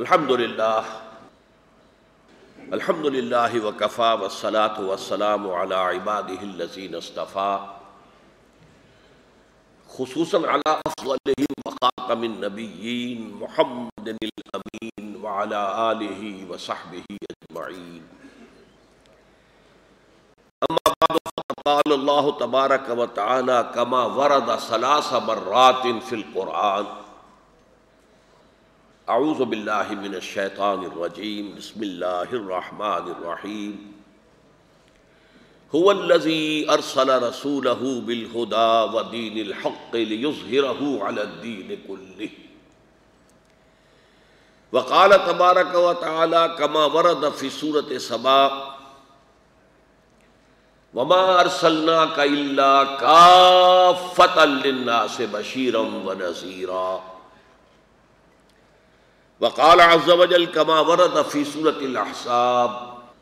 الحمد للہ وکفا والصلاة والسلام علی عباده الذین اصطفیٰ خصوصاً علی افضلہم وخاتم النبیین محمد الامین وعلی آلہ وصحبہ اجمعین اما بعد فقد قال اللہ تبارک وتعالی کما ورد ثلاث مرات فی القرآن اعوذ باللہ من الشیطان الرجیم بسم اللہ الرحمن الرحیم هو الذی ارسل رسولہ بالہدى ودین الحق لیظہرہ علی الدین کلہ وقال تبارک وتعالی کما ورد فی سورۃ سبا وما ارسلناک الا کافۃ للناس بشیرا ونذیرا وقال عز وجل كما ورد في سورة الأحزاب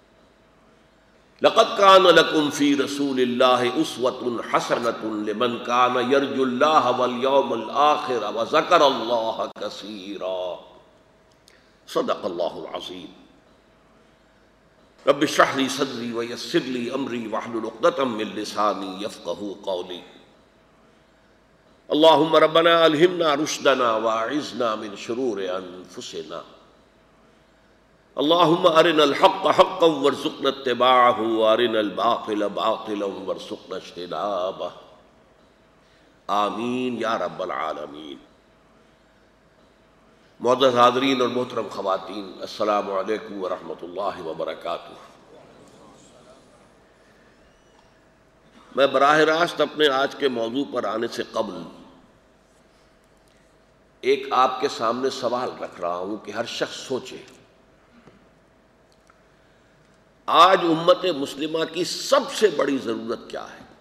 لقد كان لكم في رسول الله أسوة حسنة لمن كان يرجو الله واليوم الآخر وذكر الله كثيرا صدق الله العظيم رب اشرح لي صدري ويسر لي أمري واحلل عقدة من لساني يفقهوا قولي اللہم ربنا الہمنا رشدنا واعذنا من شرور انفسنا اللہم ارنا الحق حقا وارزقنا اتباعہ وارنا الباطل باطلا وارزقنا اجتنابہ آمین یا رب العالمین۔ معزز حاضرین اور محترم خواتین، السلام علیکم ورحمۃ اللہ وبرکاتہ۔ میں براہ راست اپنے آج کے موضوع پر آنے سے قبل ایک آپ کے سامنے سوال رکھ رہا ہوں کہ ہر شخص سوچے آج امت مسلمہ کی سب سے بڑی ضرورت کیا ہے؟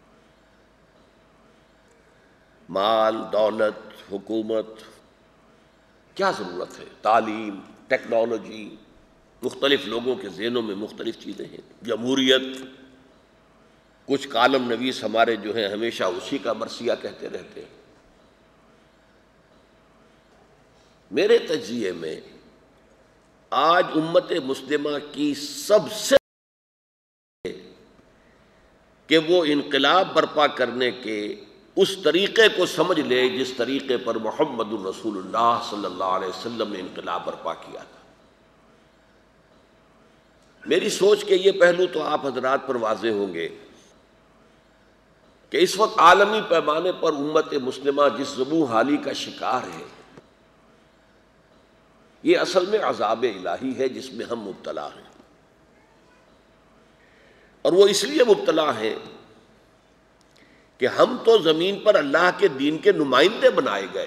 مال، دولت، حکومت، کیا ضرورت ہے؟ تعلیم، ٹیکنالوجی، مختلف لوگوں کے ذہنوں میں مختلف چیزیں ہیں، جمہوریت، کچھ کالم نویس ہمارے جو ہیں ہمیشہ اسی کا مرثیہ کہتے رہتے ہیں۔ میرے تجزیے میں آج امت مسلمہ کی سب سے کہ وہ انقلاب برپا کرنے کے اس طریقے کو سمجھ لے جس طریقے پر محمد الرسول اللہ صلی اللہ علیہ وسلم نے انقلاب برپا کیا تھا۔ میری سوچ کے یہ پہلو تو آپ حضرات پر واضح ہوں گے کہ اس وقت عالمی پیمانے پر امت مسلمہ جس ذبح حالی کا شکار ہے یہ اصل میں عذاب الہی ہے جس میں ہم مبتلا ہیں، اور وہ اس لیے مبتلا ہیں کہ ہم تو زمین پر اللہ کے دین کے نمائندے بنائے گئے،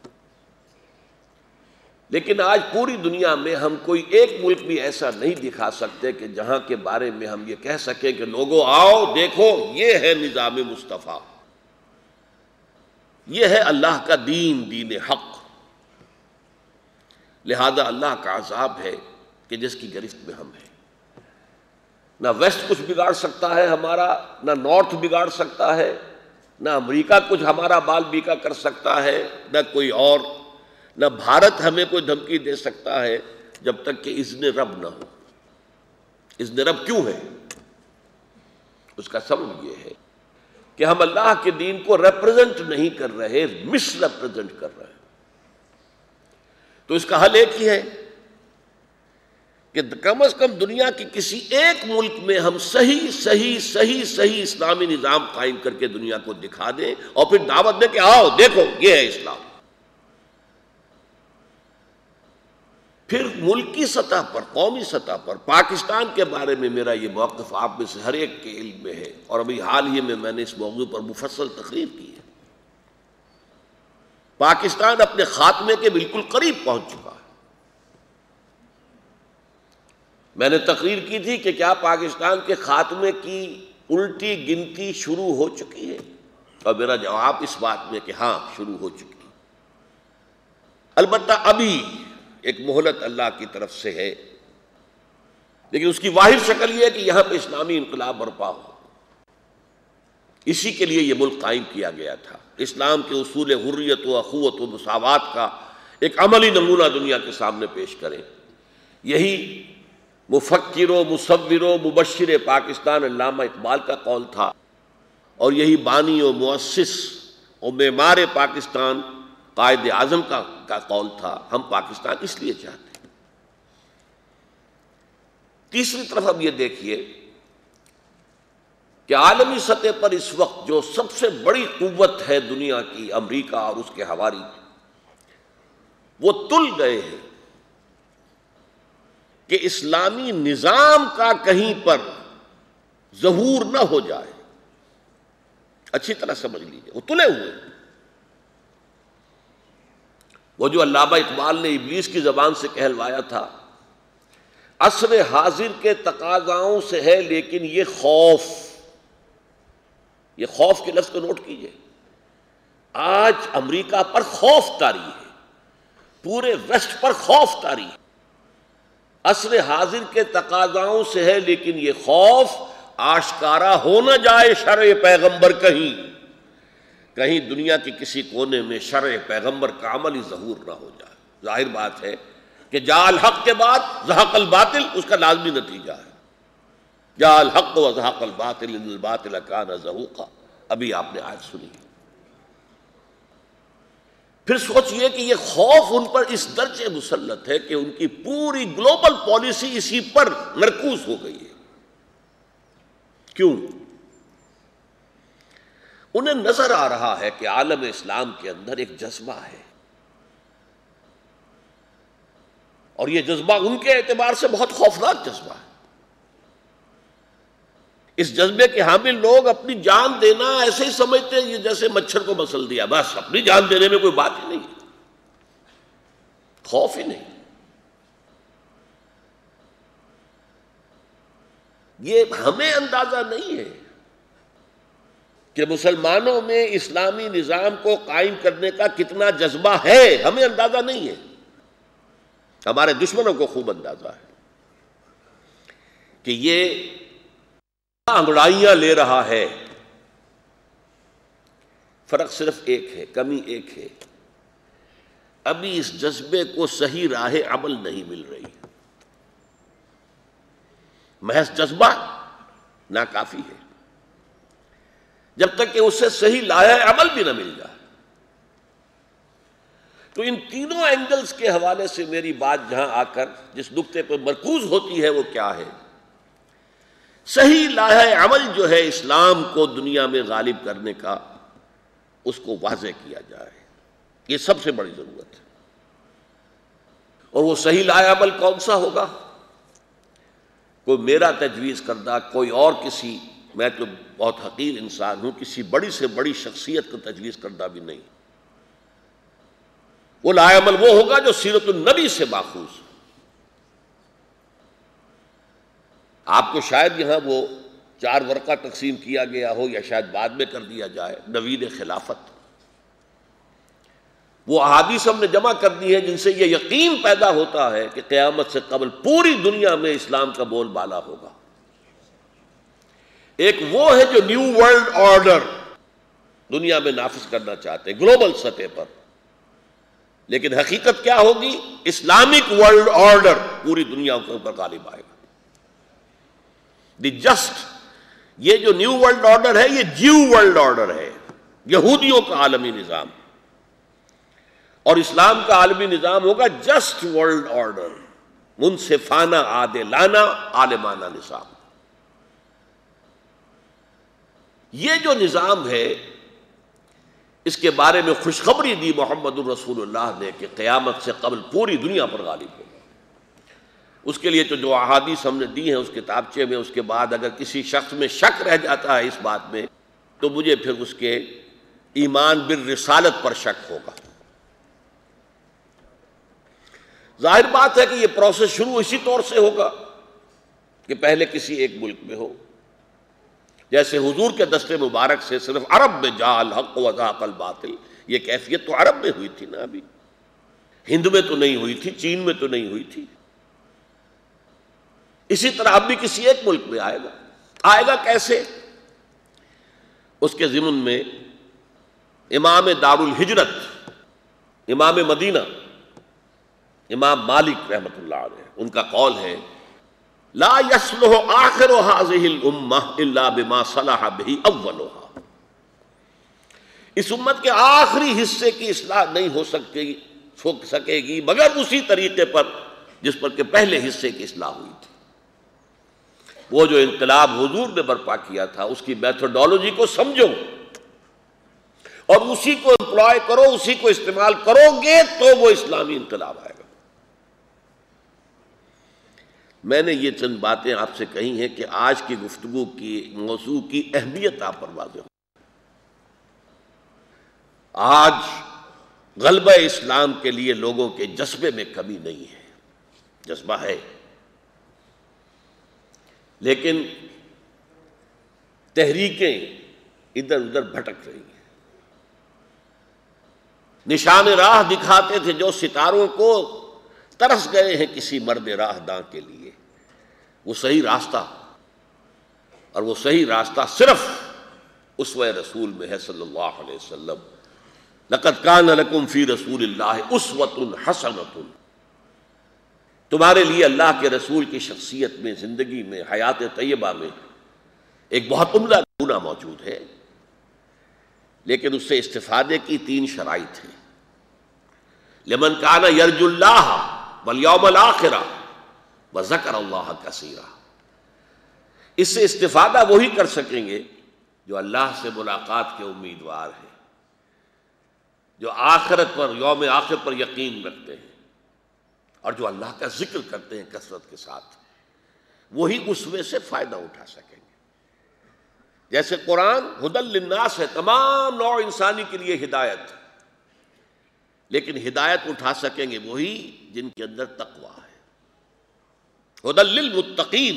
لیکن آج پوری دنیا میں ہم کوئی ایک ملک بھی ایسا نہیں دکھا سکتے کہ جہاں کے بارے میں ہم یہ کہہ سکیں کہ لوگوں آؤ دیکھو یہ ہے نظام مصطفیٰ، یہ ہے اللہ کا دین، دین حق۔ لہذا اللہ کا عذاب ہے کہ جس کی گرفت میں ہم ہیں۔ نہ ویسٹ کچھ بگاڑ سکتا ہے ہمارا، نہ نارتھ بگاڑ سکتا ہے، نہ امریکہ کچھ ہمارا بال بیکا کر سکتا ہے، نہ کوئی اور، نہ بھارت ہمیں کوئی دھمکی دے سکتا ہے جب تک کہ اذن رب نہ ہو۔ اذن رب کیوں ہے؟ اس کا سبب یہ ہے کہ ہم اللہ کے دین کو ریپرزنٹ نہیں کر رہے، مس ریپرزنٹ کر رہے ہیں۔ تو اس کا حل ایک ہی ہے کہ کم از کم دنیا کے کسی ایک ملک میں ہم صحیح اسلامی نظام قائم کر کے دنیا کو دکھا دیں اور پھر دعوت دیں کہ آؤ دیکھو یہ ہے اسلام۔ پھر ملکی سطح پر، قومی سطح پر پاکستان کے بارے میں میرا یہ موقف آپ میں سے ہر ایک کے علم میں ہے، اور ابھی حال ہی میں نے اس موضوع پر مفصل تقریر کی ہے۔ پاکستان اپنے خاتمے کے بالکل قریب پہنچ چکا ہے۔ میں نے تقریر کی تھی کہ کیا پاکستان کے خاتمے کی الٹی گنتی شروع ہو چکی ہے، اور میرا جواب اس بات میں کہ ہاں شروع ہو چکی ہے۔ البتہ ابھی ایک مہلت اللہ کی طرف سے ہے، لیکن اس کی واحد شکل یہ ہے کہ یہاں پہ اسلامی انقلاب برپا ہو۔ اسی کے لیے یہ ملک قائم کیا گیا تھا، اسلام کے اصول حریت و اخوت و مساوات کا ایک عملی نمونہ دنیا کے سامنے پیش کریں۔ یہی مفکر و مصور و مبشر پاکستان علامہ اقبال کا قول تھا، اور یہی بانی و مؤسس اور معمار پاکستان قائد اعظم کا قول تھا، ہم پاکستان اس لیے چاہتے ہیں۔ تیسری طرف اب یہ دیکھیے کہ عالمی سطح پر اس وقت جو سب سے بڑی قوت ہے دنیا کی، امریکہ اور اس کے حواری، وہ تل گئے ہیں کہ اسلامی نظام کا کہیں پر ظہور نہ ہو جائے۔ اچھی طرح سمجھ لیجیے، وہ تلے ہوئے ہیں۔ وہ جو علامہ اقبال نے ابلیس کی زبان سے کہلوایا تھا، عصر حاضر کے تقاضاؤں سے ہے لیکن یہ خوف کے لفظ کو نوٹ کیجئے، آج امریکہ پر خوف طاری ہے، پورے ویسٹ پر خوف طاری ہے۔ عصر حاضر کے تقاضاؤں سے ہے لیکن یہ خوف آشکارا ہو نہ جائے شرع پیغمبر کہیں دنیا کے کسی کونے میں شرع پیغمبر کا عملی ظہور نہ ہو جائے۔ ظاہر بات ہے کہ جاء الحق کے بعد زہق الباطل اس کا لازمی نتیجہ ہے۔ جاء الحق و زہق الباطل ان الباطل کان زہوقا، ابھی آپ نے آیت سنی۔ پھر سوچئے کہ یہ خوف ان پر اس درجے مسلط ہے کہ ان کی پوری گلوبل پالیسی اسی پر مرکوز ہو گئی ہے۔ کیوں؟ انہیں نظر آ رہا ہے کہ عالم اسلام کے اندر ایک جذبہ ہے، اور یہ جذبہ ان کے اعتبار سے بہت خوفناک جذبہ ہے۔ اس جذبے کے حامل لوگ اپنی جان دینا ایسے ہی سمجھتے ہیں یہ جیسے مچھر کو مسل دیا، بس اپنی جان دینے میں کوئی بات ہی نہیں، خوف ہی نہیں۔ یہ ہمیں اندازہ نہیں ہے کہ مسلمانوں میں اسلامی نظام کو قائم کرنے کا کتنا جذبہ ہے، ہمیں اندازہ نہیں ہے، ہمارے دشمنوں کو خوب اندازہ ہے کہ یہ انگڑائیاں لے رہا ہے۔ فرق صرف ایک ہے، کمی ایک ہے، ابھی اس جذبے کو صحیح راہ عمل نہیں مل رہی۔ محض جذبہ ناکافی ہے، جب تک کہ اسے صحیح راہ عمل بھی نہ مل جائے۔ تو ان تینوں اینگلز کے حوالے سے میری بات جہاں آ کر جس نقطے پر مرکوز ہوتی ہے وہ کیا ہے؟ صحیح راہ عمل جو ہے اسلام کو دنیا میں غالب کرنے کا، اس کو واضح کیا جائے، یہ سب سے بڑی ضرورت ہے۔ اور وہ صحیح راہ عمل کون سا ہوگا؟ کوئی میرا تجویز کردہ، کوئی اور کسی، میں تو بہت حقیر انسان ہوں، کسی بڑی سے بڑی شخصیت کا تجویز کردہ بھی نہیں۔ وہ راہ عمل وہ ہوگا جو سیرت النبی سے ماخوذ۔ آپ کو شاید یہاں وہ 4 ورقہ تقسیم کیا گیا ہو، یا شاید بعد میں کر دیا جائے، نوید خلافت۔ وہ احادیث ہم نے جمع کر دی ہیں جن سے یہ یقین پیدا ہوتا ہے کہ قیامت سے قبل پوری دنیا میں اسلام کا بول بالا ہوگا۔ ایک وہ ہے جو نیو ورلڈ آرڈر دنیا میں نافذ کرنا چاہتے ہیں گلوبل سطح پر، لیکن حقیقت کیا ہوگی؟ اسلامک ورلڈ آرڈر پوری دنیا کے اوپر غالب آئے گا۔ دی جسٹ، یہ جو نیو ورلڈ آرڈر ہے یہ جیو ورلڈ آرڈر ہے، یہودیوں کا عالمی نظام، اور اسلام کا عالمی نظام ہوگا جسٹ ورلڈ آرڈر، منصفانہ، عادلانہ، عالمانہ نظام۔ یہ جو نظام ہے اس کے بارے میں خوشخبری دی محمد الرسول اللہ نے کہ قیامت سے قبل پوری دنیا پر غالب ہوگا۔ اس کے لیے تو جو احادیث ہم نے دی ہیں اس کتابچے میں، اس کے بعد اگر کسی شخص میں شک رہ جاتا ہے اس بات میں تو مجھے پھر اس کے ایمان بالرسالت پر شک ہوگا۔ ظاہر بات ہے کہ یہ پروسیس شروع اسی طور سے ہوگا کہ پہلے کسی ایک ملک میں ہو، جیسے حضور کے دست مبارک سے صرف عرب میں جاء الحق وزهق الباطل، یہ کیفیت تو عرب میں ہوئی تھی نا، ابھی ہند میں تو نہیں ہوئی تھی، چین میں تو نہیں ہوئی تھی۔ اسی طرح اب بھی کسی ایک ملک میں آئے گا کیسے؟ اس کے ضمن میں امام دار الہجرت، امام مدینہ امام مالک رحمۃ اللہ علیہ ان کا قول ہے لا يصلح آخر هذه الامہ الا بما صلح به اولها، اس امت کے آخری حصے کی اصلاح نہیں ہو سکے گی مگر اسی طریقے پر جس پر کہ پہلے حصے کی اصلاح ہوئی تھی۔ وہ جو انقلاب حضور نے برپا کیا تھا اس کی میتھڈالوجی کو سمجھو اور اسی کو امپلائے کرو، اسی کو استعمال کرو گے تو وہ اسلامی انقلاب آئے گا۔ میں نے یہ چند باتیں آپ سے کہی ہیں کہ آج کی گفتگو کی موضوع کی اہمیت آپ پر واضح ہو۔ آج غلبہ اسلام کے لیے لوگوں کے جذبے میں کمی نہیں ہے، جذبہ ہے، لیکن تحریکیں ادھر ادھر بھٹک رہی ہیں۔ نشان راہ دکھاتے تھے جو ستاروں کو، ترس گئے ہیں کسی مرد راہ داں کے لیے۔ وہ صحیح راستہ، اور وہ صحیح راستہ صرف اسوہ رسول میں ہے صلی اللہ علیہ وسلم۔ لقد کان لکم فی رسول اللہ اسوۃ حسنۃ، تمہارے لیے اللہ کے رسول کی شخصیت میں، زندگی میں، حیات طیبہ میں ایک بہت عمدہ نمونہ موجود ہے، لیکن اس سے استفادے کی 3 شرائط ہیں۔ لمن کان یرجو اللہ والیوم الآخر وذکر اللہ کثیرا، اس سے استفادہ وہی کر سکیں گے جو اللہ سے ملاقات کے امیدوار ہیں، جو آخرت پر، یوم آخر پر یقین رکھتے ہیں، اور جو اللہ کا ذکر کرتے ہیں کثرت کے ساتھ، وہی اس میں سے فائدہ اٹھا سکیں گے۔ جیسے قرآن ھدی للناس ہے، تمام نوع انسانی کے لیے ہدایت، لیکن ہدایت اٹھا سکیں گے وہی جن کے اندر تقویٰ ہے۔ ھدی للمتقین۔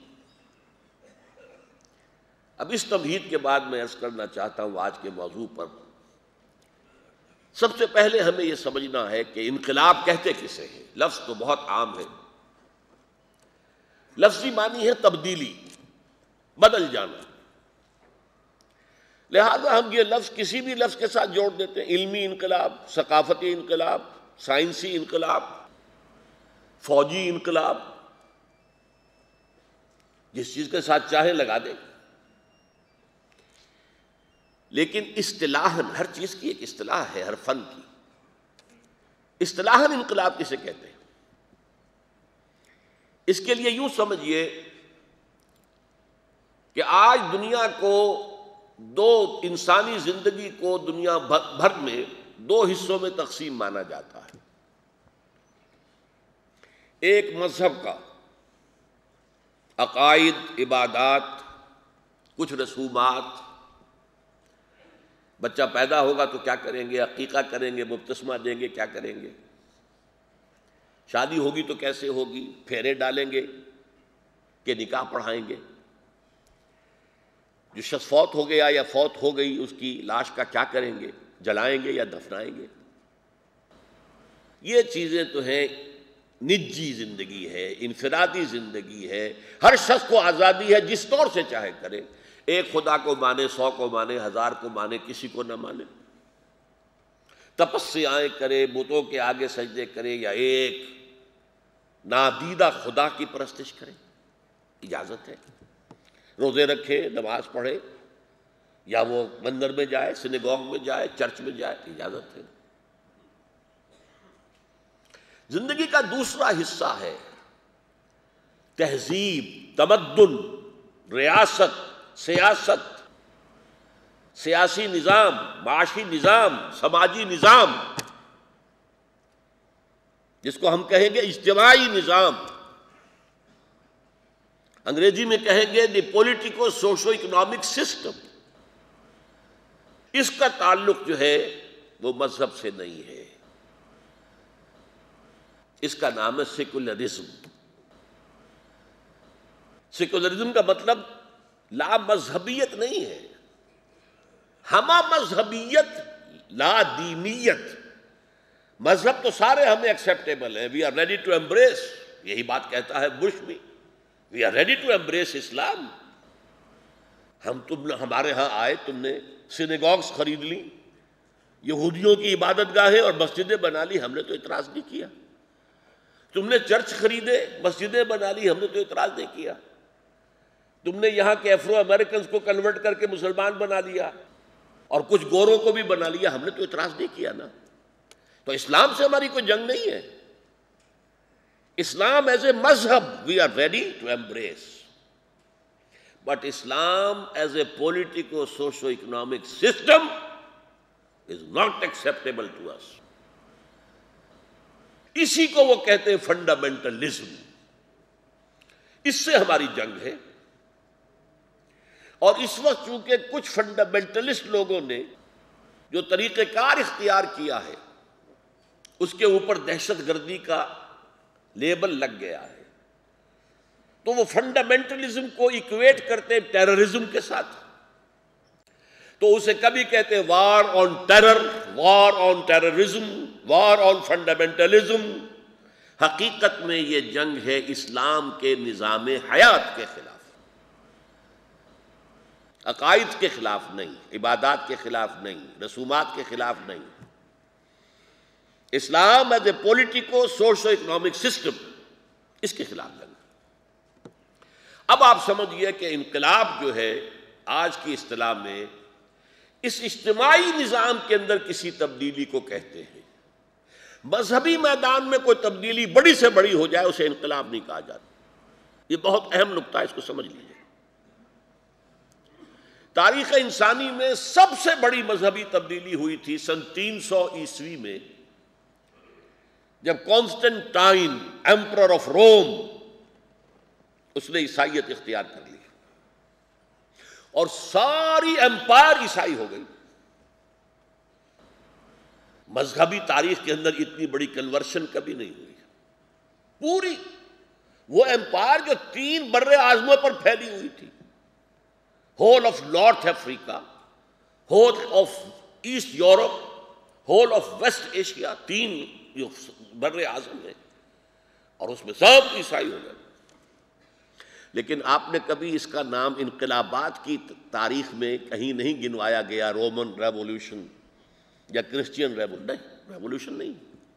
اب اس تمہید کے بعد میں عرض کرنا چاہتا ہوں آج کے موضوع پر، سب سے پہلے ہمیں یہ سمجھنا ہے کہ انقلاب کہتے کسے ہیں۔ لفظ تو بہت عام ہے، لفظی معنی ہے تبدیلی، بدل جانا، لہذا ہم یہ لفظ کسی بھی لفظ کے ساتھ جوڑ دیتے ہیں۔ علمی انقلاب، ثقافتی انقلاب، سائنسی انقلاب، فوجی انقلاب، جس چیز کے ساتھ چاہے لگا دیں، لیکن اصطلاحاً ہر چیز کی ایک اصطلاح ہے، ہر فن کی۔ اصطلاحاً انقلاب کسے کہتے ہیں؟ اس کے لیے یوں سمجھیے کہ آج دنیا کو انسانی زندگی کو دنیا بھر میں 2 حصوں میں تقسیم مانا جاتا ہے۔ ایک مذہب کا، عقائد، عبادات، کچھ رسومات۔ بچہ پیدا ہوگا تو کیا کریں گے؟ عقیقہ کریں گے، بپتسمہ دیں گے، کیا کریں گے؟ شادی ہوگی تو کیسے ہوگی؟ پھیرے ڈالیں گے کہ نکاح پڑھائیں گے؟ جو شخص فوت ہو گیا یا فوت ہو گئی اس کی لاش کا کیا کریں گے؟ جلائیں گے یا دفنائیں گے؟ یہ چیزیں تو ہیں، نجی زندگی ہے، انفرادی زندگی ہے، ہر شخص کو آزادی ہے جس طور سے چاہے کرے، ایک خدا کو مانے، 100 کو مانے، 1000 کو مانے، کسی کو نہ مانے، تپسیائیں کرے، بتوں کے آگے سجدے کرے، یا ایک نادیدہ خدا کی پرستش کرے، اجازت ہے۔ روزے رکھے، نماز پڑھے، یا وہ مندر میں جائے، سینیگوگ میں جائے، چرچ میں جائے، اجازت ہے۔ زندگی کا دوسرا حصہ ہے تہذیب، تمدن، ریاست، سیاست، سیاسی نظام، معاشی نظام، سماجی نظام، جس کو ہم کہیں گے اجتماعی نظام، انگریزی میں کہیں گے the politico socio economic system. اس کا تعلق جو ہے وہ مذہب سے نہیں ہے، اس کا نام ہے سیکولرزم۔ سیکولرزم کا مطلب لا مذہبیت نہیں ہے، ہمہ مذہبیت، لا دینیت۔ مذہب تو سارے ہمیں ایکسیپٹیبل ہیں، we are ready to embrace, یہی بات کہتا ہے بش بھی، we are ready to embrace Islam. تم ہمارے ہاں آئے، تم نے سینیگوگز خرید لی، یہودیوں کی عبادت گاہیں اور مسجدیں بنا لی، ہم نے تو اعتراض نہیں کیا۔ تم نے چرچ خریدے، مسجدیں بنا لی، ہم نے تو اعتراض نہیں کیا. تم نے یہاں کے افرو امریکنز کو کنورٹ کر کے مسلمان بنا لیا اور کچھ گوروں کو بھی بنا لیا، ہم نے تو اعتراض نہیں کیا نا. تو اسلام سے ہماری کوئی جنگ نہیں ہے. اسلام ایز اے مذہب we are ready to embrace, but Islam as a politico socio economic system is not acceptable to us. اسی کو وہ کہتے ہیں فنڈامنٹلزم. اس سے ہماری جنگ ہے. اور اس وقت چونکہ کچھ فنڈامنٹلسٹ لوگوں نے جو طریقہ کار اختیار کیا ہے اس کے اوپر دہشت گردی کا لیبل لگ گیا ہے، تو وہ فنڈامنٹلزم کو ایکویٹ کرتے ہیں ٹیررزم کے ساتھ. تو اسے کبھی کہتے ہیں war on terror, war on terrorism, war on fundamentalism. حقیقت میں یہ جنگ ہے اسلام کے نظام حیات کے خلاف، عقائد کے خلاف نہیں، عبادات کے خلاف نہیں، رسومات کے خلاف نہیں. Islam as a politico socio economic system, اس کے خلاف جنگ. اب آپ سمجھئے کہ انقلاب جو ہے آج کی اصطلاح میں اس اجتماعی نظام کے اندر کسی تبدیلی کو کہتے ہیں. مذہبی میدان میں کوئی تبدیلی بڑی سے بڑی ہو جائے اسے انقلاب نہیں کہا جاتا. یہ بہت اہم نقطہ ہے، اس کو سمجھ لیجیے. تاریخ انسانی میں سب سے بڑی مذہبی تبدیلی ہوئی تھی سن 300 عیسوی میں، جب کانسٹنٹائن ایمپرر آف روم اس نے عیسائیت اختیار کر لی اور ساری ایمپائر عیسائی ہو گئی. مذہبی تاریخ کے اندر اتنی بڑی کنورشن کبھی نہیں ہوئی. پوری وہ ایمپائر جو 3 بر اعظموں پر پھیلی ہوئی تھی، whole of North Africa, whole of East Europe, whole of West Asia, 3 جو بر اعظم ہے، اور اس میں سب عیسائی ہو گئے. لیکن آپ نے کبھی اس کا نام انقلابات کی تاریخ میں کہیں نہیں گنوایا گیا، رومن ریولوشن یا کرسچین ریولوشن نہیں.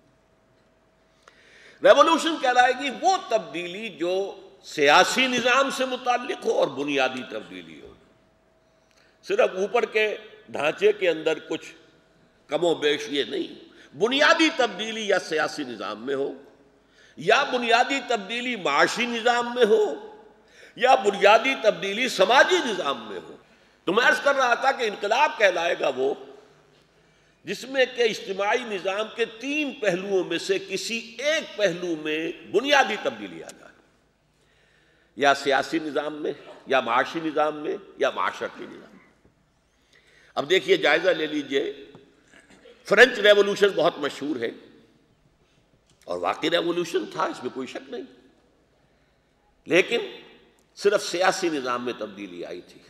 ریولوشن کہلائے گی وہ تبدیلی جو سیاسی نظام سے متعلق ہو اور بنیادی تبدیلی ہو. صرف اوپر کے ڈھانچے کے اندر کچھ کم و بیش یہ نہیں. بنیادی تبدیلی یا سیاسی نظام میں ہو، یا بنیادی تبدیلی معاشی نظام میں ہو، یا بنیادی تبدیلی سماجی نظام میں ہو. تو میں عرض کر رہا تھا کہ انقلاب کہلائے گا وہ جس میں کہ اجتماعی نظام کے 3 پہلوؤں میں سے کسی ایک پہلو میں بنیادی تبدیلی آ جائے، یا سیاسی نظام میں، یا معاشی نظام میں، یا معاشرتی نظام میں. اب دیکھیے، جائزہ لے لیجئے. فرینچ ریولوشن بہت مشہور ہے اور واقعی ریولوشن تھا، اس میں کوئی شک نہیں، لیکن صرف سیاسی نظام میں تبدیلی آئی تھی.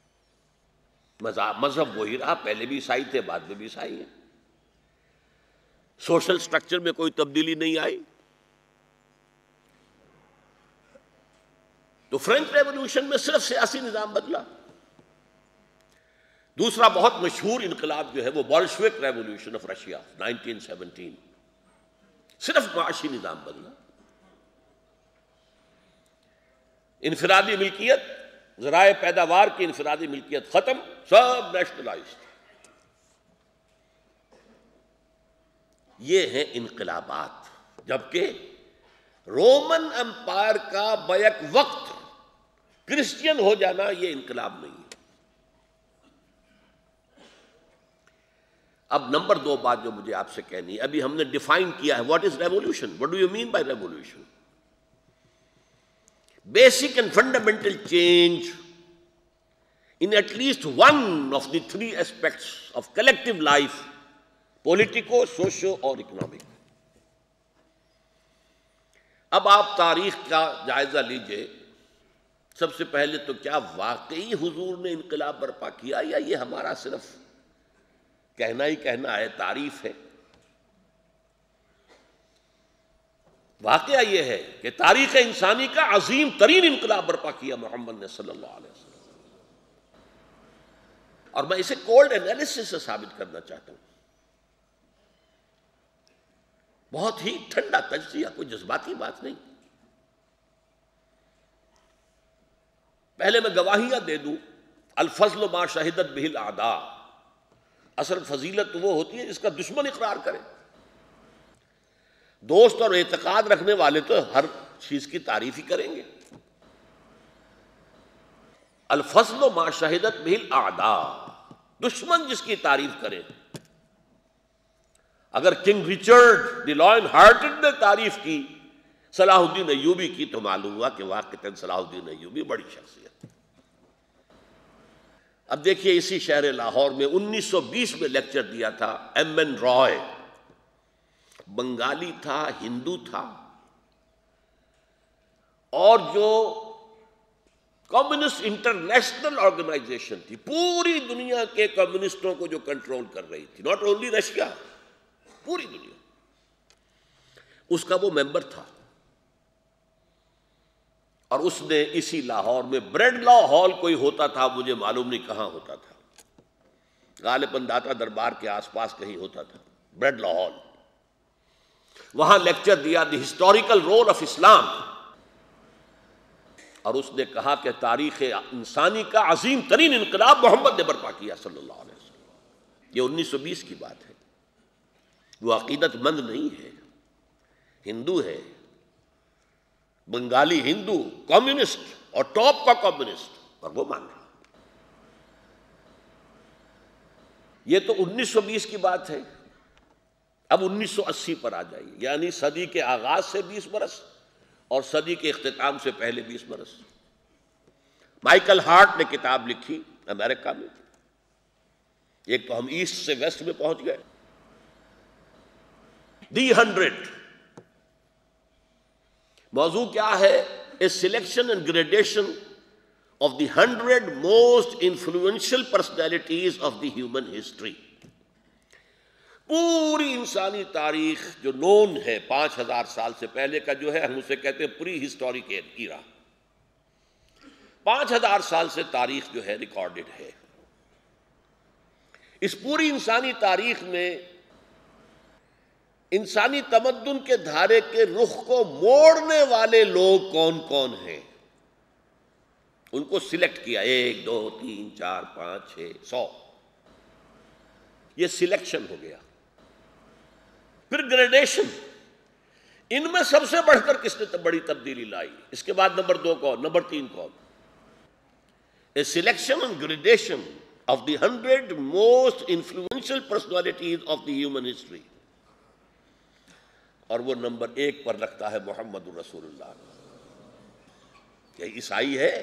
مذہب وہی رہا، پہلے بھی عیسائی تھے، بعد میں بھی عیسائی ہیں. سوشل سٹرکچر میں کوئی تبدیلی نہیں آئی. تو فرینچ ریولوشن میں صرف سیاسی نظام بدلا. دوسرا بہت مشہور انقلاب جو ہے وہ بولشوک ریولوشن آف رشیا 1917، صرف معاشی نظام بدلا. انفرادی ملکیت، ذرائع پیداوار کی انفرادی ملکیت ختم، سب نیشنلائزڈ. یہ ہیں انقلابات. جبکہ رومن امپائر کا بیک وقت کرسچین ہو جانا یہ انقلاب نہیں ہے. اب نمبر 2 بات جو مجھے آپ سے کہنی ہے، ابھی ہم نے ڈیفائن کیا ہے what is revolution. What do you mean by revolution? Basic and fundamental change in at least one of the 3 aspects of collective life, politico, socio or economic. اب آپ تاریخ کا جائزہ لیجئے. سب سے پہلے تو کیا واقعی حضور نے انقلاب برپا کیا، یا یہ ہمارا صرف کہنا ہی کہنا ہے، تعریف ہے؟ واقعہ یہ ہے کہ تاریخ انسانی کا عظیم ترین انقلاب برپا کیا محمد نے صلی اللہ علیہ وسلم. اور میں اسے کولڈ انالیسس سے ثابت کرنا چاہتا ہوں. بہت ہی ٹھنڈا تجزیہ، کوئی جذباتی بات نہیں. پہلے میں گواہیاں دے دوں. الفضل ما شہدت بہ الاعداء، اصل فضیلت وہ ہوتی ہے جس کا دشمن اقرار کرے. دوست اور اعتقاد رکھنے والے تو ہر چیز کی تعریف ہی کریں گے. الفضل ما شہدت بہ الاعداء، دشمن جس کی تعریف کرے. اگر King Richard the lionhearted نے تعریف کی صلاح الدین ایوبی کی تو معلوم ہوا کہ واقعتاً صلاح الدین ایوبی بڑی شخصیت. اب دیکھیے اسی شہر لاہور میں 1920 میں لیکچر دیا تھا ایم این رائے. بنگالی تھا، ہندو تھا، اور جو کمیونسٹ انٹرنیشنل آرگنائزیشن تھی، پوری دنیا کے کمیونسٹوں کو جو کنٹرول کر رہی تھی، ناٹ اونلی رشیا، پوری دنیا، اس کا وہ ممبر تھا. اور اس نے اسی لاہور میں بریڈ لا ہال کوئی ہوتا تھا، مجھے معلوم نہیں کہاں ہوتا تھا، غالباً داتا دربار کے آس پاس کہیں ہوتا تھا، بریڈ لا ہال. وہاں لیکچر دیا the historical role of Islam, اور اس نے کہا کہ تاریخ انسانی کا عظیم ترین انقلاب محمد نے برپا کیا صلی اللہ علیہ وسلم. یہ 1920 کی بات ہے. وہ عقیدت مند نہیں ہے، ہندو ہے، بنگالی ہندو، کمیونسٹ اور ٹاپ کا کمیونسٹ، اور وہ مان رہا. یہ تو 1920 کی بات ہے. اب 1980 پر آ جائیے، یعنی صدی کے آغاز سے 20 برس اور صدی کے اختتام سے پہلے 20 برس. مائیکل ہارٹ نے کتاب لکھی امریکہ میں. ایک تو ہم ایسٹ سے ویسٹ میں پہنچ گئے. دی 100 موضوع کیا ہے؟ A selection and gradation of the 100 most influential personalities of the human history. پوری انسانی تاریخ جو نون ہے 5000 سال سے پہلے کا جو ہے، ہم اسے کہتے ہیں پری ہسٹورک ایرا. 5000 سال سے تاریخ جو ہے ریکارڈڈ ہے. اس پوری انسانی تاریخ میں انسانی تمدن کے دھارے کے رخ کو موڑنے والے لوگ کون کون ہیں، ان کو سلیکٹ کیا. 1 2 3 4 5 6 100. یہ سلیکشن ہو گیا. پھر گریڈیشن، ان میں سب سے بڑھ کر کس نے بڑی تبدیلی لائی، اس کے بعد نمبر 2 کون، نمبر 3 کون. A selection and gradation of the 100 most influential personalities of the human history. اور وہ نمبر 1 پر رکھتا ہے محمد الرسول اللہ. یہ عیسائی ہے،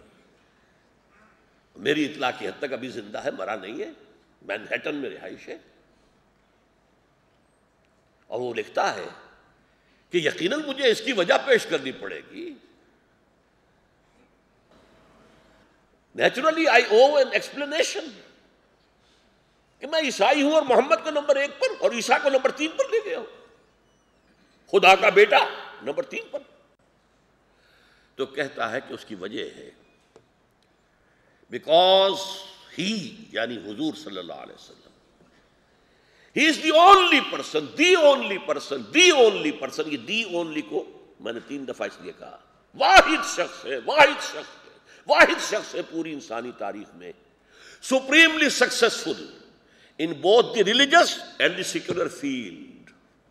میری اطلاع کی حد تک ابھی زندہ ہے، مرا نہیں ہے، مینہٹن میں رہائش ہے. اور وہ لکھتا ہے کہ یقیناً مجھے اس کی وجہ پیش کرنی پڑے گی. Naturally I owe an explanation, کہ میں عیسائی ہوں اور محمد کو نمبر 1 پر اور عیسیٰ کو نمبر 3 پر لے گیا ہوں، خدا کا بیٹا نمبر 3 پر. تو کہتا ہے کہ اس کی وجہ ہے بیکاز ہی، یعنی حضور صلی اللہ علیہ وسلم، he is the only person, the only person, the only person. یہ دی اونلی کو میں نے 3 دفعہ اس لیے کہا، واحد شخص ہے، واحد شخص ہے، واحد شخص ہے پوری انسانی تاریخ میں supremely successful in both the religious and the secular field.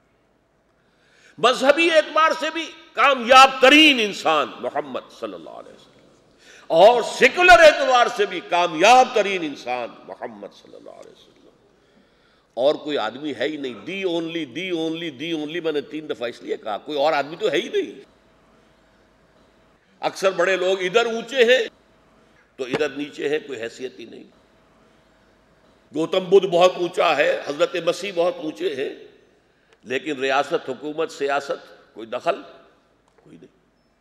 مذہبی اعتبار سے بھی کامیاب ترین انسان محمد صلی اللہ علیہ وسلم، اور سیکولر اعتبار سے بھی کامیاب ترین انسان محمد صلی اللہ علیہ وسلم. اور کوئی آدمی ہے ہی نہیں. The only, the only, the only میں نے 3 دفعہ اس لیے کہا، کوئی اور آدمی تو ہے ہی نہیں. اکثر بڑے لوگ ادھر اونچے ہیں تو ادھر نیچے ہے، کوئی حیثیت ہی نہیں. گوتم بدھ بہت اونچا ہے، حضرت مسیح بہت اونچے ہیں، لیکن ریاست، حکومت، سیاست کوئی دخل کوئی نہیں.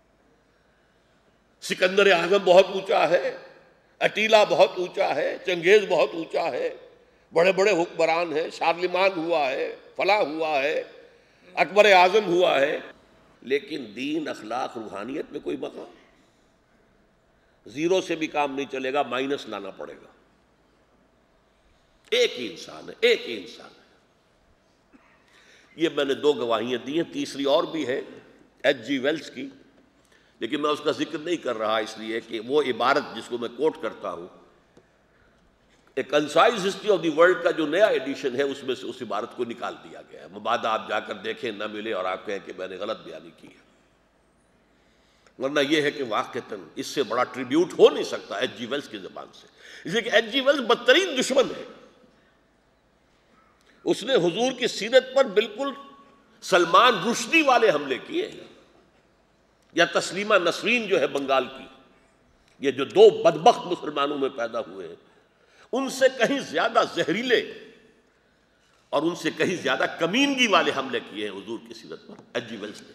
سکندر اعظم بہت اونچا ہے، اٹیلا بہت اونچا ہے، چنگیز بہت اونچا ہے، بڑے بڑے حکمران ہیں، شارلمان ہوا ہے، فلاں ہوا ہے، اکبر اعظم ہوا ہے، لیکن دین، اخلاق، روحانیت میں کوئی مقام. زیرو سے بھی کام نہیں چلے گا، مائنس لانا پڑے گا. ایک ہی انسان ہے، ایک ہی انسان ہے. یہ میں نے دو گواہیاں دی ہیں، تیسری اور بھی ہے ایچ جی ویلز کی، لیکن میں اس کا ذکر نہیں کر رہا اس لیے کہ وہ عبارت جس کو میں کوٹ کرتا ہوں، a concise history of the world کا جو نیا ایڈیشن ہے اس میں سے اس عبارت کو نکال دیا گیا ہے، مبادا آپ جا کر دیکھیں نہ ملے اور آپ کہیں کہ میں نے غلط بیانی کی ہے، ورنہ یہ ہے کہ واقعتاً اس سے بڑا ٹریبیوٹ ہو نہیں سکتا ایچ جی ویلز کی زبان سے، اس لیے کہ ایچ جی ویلز بدترین دشمن ہے، اس نے حضور کی سیرت پر بالکل سلمان رشدی والے حملے کیے ہیں، یا تسلیمہ نسرین جو ہے بنگال کی، یہ جو دو بدبخت مسلمانوں میں پیدا ہوئے ہیں، ان سے کہیں زیادہ زہریلے اور ان سے کہیں زیادہ کمینگی والے حملے کیے ہیں حضور کی سیرت پر ایچ جی ویلز نے۔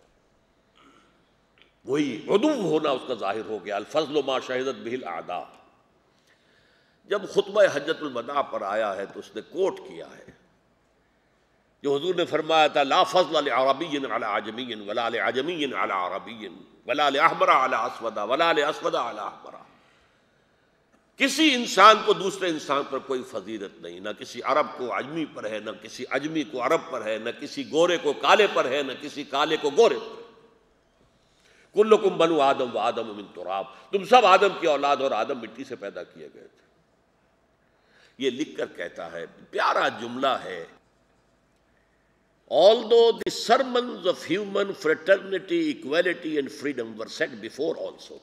وہی عدو ہونا اس کا ظاہر ہو گیا، الفضل ما شہدت بہ الاعداء۔ جب خطبہ حجۃ الوداع پر آیا ہے تو اس نے کوٹ کیا ہے جو حضور نے فرمایا تھا، لا فضل لعربی علی عجمی ولا لعجمی علی عربی ولا لاحمر علی اسود ولا لاسود علی احمر۔ کسی انسان کو دوسرے انسان پر کوئی فضیلت نہیں، نہ کسی عرب کو عجمی پر ہے، نہ کسی عجمی کو عرب پر ہے، نہ کسی گورے کو کالے پر ہے، نہ کسی کالے کو گورے پر ہے۔ کلکم بنو آدم و آدم من تراب، تم سب آدم کی اولاد اور آدم مٹی سے پیدا کیے گئے تھے۔ یہ لکھ کر کہتا ہے، پیارا جملہ ہے، although the sermons of human fraternity, equality and freedom were said before also،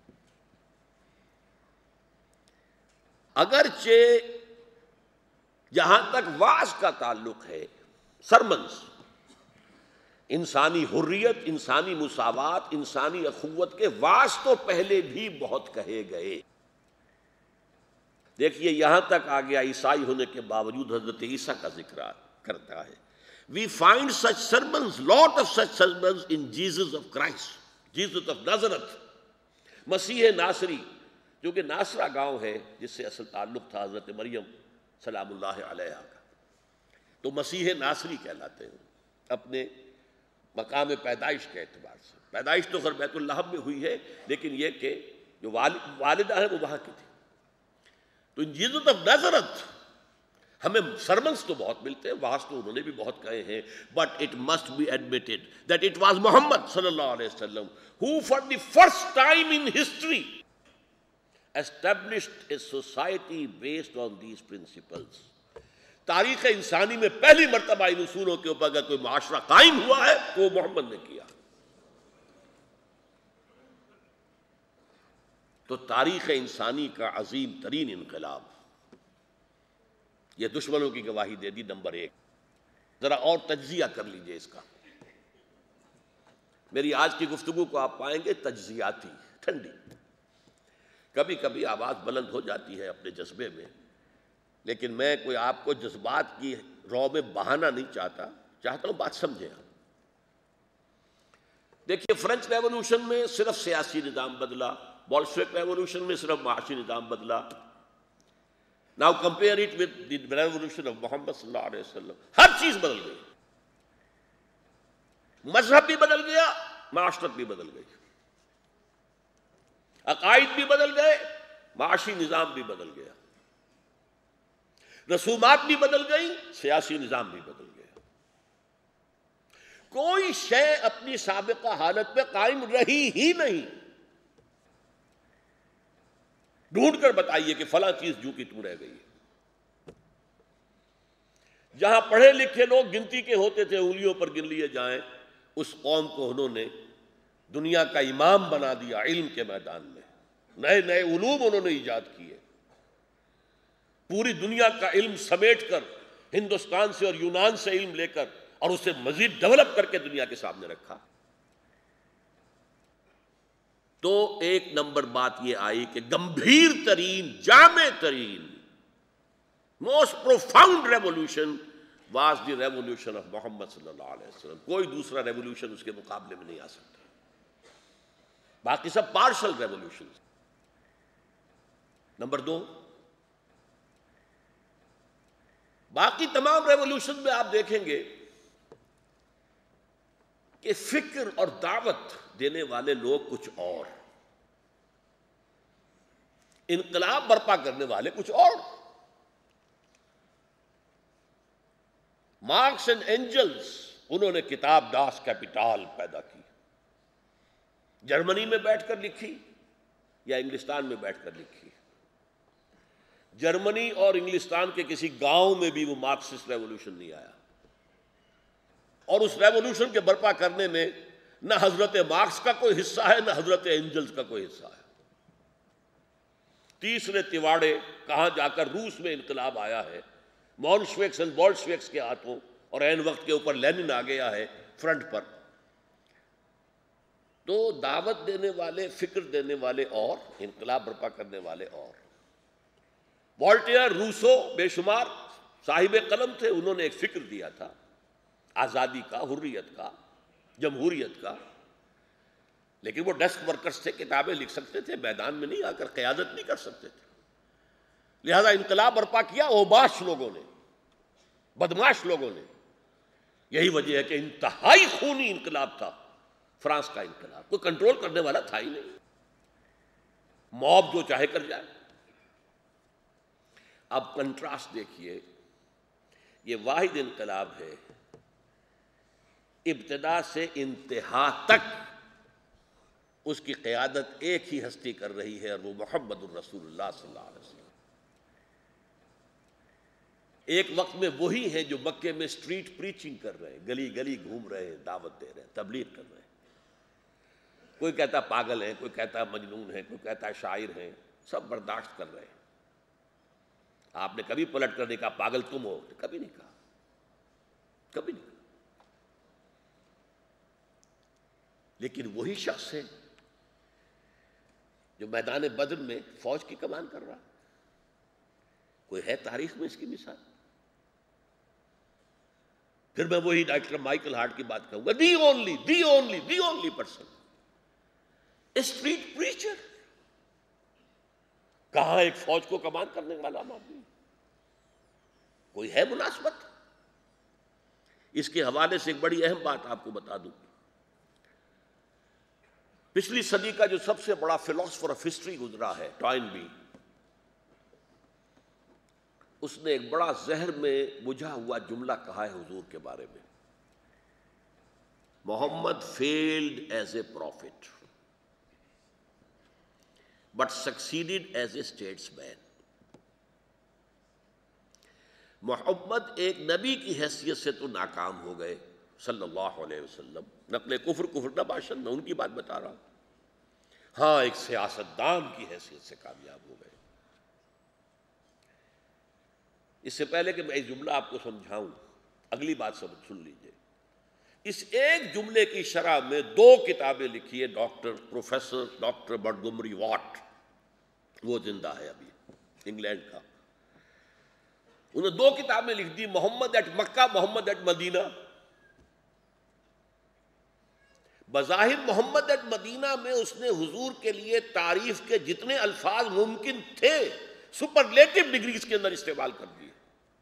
اگرچہ جہاں تک وعظ کا تعلق ہے، سرمنز، انسانی حریت، انسانی مساوات، انسانی اخوت کے وعظ تو پہلے بھی بہت کہے گئے۔ دیکھیے یہاں تک آ گیا، عیسائی ہونے کے باوجود حضرت عیسیٰ کا ذکر کرتا ہے۔ We find such sermons, lot of such sermons in Jesus of Christ, Jesus of Nazareth، مسیح ناصری، جو کہ ناصرہ گاؤں ہے جس سے اصل تعلق تھا حضرت مریم سلام اللہ علیہا کا، تو مسیح ناصری کہلاتے ہیں اپنے مقام پیدائش کے اعتبار سے۔ پیدائش تو خیر بیت الحم میں ہوئی ہے، لیکن یہ کہ جو والدہ ہے وہ وہاں کی تھی۔ تو ان جیزس آف نازرت ہمیں سرمنس تو بہت ملتے ہیں، وعظ تو انہوں نے بھی بہت کہے ہیں، but it must be admitted that it was Muhammad صلی اللہ علیہ وسلم who for the first time in history established a society based on these principles۔ تاریخ انسانی میں پہلی مرتبہ ان اصولوں کے اوپر اگر کوئی معاشرہ قائم ہوا ہے تو وہ محمد نے کیا۔ تو تاریخ انسانی کا عظیم ترین انقلاب، یہ دشمنوں کی گواہی دے دی۔ نمبر ایک، ذرا اور تجزیہ کر لیجئے اس کا۔ میری آج کی گفتگو کو آپ پائیں گے تجزیاتی، ٹھنڈی، کبھی کبھی آواز بلند ہو جاتی ہے اپنے جذبے میں، لیکن میں کوئی آپ کو جذبات کی رو میں بہانا نہیں چاہتا ہوں بات سمجھیں۔ دیکھیے فرینچ ریولوشن میں صرف سیاسی نظام بدلا، بولشوک ریولوشن میں صرف معاشی نظام بدلا۔ Now compare it with the revolution of Muhammad صلی اللہ علیہ وسلم، ہر چیز بدل گئی، مذہب بھی بدل گیا، معاشرت بھی بدل گئی، عقائد بھی بدل گئے، معاشی نظام بھی بدل گیا، رسومات بھی بدل گئی، سیاسی نظام بھی بدل گیا۔ کوئی شے اپنی سابقہ حالت پہ قائم رہی ہی نہیں۔ ڈھونڈ کر بتائیے کہ فلاں چیز جو کی توں رہ گئی ہے۔ جہاں پڑھے لکھے لوگ گنتی کے ہوتے تھے، انگلیوں پر گن لیے جائیں، اس قوم کو انہوں نے دنیا کا امام بنا دیا علم کے میدان میں۔ نئے نئے علوم انہوں نے ایجاد کیے، پوری دنیا کا علم سمیٹ کر، ہندوستان سے اور یونان سے علم لے کر اور اسے مزید ڈیولپ کر کے دنیا کے سامنے رکھا۔ تو ایک نمبر بات یہ آئی کہ گمبھیر ترین، جامع ترین، most profound revolution was the revolution of محمد صلی اللہ علیہ وسلم۔ کوئی دوسرا ریولوشن اس کے مقابلے میں نہیں آ سکتا، باقی سب پارشل ریولوشن۔ نمبر دو، باقی تمام ریولوشن میں آپ دیکھیں گے کہ فکر اور دعوت دینے والے لوگ کچھ اور، انقلاب برپا کرنے والے کچھ اور۔ مارکس اینڈ اینجلز، انہوں نے کتاب ڈاس کیپیٹال پیدا کی، جرمنی میں بیٹھ کر لکھی یا انگلستان میں بیٹھ کر لکھی؟ جرمنی اور انگلستان کے کسی گاؤں میں بھی وہ مارکسسٹ ریولوشن نہیں آیا، اور اس ریولوشن کے برپا کرنے میں نہ حضرت مارکس کا کوئی حصہ ہے نہ حضرت اینجلز کا کوئی حصہ ہے۔ تیسرے تیواڑے کہاں جا کر روس میں انقلاب آیا ہے، مونشویکس اینڈ بولشویکس کے ہاتھوں، اور عین وقت کے اوپر لینن آ گیا ہے فرنٹ پر۔ تو دعوت دینے والے، فکر دینے والے اور انقلاب برپا کرنے والے اور۔ والٹیئر، روسو بے شمار صاحب قلم تھے، انہوں نے ایک فکر دیا تھا آزادی کا، حریت کا، جمہوریت کا، لیکن وہ ڈیسک ورکرز تھے، کتابیں لکھ سکتے تھے، میدان میں نہیں آ کر قیادت نہیں کر سکتے تھے، لہذا انقلاب برپا کیا اوباش لوگوں نے، بدماش لوگوں نے۔ یہی وجہ ہے کہ انتہائی خونی انقلاب تھا فرانس کا انقلاب، کوئی کنٹرول کرنے والا تھا ہی نہیں، موب جو چاہے کر جائے۔ اب کنٹراسٹ دیکھیے، یہ واحد انقلاب ہے ابتدا سے انتہا تک اس کی قیادت ایک ہی ہستی کر رہی ہے، اور وہ محمد الرسول اللہ صلی اللہ علیہ وسلم۔ ایک وقت میں وہی ہیں جو مکے میں اسٹریٹ پریچنگ کر رہے ہیں، گلی گلی گھوم رہے ہیں، دعوت دے رہے ہیں، تبلیغ کر رہے ہیں۔ کوئی کہتا پاگل ہیں، کوئی کہتا مجنون ہیں، کوئی کہتا شاعر ہیں، سب برداشت کر رہے ہیں۔ آپ نے کبھی پلٹ کر نہیں کہا پاگل تم ہو، کبھی نہیں کہا، کبھی نہیں کہا۔ لیکن وہی شخص ہے جو میدان بدر میں فوج کی کمان کر رہا، کوئی ہے تاریخ میں اس کی مثال؟ پھر میں وہی ڈاکٹر مائیکل ہارٹ کی بات کہوں گا، the only person, street preacher. کہاں ایک فوج کو کمان کرنے والا آدمی؟ کوئی ہے مناسبت؟ اس کے حوالے سے ایک بڑی اہم بات آپ کو بتا دوں۔ پچھلی صدی کا جو سب سے بڑا فلاسفر آف ہسٹری گزرا ہے، ٹوائن بی، اس نے ایک بڑا زہر میں بجھا ہوا جملہ کہا ہے حضور کے بارے میں: Muhammad failed as a prophet but succeeded as a statesman. Muhammad ایک نبی کی حیثیت سے تو ناکام ہو گئے صلی اللہ علیہ وسلم، نقل کفر نباشن، میں ان کی بات بتا رہا ہوں، ہاں ایک سیاستدان کی حیثیت سے کامیاب ہو گئے۔ اس سے پہلے کہ میں اس جملہ آپ کو سمجھاؤں، اگلی بات سن لیجئے۔ اس ایک جملے کی شرح میں 2 کتابیں لکھی ہے پروفیسر ڈاکٹر منٹگومری واٹ، وہ زندہ ہے ابھی، انگلینڈ کا۔ انہوں نے 2 کتابیں لکھ دی، محمد at Mecca, Muhammad at Medina. بظاہر محمد ایٹ مدینہ میں اس نے حضور کے لیے تعریف کے جتنے الفاظ ممکن تھے سپرلیٹو ڈگریز کے اندر استعمال کر دیے،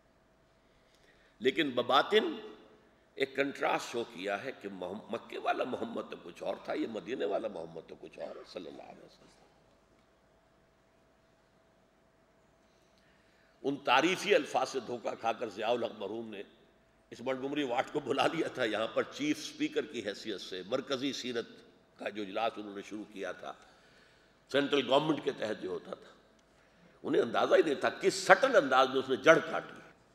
لیکن بباطن ایک کنٹراسٹ شو کیا ہے کہ مکے والا محمد تو کچھ اور تھا، یہ مدینے والا محمد تو کچھ اور ہے صلی اللہ علیہ وسلم۔ ان تعریفی الفاظ سے دھوکہ کھا کر ضیاء الحق مرحوم نے اس منٹگومری واٹ کو بلا لیا تھا یہاں پر چیف سپیکر کی حیثیت سے، مرکزی سیرت کا جو اجلاس انہوں نے شروع کیا تھا سینٹرل گورنمنٹ کے تحت جو ہوتا تھا، انہیں اندازہ ہی نہیں تھا کس سٹل انداز میں اس نے جڑ کاٹی۔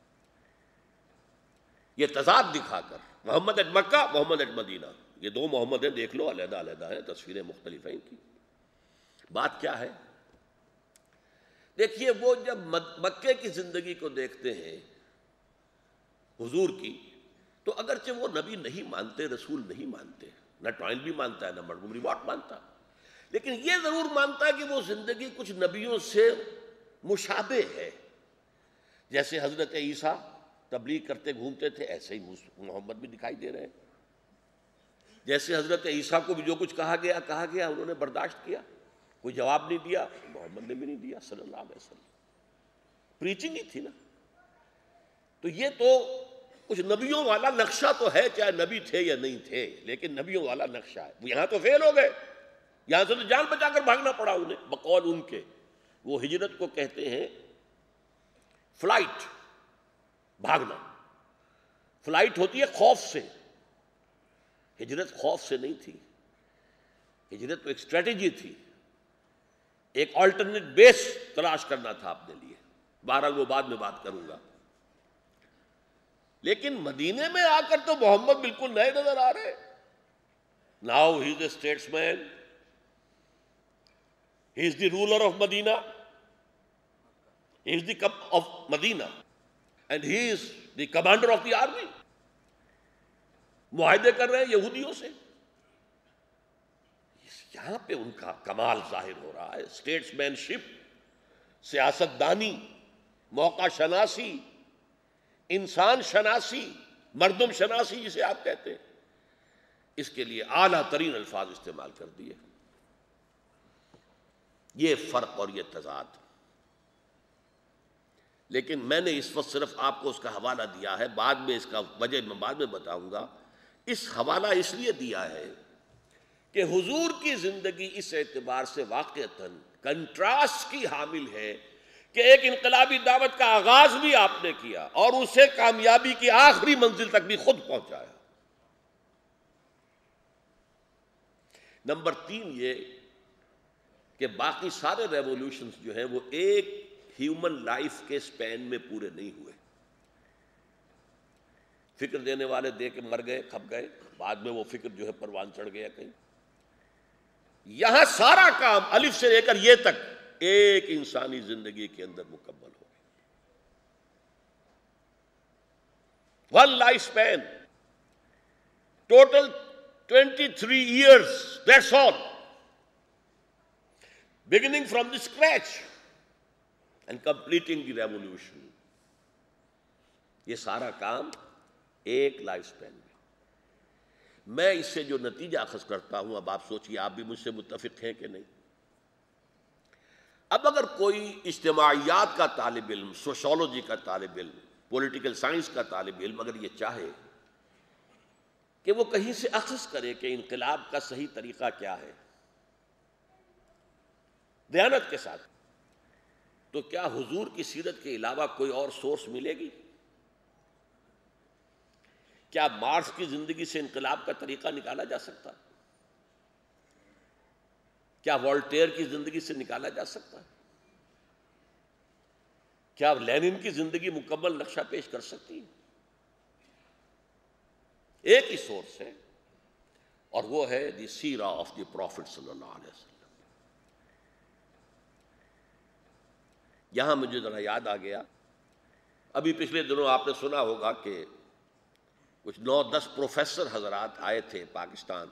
یہ تضاد دکھا کر محمد at Mecca, Muhammad at Medina, یہ 2 محمد ہیں، دیکھ لو، علیحدہ علیحدہ ہیں، تصویریں مختلف ہیں ان کی۔ بات کیا ہے؟ دیکھیے، وہ جب مکے کی زندگی کو دیکھتے ہیں حضور کی، تو اگرچہ وہ نبی نہیں مانتے، رسول نہیں مانتے، نہ ٹوائن بھی مانتا ہے نہ منٹگومری واٹ مانتا، لیکن یہ ضرور مانتا ہے کہ وہ زندگی کچھ نبیوں سے مشابہ ہے۔ جیسے حضرت عیسیٰ تبلیغ کرتے گھومتے تھے، ایسے ہی محمد بھی دکھائی دے رہے ہیں۔ جیسے حضرت عیسیٰ کو بھی جو کچھ کہا گیا انہوں نے برداشت کیا، کوئی جواب نہیں دیا، محمد نے بھی نہیں دیا صلی اللہ علیہ وسلم۔ پریچنگ ہی تھی نا۔ تو یہ تو کچھ نبیوں والا نقشہ تو ہے، چاہے نبی تھے یا نہیں تھے، لیکن نبیوں والا نقشہ ہے۔ وہ یہاں تو فیل ہو گئے، یہاں سے تو جان بچا کر بھاگنا پڑا انہیں، بقول ان کے۔ وہ ہجرت کو کہتے ہیں فلائٹ، بھاگنا۔ فلائٹ ہوتی ہے خوف سے، ہجرت خوف سے نہیں تھی، ہجرت تو ایک اسٹریٹجی تھی، ایک آلٹرنیٹ بیس تلاش کرنا تھا اپنے لیے، بہرحال وہ بعد میں بات کروں گا۔ لیکن مدینے میں آ کر تو محمد بالکل نئے نظر آ رہے۔ Now he is a statesman, he is the ruler of Medina, he is the of Medina and he is the commander of the army. معاہدے کر رہے ہیں یہودیوں سے، یہاں پہ ان کا کمال ظاہر ہو رہا ہے، اسٹیٹس مین شپ، سیاست دانی، موقع شناسی، انسان شناسی، مردم شناسی جسے آپ کہتے ہیں، اس کے لیے اعلیٰ ترین الفاظ استعمال کر دیے۔ یہ فرق اور یہ تضاد، لیکن میں نے اس وقت صرف آپ کو اس کا حوالہ دیا ہے، بعد میں اس کا وجہ میں بعد میں بتاؤں گا۔ اس حوالہ اس لیے دیا ہے کہ حضور کی زندگی اس اعتبار سے واقعتاً کنٹراسٹ کی حامل ہے کہ ایک انقلابی دعوت کا آغاز بھی آپ نے کیا اور اسے کامیابی کی آخری منزل تک بھی خود پہنچایا۔ نمبر 3 یہ کہ باقی سارے ریولوشنز جو ہیں وہ ایک ہیومن لائف کے سپین میں پورے نہیں ہوئے۔ فکر دینے والے دے کے مر گئے، کھپ گئے، بعد میں وہ فکر جو ہے پروان چڑھ گیا کہیں۔ یہاں سارا کام الف سے لے کر یہ تک ایک انسانی زندگی کے اندر مکمل ہو گیا۔ One life span, total 23 years, that's all. Beginning from the scratch and completing the revolution. یہ سارا کام ایک لائف سپین میں۔ میں اس سے جو نتیجہ اخذ کرتا ہوں، اب آپ سوچئے آپ بھی مجھ سے متفق ہیں کہ نہیں۔ اب اگر کوئی اجتماعیات کا طالب علم، سوشولوجی کا طالب علم، پولیٹیکل سائنس کا طالب علم اگر یہ چاہے کہ وہ کہیں سے اخذ کرے کہ انقلاب کا صحیح طریقہ کیا ہے دیانت کے ساتھ، تو کیا حضور کی سیرت کے علاوہ کوئی اور سورس ملے گی؟ کیا مارکس کی زندگی سے انقلاب کا طریقہ نکالا جا سکتا؟ کیا والٹیر کی زندگی سے نکالا جا سکتا؟ کیا لینن کی زندگی مکمل نقشہ پیش کر سکتی ہے؟ ایک ہی سورس ہے اور وہ ہے دی سیرہ آف دی پروفٹ صلی اللہ علیہ وسلم۔ یہاں مجھے ذرا یاد آ گیا، ابھی پچھلے دنوں آپ نے سنا ہوگا کہ کچھ 9-10 پروفیسر حضرات آئے تھے پاکستان،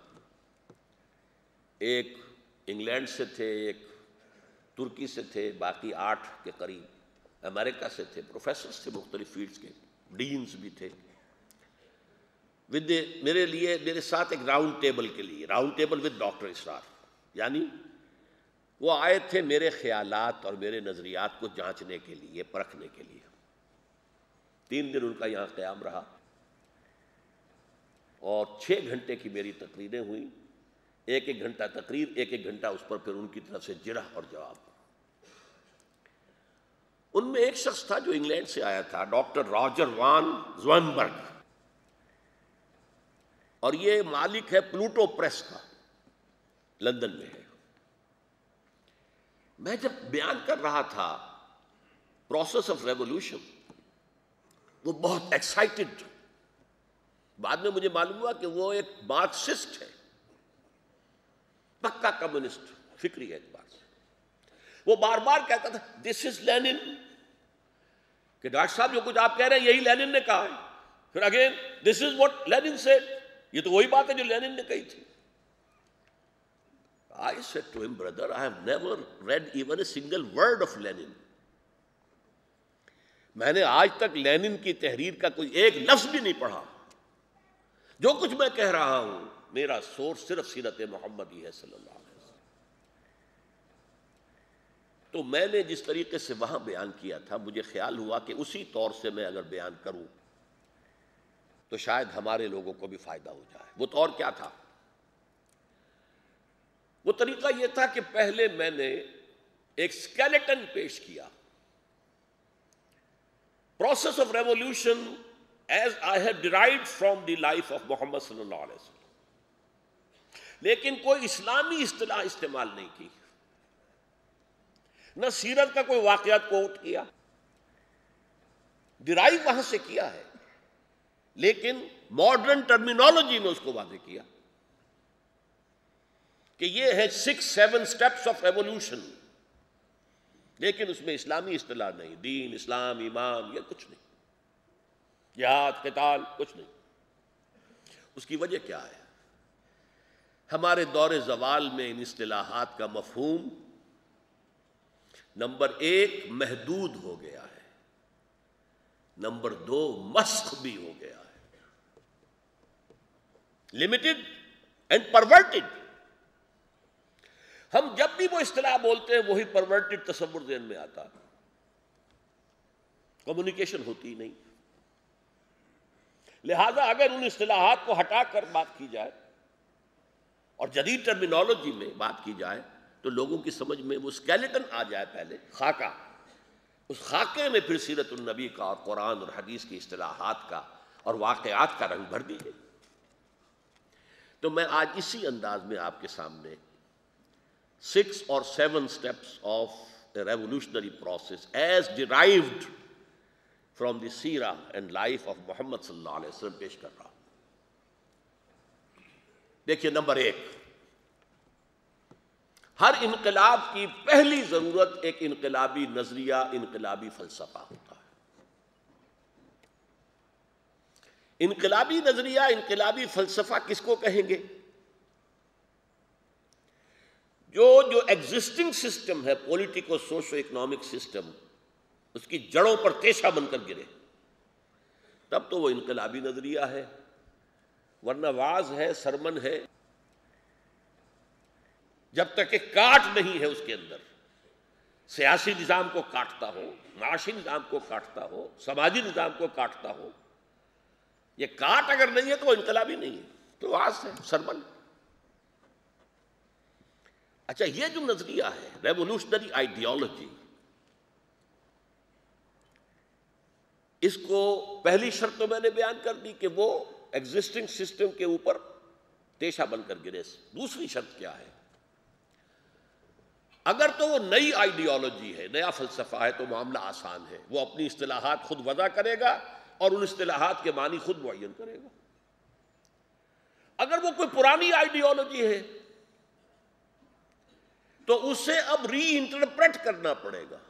ایک انگلینڈ سے تھے، ایک ترکی سے تھے، باقی 8 کے قریب امریکہ سے تھے، پروفیسرز تھے مختلف فیلڈز کے، ڈینز بھی تھے، میرے ساتھ ایک راؤنڈ ٹیبل کے لیے، round table with doctor Israr, یعنی وہ آئے تھے میرے خیالات اور میرے نظریات کو جانچنے کے لیے، پرکھنے کے لیے۔ 3 دن ان کا یہاں قیام رہا اور 6 گھنٹے کی میری تقریریں ہوئیں، 1-1 گھنٹہ تقریر، 1-1 گھنٹہ اس پر پھر ان کی طرف سے جرح اور جواب۔ ان میں ایک شخص تھا جو انگلینڈ سے آیا تھا، ڈاکٹر راجر وان زوئنبرگ، اور یہ مالک ہے پلوٹو پریس کا، لندن میں ہے۔ میں جب بیان کر رہا تھا پروسیس آف ریولوشن، وہ بہت ایکسائٹڈ، بعد میں مجھے معلوم ہوا کہ وہ ایک مارکسسٹ ہے، پکا کمیونسٹ، فکری اعتبار سے۔ وہ بار بار کہتا تھا دس از لینن، کہ ڈاکٹر صاحب جو کچھ آپ کہہ رہے ہیں یہی لینن نے کہا ہے، پھر again this is what Lenin said, یہ تو وہی بات ہے جو لینن نے کہی تھی۔ I said to him, brother, I have never read even a single word of Lenin. میں نے آج تک لینن کی تحریر کا کوئی ایک لفظ بھی نہیں پڑھا۔ جو کچھ میں کہہ رہا ہوں میرا سورس صرف سیرت محمدی ہے صلی اللہ علیہ وسلم۔ تو میں نے جس طریقے سے وہاں بیان کیا تھا، مجھے خیال ہوا کہ اسی طور سے میں اگر بیان کروں تو شاید ہمارے لوگوں کو بھی فائدہ ہو جائے۔ وہ طور کیا تھا؟ وہ طریقہ یہ تھا کہ پہلے میں نے ایک سکیلیٹن پیش کیا، process of revolution as I have derived from the life of Muhammad صلی اللہ علیہ وسلم. لیکن کوئی اسلامی اصطلاح استعمال نہیں کی، نہ سیرت کا کوئی واقعات کوٹ کیا. ڈرائیو وہاں سے کیا ہے، لیکن ماڈرن ٹرمینالوجی میں اس کو واضح کیا کہ یہ ہے 6-7 steps آف ایوولوشن، لیکن اس میں اسلامی اصطلاح نہیں، دین، اسلام، ایمان، یہ کچھ نہیں، جہاد، قتال، کچھ نہیں. اس کی وجہ کیا ہے؟ ہمارے دور زوال میں ان اصطلاحات کا مفہوم نمبر 1 محدود ہو گیا ہے، نمبر 2 مسخ بھی ہو گیا ہے، لمیٹڈ اینڈ پرورٹڈ. ہم جب بھی وہ اصطلاح بولتے ہیں وہی پرورٹڈ تصور ذہن میں آتا، کمیونیکیشن ہوتی نہیں. لہذا اگر ان اصطلاحات کو ہٹا کر بات کی جائے اور جدید ٹرمینالوجی میں بات کی جائے تو لوگوں کی سمجھ میں وہ اسکیلیٹن آ جائے، پہلے خاکہ، اس خاکے میں پھر سیرت النبی کا اور قرآن اور حدیث کی اصطلاحات کا اور واقعات کا رنگ بھر دیجیے. تو میں آج اسی انداز میں آپ کے سامنے 6 or 7 steps of a revolutionary process as derived from the seerah and life of Muhammad صلی اللہ علیہ وسلم پیش کر رہا ہوں. دیکھیے، نمبر 1، ہر انقلاب کی پہلی ضرورت ایک انقلابی نظریہ، انقلابی فلسفہ ہوتا ہے. انقلابی نظریہ، انقلابی فلسفہ کس کو کہیں گے؟ جو ایگزسٹنگ سسٹم ہے، پولیٹیکو سوشو اکنامک سسٹم، اس کی جڑوں پر تیشہ بن کر گرے، تب تو وہ انقلابی نظریہ ہے. ورنہ واز ہے، سرمن ہے، جب تک کہ کاٹ نہیں ہے اس کے اندر، سیاسی نظام کو کاٹتا ہو، معاشی نظام کو کاٹتا ہو، سماجی نظام کو کاٹتا ہو، یہ کاٹ اگر نہیں ہے تو وہ انقلابی نہیں ہے، تو واز ہے، سرمن. اچھا، یہ جو نظریہ ہے ریولوشنری آئیڈیالوجی، اس کو پہلی شرط تو میں نے بیان کر دی کہ وہ ایگزسٹنگ سسٹم کے اوپر تیشہ بن کر گرے. دوسری شرط کیا ہے؟ اگر تو وہ نئی آئیڈیالوجی ہے، نیا فلسفہ ہے، تو معاملہ آسان ہے، وہ اپنی اصطلاحات خود وضع کرے گا اور ان اصطلاحات کے معنی خود معین کرے گا. اگر وہ کوئی پرانی آئیڈیالوجی ہے تو اسے اب ری انٹرپریٹ کرنا پڑے گا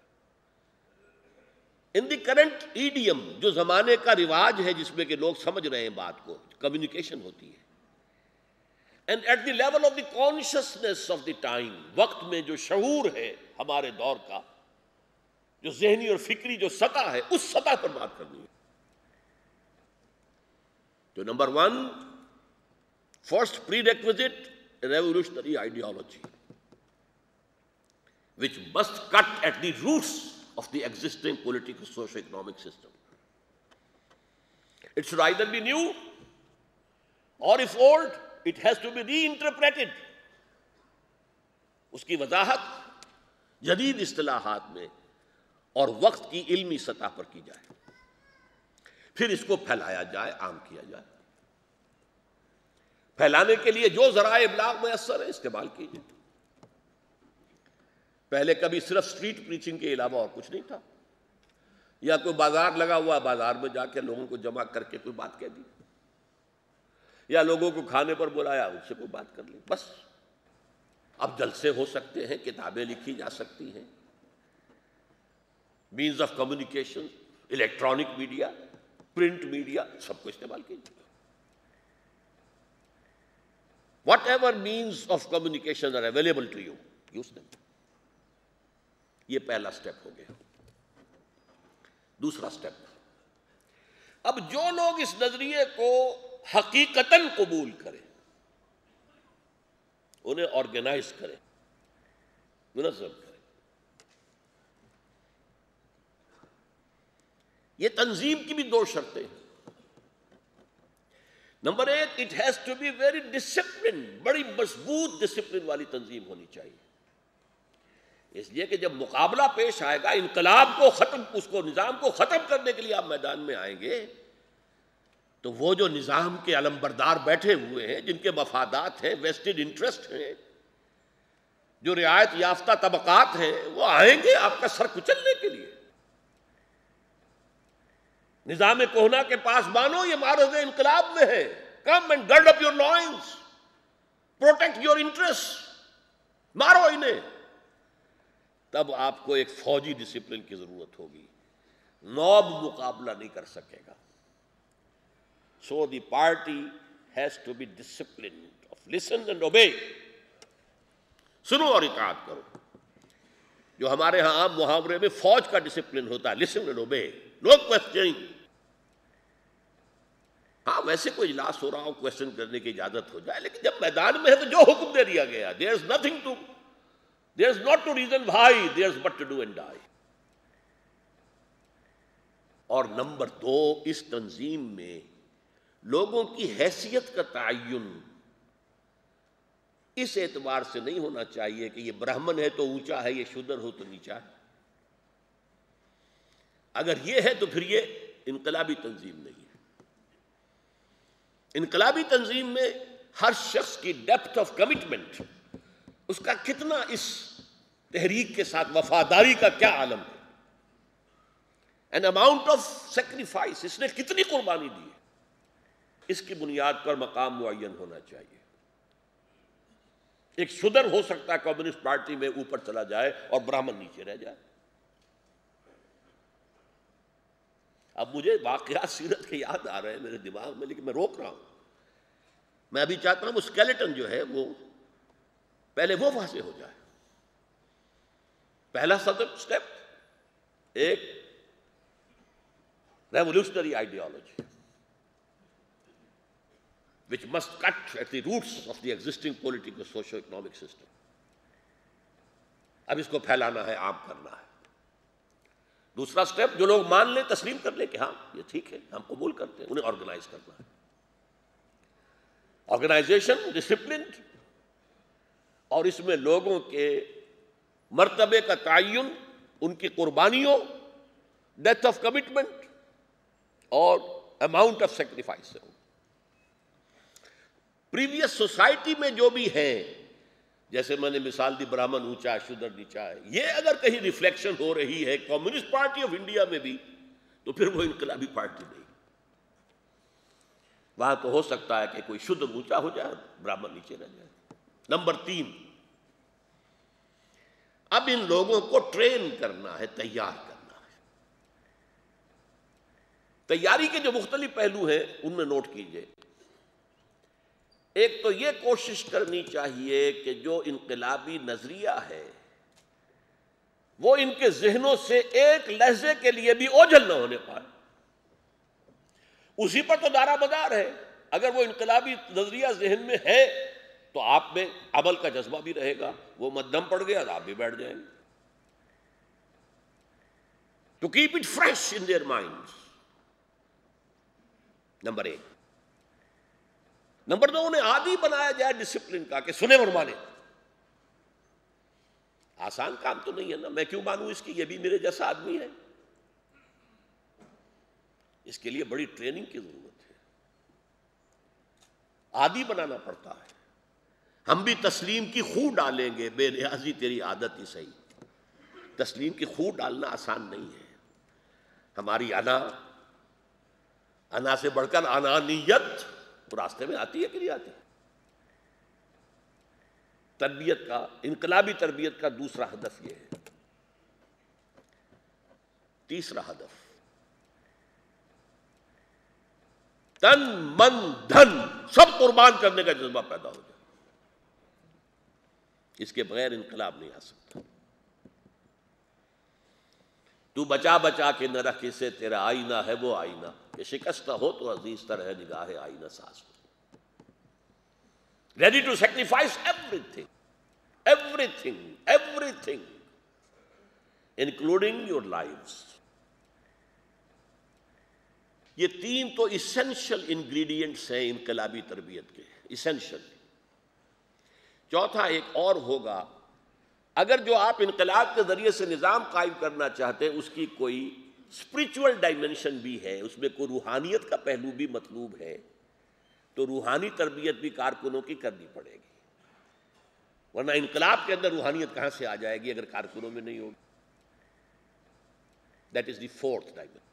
ان دی کرنٹ ایڈیم، جو زمانے کا رواج ہے جس میں کہ لوگ سمجھ رہے ہیں بات کو، کمیونیکیشن ہوتی ہے. And at the level of the consciousness of the time, وقت میں جو شعور ہے ہمارے دور کا، جو ذہنی اور فکری جو سطح ہے، اس سطح پر بات کرنی ہے. تو number 1، first prerequisite, revolutionary ideology which must cut at the roots of the existing political socio-economic system. It should either be new or if old, it has to be reinterpreted. اس کی وضاحت جدید اصطلاحات میں اور وقت کی علمی سطح پر کی جائے، پھر اس کو پھیلایا جائے، عام کیا جائے. پھیلانے کے لیے جو ذرائع ابلاغ میسر ہے استعمال کیجیے. پہلے کبھی صرف اسٹریٹ پریچنگ کے علاوہ اور کچھ نہیں تھا، یا کوئی بازار لگا ہوا، بازار میں جا کے لوگوں کو جمع کر کے کوئی بات کہہ دی، یا لوگوں کو کھانے پر بلایا، ان سے کوئی بات کر لی، بس. اب جلسے ہو سکتے ہیں، کتابیں لکھی جا سکتی ہیں، means of communication, electronic media, print media, سب کو استعمال کیجیے. Whatever means of communication are available to you, use them. یہ پہلا سٹیپ ہو گیا. دوسرا سٹیپ، اب جو لوگ اس نظریے کو حقیقتاً قبول کریں، انہیں آرگنائز کریں، منظم کریں. یہ تنظیم کی بھی 2 شرطیں ہیں. Number 1، it has to be very discipline, بڑی مضبوط ڈسپلن والی تنظیم ہونی چاہیے. اس لیے کہ جب مقابلہ پیش آئے گا، انقلاب کو ختم، اس کو نظام کو ختم کرنے کے لیے آپ میدان میں آئیں گے تو وہ جو نظام کے علمبردار بیٹھے ہوئے ہیں، جن کے مفادات ہیں، ویسٹڈ انٹرسٹ ہیں، جو رعایت یافتہ طبقات ہیں، وہ آئیں گے آپ کا سر کچلنے کے لیے۔ نظام کہنا کے پاس مانو یہ معرض انقلاب میں ہے، come and gird up your loins, protect your interest, مارو انہیں۔ تب آپ کو ایک فوجی ڈسپلن کی ضرورت ہوگی، نوب مقابلہ نہیں کر سکے گا۔ So the party has to be disciplined of listen and obey, سنو اور اطاعت کرو۔ جو ہمارے ہاں عام محاورے میں فوج کا ڈسپلن ہوتا ہے، لسن اینڈ اوبے، نو کوسچننگ۔ ہاں ویسے کوئی اجلاس ہو رہا ہو، کوسچن کرنے کی اجازت ہو جائے، لیکن جب میدان میں ہے تو جو حکم دے دیا گیا، there is nothing to، there is not to reason why، there is but to do and die۔ اور نمبر 2، اس تنظیم میں لوگوں کی حیثیت کا تعین اس اعتبار سے نہیں ہونا چاہیے کہ یہ برہمن ہے تو اونچا ہے، یہ شودر ہو تو نیچا ہے۔ اگر یہ ہے تو پھر یہ انقلابی تنظیم نہیں ہے۔ انقلابی تنظیم میں ہر شخص کی ڈیپتھ آف کمٹمنٹ، اس کا کتنا اس تحریک کے ساتھ وفاداری کا کیا عالم ہے، این اماؤنٹ آف سیکریفائس، اس نے کتنی قربانی دی ہے، اس کی بنیاد پر مقام معین ہونا چاہیے۔ ایک شودر ہو سکتا ہے کمیونسٹ پارٹی میں اوپر چلا جائے اور برہمن نیچے رہ جائے۔ اب مجھے واقعات سیرت کے یاد آ رہے ہیں میرے دماغ میں، لیکن میں روک رہا ہوں۔ میں ابھی چاہتا ہوں وہ اسکیلیٹن جو ہے وہ پہلے وہ واضح ہو جائے۔ پہلا سٹیپ ایک revolutionary ideology which must cut at the roots of the existing political socio-economic system۔ اب اس کو پھیلانا ہے، عام کرنا ہے۔ دوسرا سٹیپ، جو لوگ مان لیں، تسلیم کر لیں کہ ہاں یہ ٹھیک ہے، ہم قبول کرتے ہیں، انہیں آرگنائز کرنا ہے۔ آرگنائزیشن ڈسپلنڈ، اور اس میں لوگوں کے مرتبے کا تعین، ان کی قربانیوں، ڈیتھ آف کمٹمنٹ اور اماؤنٹ آف سیکریفائس سے ہو۔ پریویس سوسائٹی میں جو بھی ہیں، جیسے میں نے مثال دی برہمن اونچا ہے، شودر نیچا ہے، یہ اگر کہیں ریفلیکشن ہو رہی ہے کمیونسٹ پارٹی آف انڈیا میں بھی، تو پھر وہ انقلابی پارٹی نہیں۔ وہاں تو ہو سکتا ہے کہ کوئی شودر اونچا ہو جائے، برہمن نیچے رہ جائے۔ نمبر 3، اب ان لوگوں کو ٹرین کرنا ہے، تیار کرنا ہے۔ تیاری کے جو مختلف پہلو ہیں ان میں نوٹ کیجئے۔ ایک تو یہ کوشش کرنی چاہیے کہ جو انقلابی نظریہ ہے وہ ان کے ذہنوں سے ایک لہجے کے لیے بھی اوجھل نہ ہونے پائے۔ اسی پر تو دارا مدار ہے۔ اگر وہ انقلابی نظریہ ذہن میں ہے تو آپ میں عمل کا جذبہ بھی رہے گا، وہ مدھم پڑ گیا تو آپ بھی بیٹھ جائیں گے۔ To keep it fresh in their minds, number 1۔ Number 2، انہیں عادی بنایا جائے ڈسپلن کا، کہ سنیں اور مانیں۔ آسان کام تو نہیں ہے نا، میں کیوں مانوں اس کی، یہ بھی میرے جیسا آدمی ہے۔ اس کے لیے بڑی ٹریننگ کی ضرورت ہے، عادی بنانا پڑتا ہے۔ ہم بھی تسلیم کی خو ڈالیں گے، بے نیازی تیری عادت ہی صحیح۔ تسلیم کی خو ڈالنا آسان نہیں ہے۔ ہماری انا سے بڑھ کر انانیت راستے میں آتی ہے کہ نہیں آتی؟ تربیت کا، انقلابی تربیت کا دوسرا ہدف یہ ہے۔ تیسرا ہدف، تن من دھن سب قربان کرنے کا جذبہ پیدا ہو جائے۔ اس کے بغیر انقلاب نہیں آ سکتا۔ تو بچا بچا کے نہ رکھ اسے، تیرا آئینہ ہے وہ آئینہ کہ شکستہ ہو تو عزیز تر ہے نگاہ آئینہ ساز ہو۔ Ready to sacrifice everything, everything, everything including your lives. یہ 3 تو ایسنشل انگریڈینٹس ہیں انقلابی تربیت کے، ایسنشل۔ چوتھا ایک اور ہوگا، اگر جو آپ انقلاب کے ذریعے سے نظام قائم کرنا چاہتے ہیں اس کی کوئی اسپرچول ڈائمنشن بھی ہے، اس میں کوئی روحانیت کا پہلو بھی مطلوب ہے، تو روحانی تربیت بھی کارکنوں کی کرنی پڑے گی، ورنہ انقلاب کے اندر روحانیت کہاں سے آ جائے گی اگر کارکنوں میں نہیں ہوگی. That is the fourth dimension.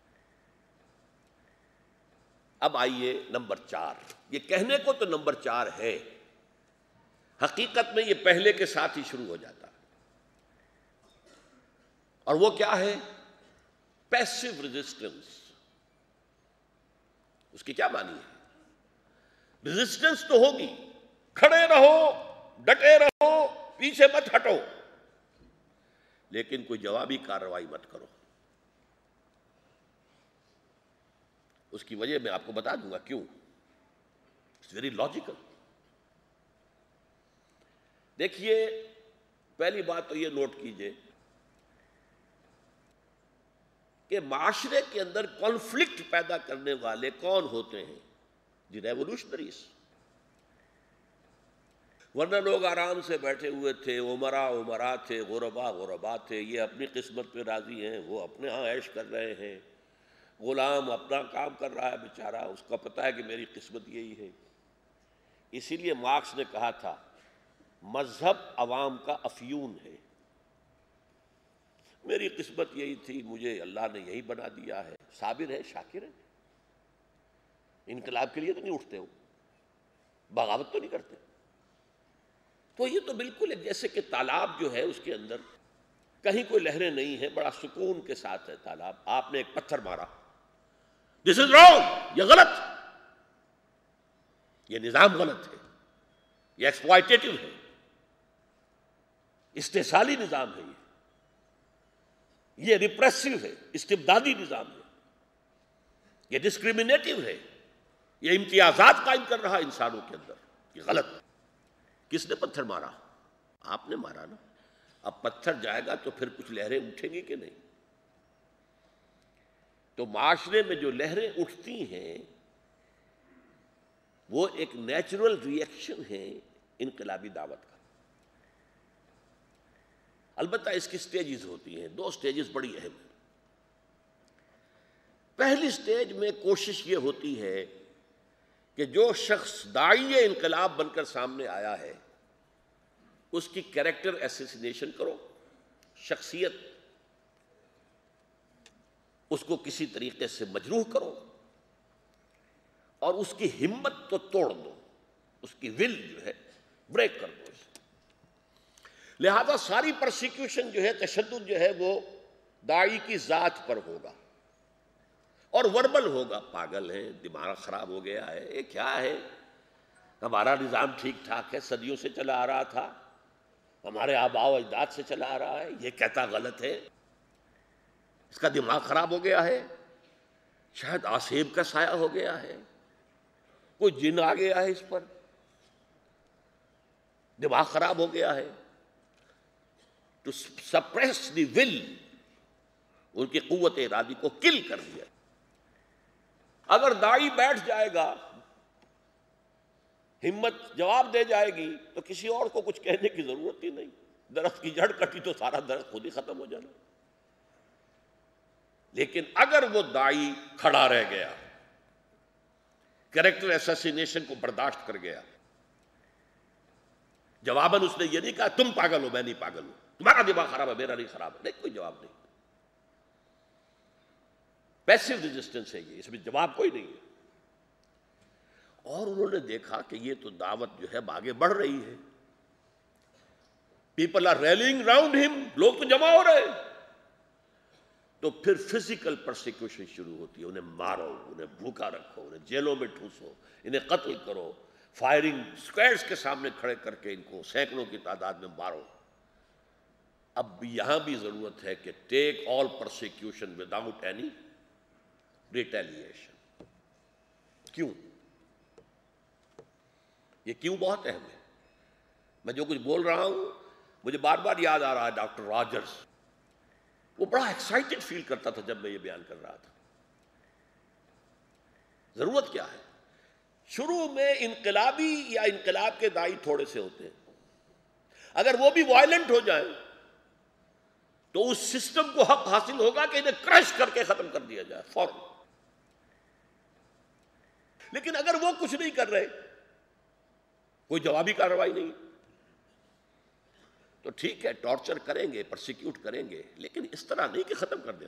اب آئیے نمبر 4. یہ کہنے کو تو نمبر 4 ہے، حقیقت میں یہ پہلے کے ساتھ ہی شروع ہو جاتا ہے، اور وہ کیا ہے؟ Passive resistance. اس کی کیا معنی ہے؟ ریزسٹنس تو ہوگی، کھڑے رہو، ڈٹے رہو، پیچھے مت ہٹو، لیکن کوئی جوابی کارروائی مت کرو. اس کی وجہ میں آپ کو بتا دوں گا کیوں. It's very logical. دیکھیے، پہلی بات تو یہ نوٹ کیجئے کہ معاشرے کے اندر کانفلکٹ پیدا کرنے والے کون ہوتے ہیں؟ دی ریولوشنریز. ورنہ لوگ آرام سے بیٹھے ہوئے تھے، امراء تھے، غربا تھے، یہ اپنی قسمت پہ راضی ہیں، وہ اپنے ہاں عیش کر رہے ہیں، غلام اپنا کام کر رہا ہے بیچارہ، اس کا پتہ ہے کہ میری قسمت یہی ہے. اسی لیے مارکس نے کہا تھا مذہب عوام کا افیون ہے. میری قسمت یہی تھی، مجھے اللہ نے یہی بنا دیا ہے. صابر ہے، شاکر ہے، انقلاب کے لیے تو نہیں اٹھتے ہو، بغاوت تو نہیں کرتے. تو یہ تو بالکل ہے جیسے کہ تالاب جو ہے اس کے اندر کہیں کوئی لہریں نہیں ہیں، بڑا سکون کے ساتھ ہے تالاب. آپ نے ایک پتھر مارا، دس از رانگ، یہ غلط، یہ نظام غلط ہے، یہ ایکسپلائٹیٹو ہے، استحصالی نظام ہے، یہ ریپریسو ہے، استبدادی نظام ہے، یہ ڈسکریمنیٹو ہے، یہ امتیازات قائم کر رہا ہے انسانوں کے اندر. یہ غلط. کس نے پتھر مارا؟ آپ نے مارا نا. اب پتھر جائے گا تو پھر کچھ لہریں اٹھیں گی کہ نہیں؟ تو معاشرے میں جو لہریں اٹھتی ہیں وہ ایک نیچرل ری ایکشن ہے انقلابی دعوت کا. البتہ اس کی سٹیجز ہوتی ہیں، 2 سٹیجز بڑی اہم ہیں. پہلی سٹیج میں کوشش یہ ہوتی ہے کہ جو شخص داعی انقلاب بن کر سامنے آیا ہے اس کی کیریکٹر ایسیسینیشن کرو، شخصیت اس کو کسی طریقے سے مجروح کرو، اور اس کی ہمت تو توڑ دو، اس کی ول جو ہے بریک کر دو. لہذا ساری پرسیکیوشن جو ہے، تشدد جو ہے، وہ داعی کی ذات پر ہوگا اور وربل ہوگا. پاگل ہیں، دماغ خراب ہو گیا ہے، یہ کیا ہے؟ ہمارا نظام ٹھیک ٹھاک ہے، صدیوں سے چلا آ رہا تھا، ہمارے آباء و اجداد سے چلا آ رہا ہے، یہ کہتا غلط ہے، اس کا دماغ خراب ہو گیا ہے، شاید آسیب کا سایہ ہو گیا ہے، کوئی جن آ گیا ہے اس پر، دماغ خراب ہو گیا ہے. ٹو سپریس دی ول، ان کی قوت ارادی کو کل کر دیا. اگر داعی بیٹھ جائے گا، ہمت جواب دے جائے گی، تو کسی اور کو کچھ کہنے کی ضرورت ہی نہیں. درخت کی جڑ کٹی تو سارا درخت خود ہی ختم ہو جانا. لیکن اگر وہ داعی کھڑا رہ گیا، کیریکٹر ایساسینیشن کو برداشت کر گیا، جواباً اس نے یہ نہیں کہا تم پاگل ہو، میں نہیں پاگل ہوں، تمہارا دماغ خراب ہے، میرا نہیں خراب ہے، نہیں، کوئی جواب نہیں. پیسو ریزسٹنس ہے یہ، اس میں جواب کوئی نہیں ہے. اور انہوں نے دیکھا کہ یہ تو دعوت جو ہے آگے بڑھ رہی ہے، پیپل آر ریلنگ راؤنڈ ہم، لوگ تو جمع ہو رہے ہیں. تو پھر فزیکل پرسیکیوشن شروع ہوتی ہے. انہیں مارو، انہیں بھوکا رکھو، انہیں جیلوں میں ٹھوسو، انہیں قتل کرو، فائرنگ اسکواڈز کے سامنے کھڑے کر کے ان کو سینکڑوں کی تعداد میں مارو. اب یہاں بھی ضرورت ہے کہ take all persecution without any retaliation. کیوں؟ یہ کیوں بہت اہم ہے. میں جو کچھ بول رہا ہوں مجھے بار بار یاد آ رہا ہے ڈاکٹر راجرز. وہ بڑا ایکسائٹڈ فیل کرتا تھا جب میں یہ بیان کر رہا تھا. ضرورت کیا ہے؟ شروع میں انقلابی یا انقلاب کے داعی تھوڑے سے ہوتے ہیں، اگر وہ بھی وائلنٹ ہو جائیں تو اس سسٹم کو حق حاصل ہوگا کہ انہیں کرش کر کے ختم کر دیا جائے فوراً. لیکن اگر وہ کچھ نہیں کر رہے، کوئی جوابی کارروائی نہیں، تو ٹھیک ہے، ٹارچر کریں گے، پرسیکیوٹ کریں گے، لیکن اس طرح نہیں کہ ختم کر دیں.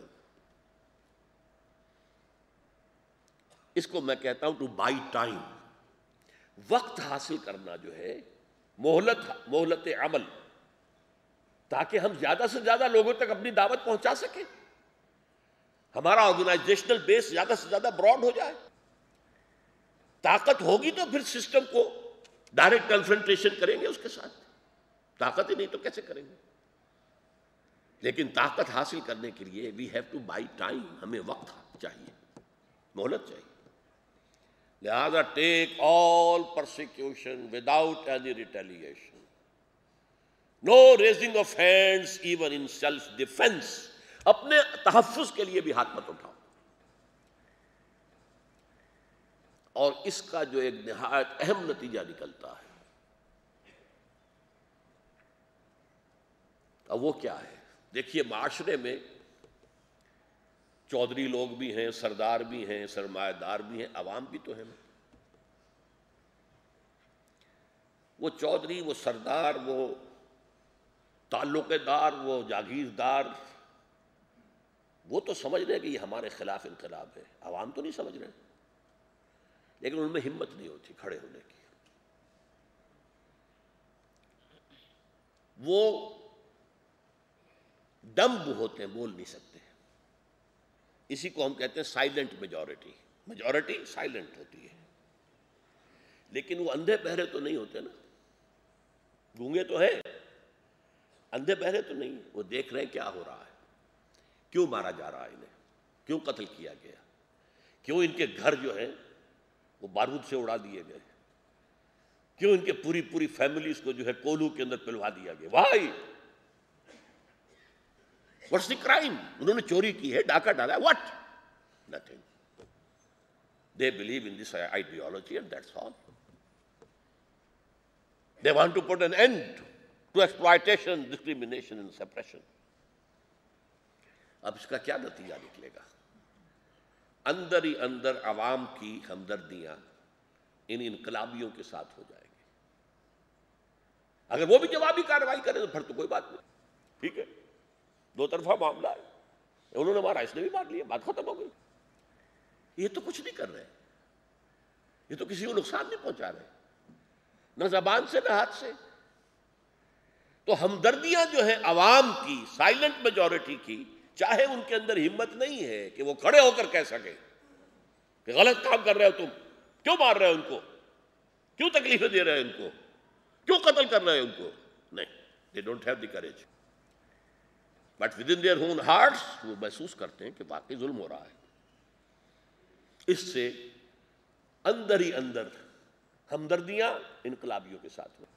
اس کو میں کہتا ہوں ٹو بائی ٹائم، وقت حاصل کرنا جو ہے، مہلت عمل، تاکہ ہم زیادہ سے زیادہ لوگوں تک اپنی دعوت پہنچا سکیں، ہمارا آرگنائزیشنل بیس زیادہ سے زیادہ براڈ ہو جائے. طاقت ہوگی تو پھر سسٹم کو ڈائریکٹ کنفرنٹیشن کریں گے اس کے ساتھ. طاقت ہی نہیں تو کیسے کریں گے؟ لیکن طاقت حاصل کرنے کے لیے we have to buy time, ہمیں وقت چاہیے، مہلت چاہیے. لہذا take all persecution without any retaliation, no raising of hands even in self defence, اپنے تحفظ کے لیے بھی ہاتھ مت اٹھاؤ. اور اس کا جو ایک نہایت اہم نتیجہ نکلتا ہے، اب وہ کیا ہے؟ دیکھیے، معاشرے میں چودھری لوگ بھی ہیں، سردار بھی ہیں، سرمایہ دار بھی ہیں، عوام بھی تو ہیں. وہ چودھری، وہ سردار، وہ تعلق دار، وہ جاگیردار، وہ تو سمجھ رہے کہ یہ ہمارے خلاف انقلاب ہے. عوام تو نہیں سمجھ رہے، لیکن ان میں ہمت نہیں ہوتی کھڑے ہونے کی. وہ ڈمب ہوتے ہیں، بول نہیں سکتے. اسی کو ہم کہتے ہیں سائلنٹ میجورٹی. میجورٹی سائلنٹ ہوتی ہے، لیکن وہ اندھے بہرے تو نہیں ہوتے نا. گونگے تو ہیں، اندھے بہرے تو نہیں. وہ دیکھ رہے ہیں کیا ہو رہا ہے، کیوں مارا جا رہا ہے انہیں، کیوں قتل کیا گیا، کیوں ان کے گھر جو ہیں وہ بارود سے اڑا دیے گئے، کیوں ان کے پوری فیملیز کو جو ہے کولو کے اندر پلوا دیا گیا. Why what's the crime? انہوں نے چوری کی ہے، ڈاکہ ڈالا ہے، what? Nothing. They believe in this ideology and that's all. They want to put an end to exploitation, discrimination and suppression. اب اس کا کیا نتیجہ نکلے گا؟ اندر ہی اندر عوام کی ہمدردیاں ان انقلابیوں کے ساتھ ہو جائیں گی. اگر وہ بھی جوابی کارروائی کریں تو پھر تو کوئی بات نہیں، ٹھیک ہے، دو طرفہ معاملہ ہے، انہوں نے مارا، اس نے بھی مار لیا، بات ختم ہو گئی. یہ تو کچھ نہیں کر رہے، یہ تو کسی کو نقصان نہیں پہنچا رہے، نہ زبان سے نہ ہاتھ سے. تو ہمدردیاں جو ہیں عوام کی، سائلنٹ میجورٹی کی، چاہے ان کے اندر ہمت نہیں ہے کہ وہ کھڑے ہو کر کہہ سکیں کہ غلط کام کر رہے ہو تم، کیوں مار رہے ہو ان کو، کیوں تکلیفیں دے رہے ہو ان کو، کیوں قتل کر رہے ہو ان کو. نہیں، they don't have the courage. But within their own hearts وہ محسوس کرتے ہیں کہ واقعی ظلم ہو رہا ہے. اس سے اندر ہی اندر ہمدردیاں انقلابیوں کے ساتھ ہوئی.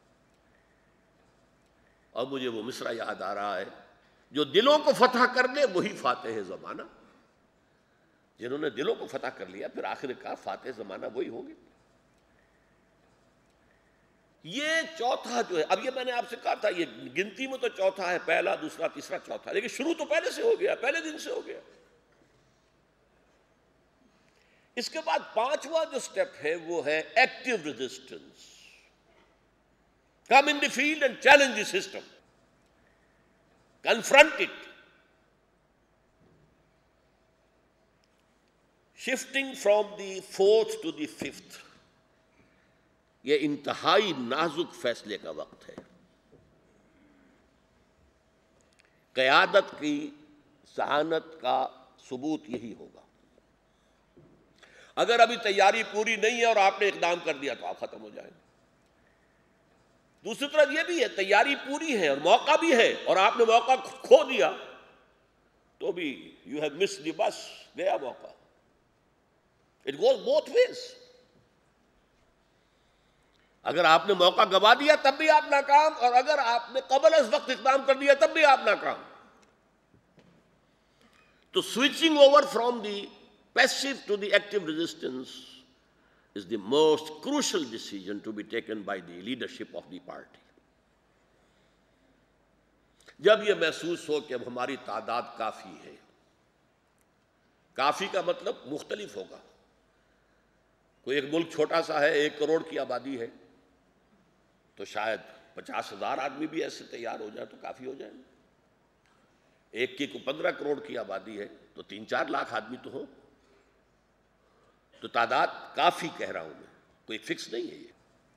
اور مجھے وہ مصرع یاد آ رہا ہے، جو دلوں کو فتح کر لے وہی فاتح زمانہ. جنہوں نے دلوں کو فتح کر لیا پھر آخر کار فاتح زمانہ وہی ہوں گے. یہ چوتھا جو ہے، اب یہ میں نے آپ سے کہا تھا، یہ گنتی میں تو چوتھا ہے، پہلا، دوسرا، تیسرا، چوتھا، لیکن شروع تو پہلے سے ہو گیا، پہلے دن سے ہو گیا. اس کے بعد پانچواں جو سٹیپ ہے وہ ہے active resistance. Come in the field and challenge the system, confront it. Shifting from the fourth to the fifth, یہ انتہائی نازک فیصلے کا وقت ہے. قیادت کی ذہانت کا ثبوت یہی ہوگا. اگر ابھی تیاری پوری نہیں ہے اور آپ نے اقدام کر دیا تو آپ ختم ہو جائیں گے. دوسری طرف یہ بھی ہے، تیاری پوری ہے اور موقع بھی ہے اور آپ نے موقع کھو دیا تو بھی یو ہیو مسڈ دی بس، گیا موقع. It goes both ways. اگر آپ نے موقع گوا دیا تب بھی آپ ناکام، اور اگر آپ نے قبل از وقت اقدام کر دیا تب بھی آپ ناکام. تو switching over from the passive to the active resistance is the most crucial decision to be taken by the leadership of the party. جب یہ محسوس ہو کہ اب ہماری تعداد کافی ہے، کافی کا مطلب مختلف ہوگا. کوئی ایک ملک چھوٹا سا ہے، 1 کروڑ کی آبادی ہے، تو شاید 50,000 آدمی بھی ایسے تیار ہو جائے تو کافی ہو جائے. ایک کی 15 کروڑ کی آبادی ہے تو 3-4 لاکھ آدمی تو ہو. تو تعداد کافی کہہ رہا ہوں میں، کوئی فکس نہیں ہے یہ.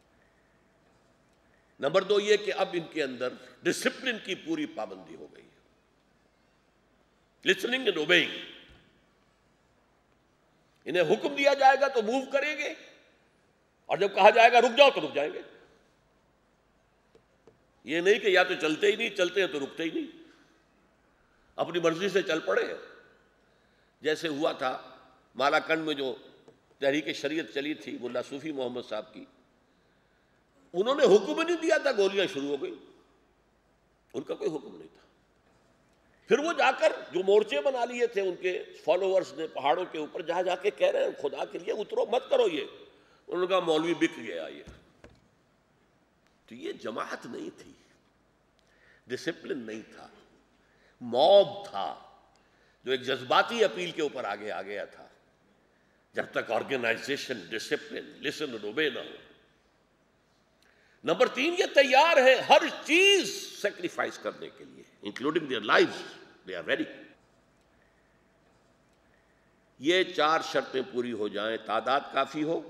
نمبر 2 یہ کہ اب ان کے اندر ڈسپلن کی پوری پابندی ہو گئی ہے. Listening and obeying. انہیں حکم دیا جائے گا تو موو کریں گے، اور جب کہا جائے گا رک جاؤ تو رک جائیں گے. یہ نہیں کہ یا تو چلتے ہی نہیں، چلتے ہیں تو رکتے ہی نہیں، اپنی مرضی سے چل پڑے. جیسے ہوا تھا مالاکنڈ میں جو تحریک شریعت چلی تھی ملا صوفی محمد صاحب کی، انہوں نے حکم نہیں دیا تھا، گولیاں شروع ہو گئی. ان کا کوئی حکم نہیں تھا. پھر وہ جا کر جو مورچے بنا لیے تھے ان کے فالوورز نے پہاڑوں کے اوپر، جہاں جا کے کہہ رہے ہیں خدا کے لیے اترو، مت کرو یہ. انہوں نے کہا مولوی بک گیا یہ. تو یہ جماعت نہیں تھی، ڈسپلن نہیں تھا، موب تھا جو ایک جذباتی اپیل کے اوپر آگے آ گیا تھا. جب تک organisation, discipline, listen and obey نہ ہو. نمبر 3 یہ تیار ہے ہر چیز سیکریفائس کرنے کے لیے، including their lives, they are ready. یہ 4 شرطیں پوری ہو جائیں، تعداد کافی ہو،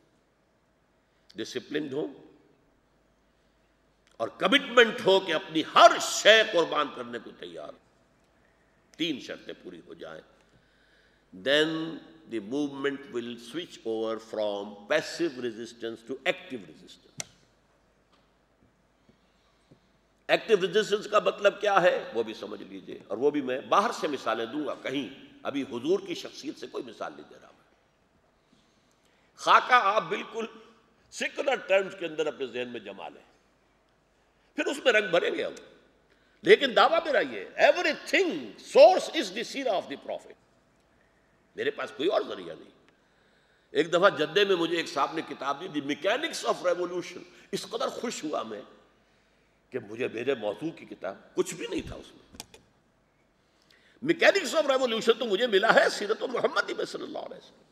ڈسپلنڈ ہو، اور کمٹمنٹ ہو کہ اپنی ہر شے قربان کرنے کو تیار. 3 شرطیں پوری ہو جائیں، then the movement will switch over from passive resistance to active resistance. Active resistance کا مطلب کیا ہے وہ بھی سمجھ لیجئے، اور وہ بھی میں باہر سے مثالیں دوں گا، کہیں ابھی حضور کی شخصیت سے کوئی مثال نہیں دے رہا. خاکہ آپ بالکل سیکولر ٹرمز کے اندر اپنے ذہن میں جما لیں، پھر اس میں رنگ بھریں گے ہم. لیکن دعویٰ میرا یہ، everything source is the سیرا آف دی پروفٹ. میرے پاس کوئی اور ذریعہ نہیں. ایک دفعہ جدے میں مجھے ایک صاحب نے کتاب دی، دی میکینکس آف ریولوشن. اس قدر خوش ہوا میں کہ مجھے میرے موضوع کی کتاب کچھ بھی نہیں تھا اس میں. میکینکس آف ریولوشن تو مجھے ملا ہے سیرت محمدی میں صلی اللہ علیہ وسلم.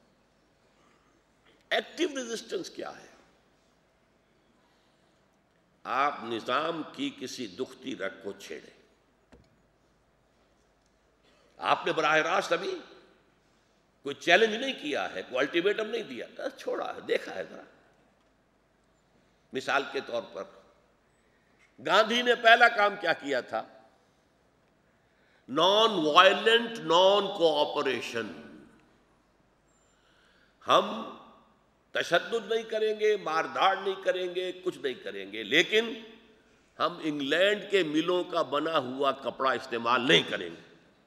ایکٹیو ریزسٹنس کیا ہے؟ آپ نظام کی کسی دکھتی رگ کو چھیڑیں. آپ نے براہ راست ابھی کوئی چیلنج نہیں کیا ہے، کوئی الٹیمیٹم نہیں دیا، چھوڑا ہے، دیکھا ہے ذرا. مثال کے طور پر گاندھی نے پہلا کام کیا کیا تھا؟ Non violent non cooperation. ہم تشدد نہیں کریں گے، مار دھاڑ نہیں کریں گے، کچھ نہیں کریں گے، لیکن ہم انگلینڈ کے ملوں کا بنا ہوا کپڑا استعمال نہیں کریں گے.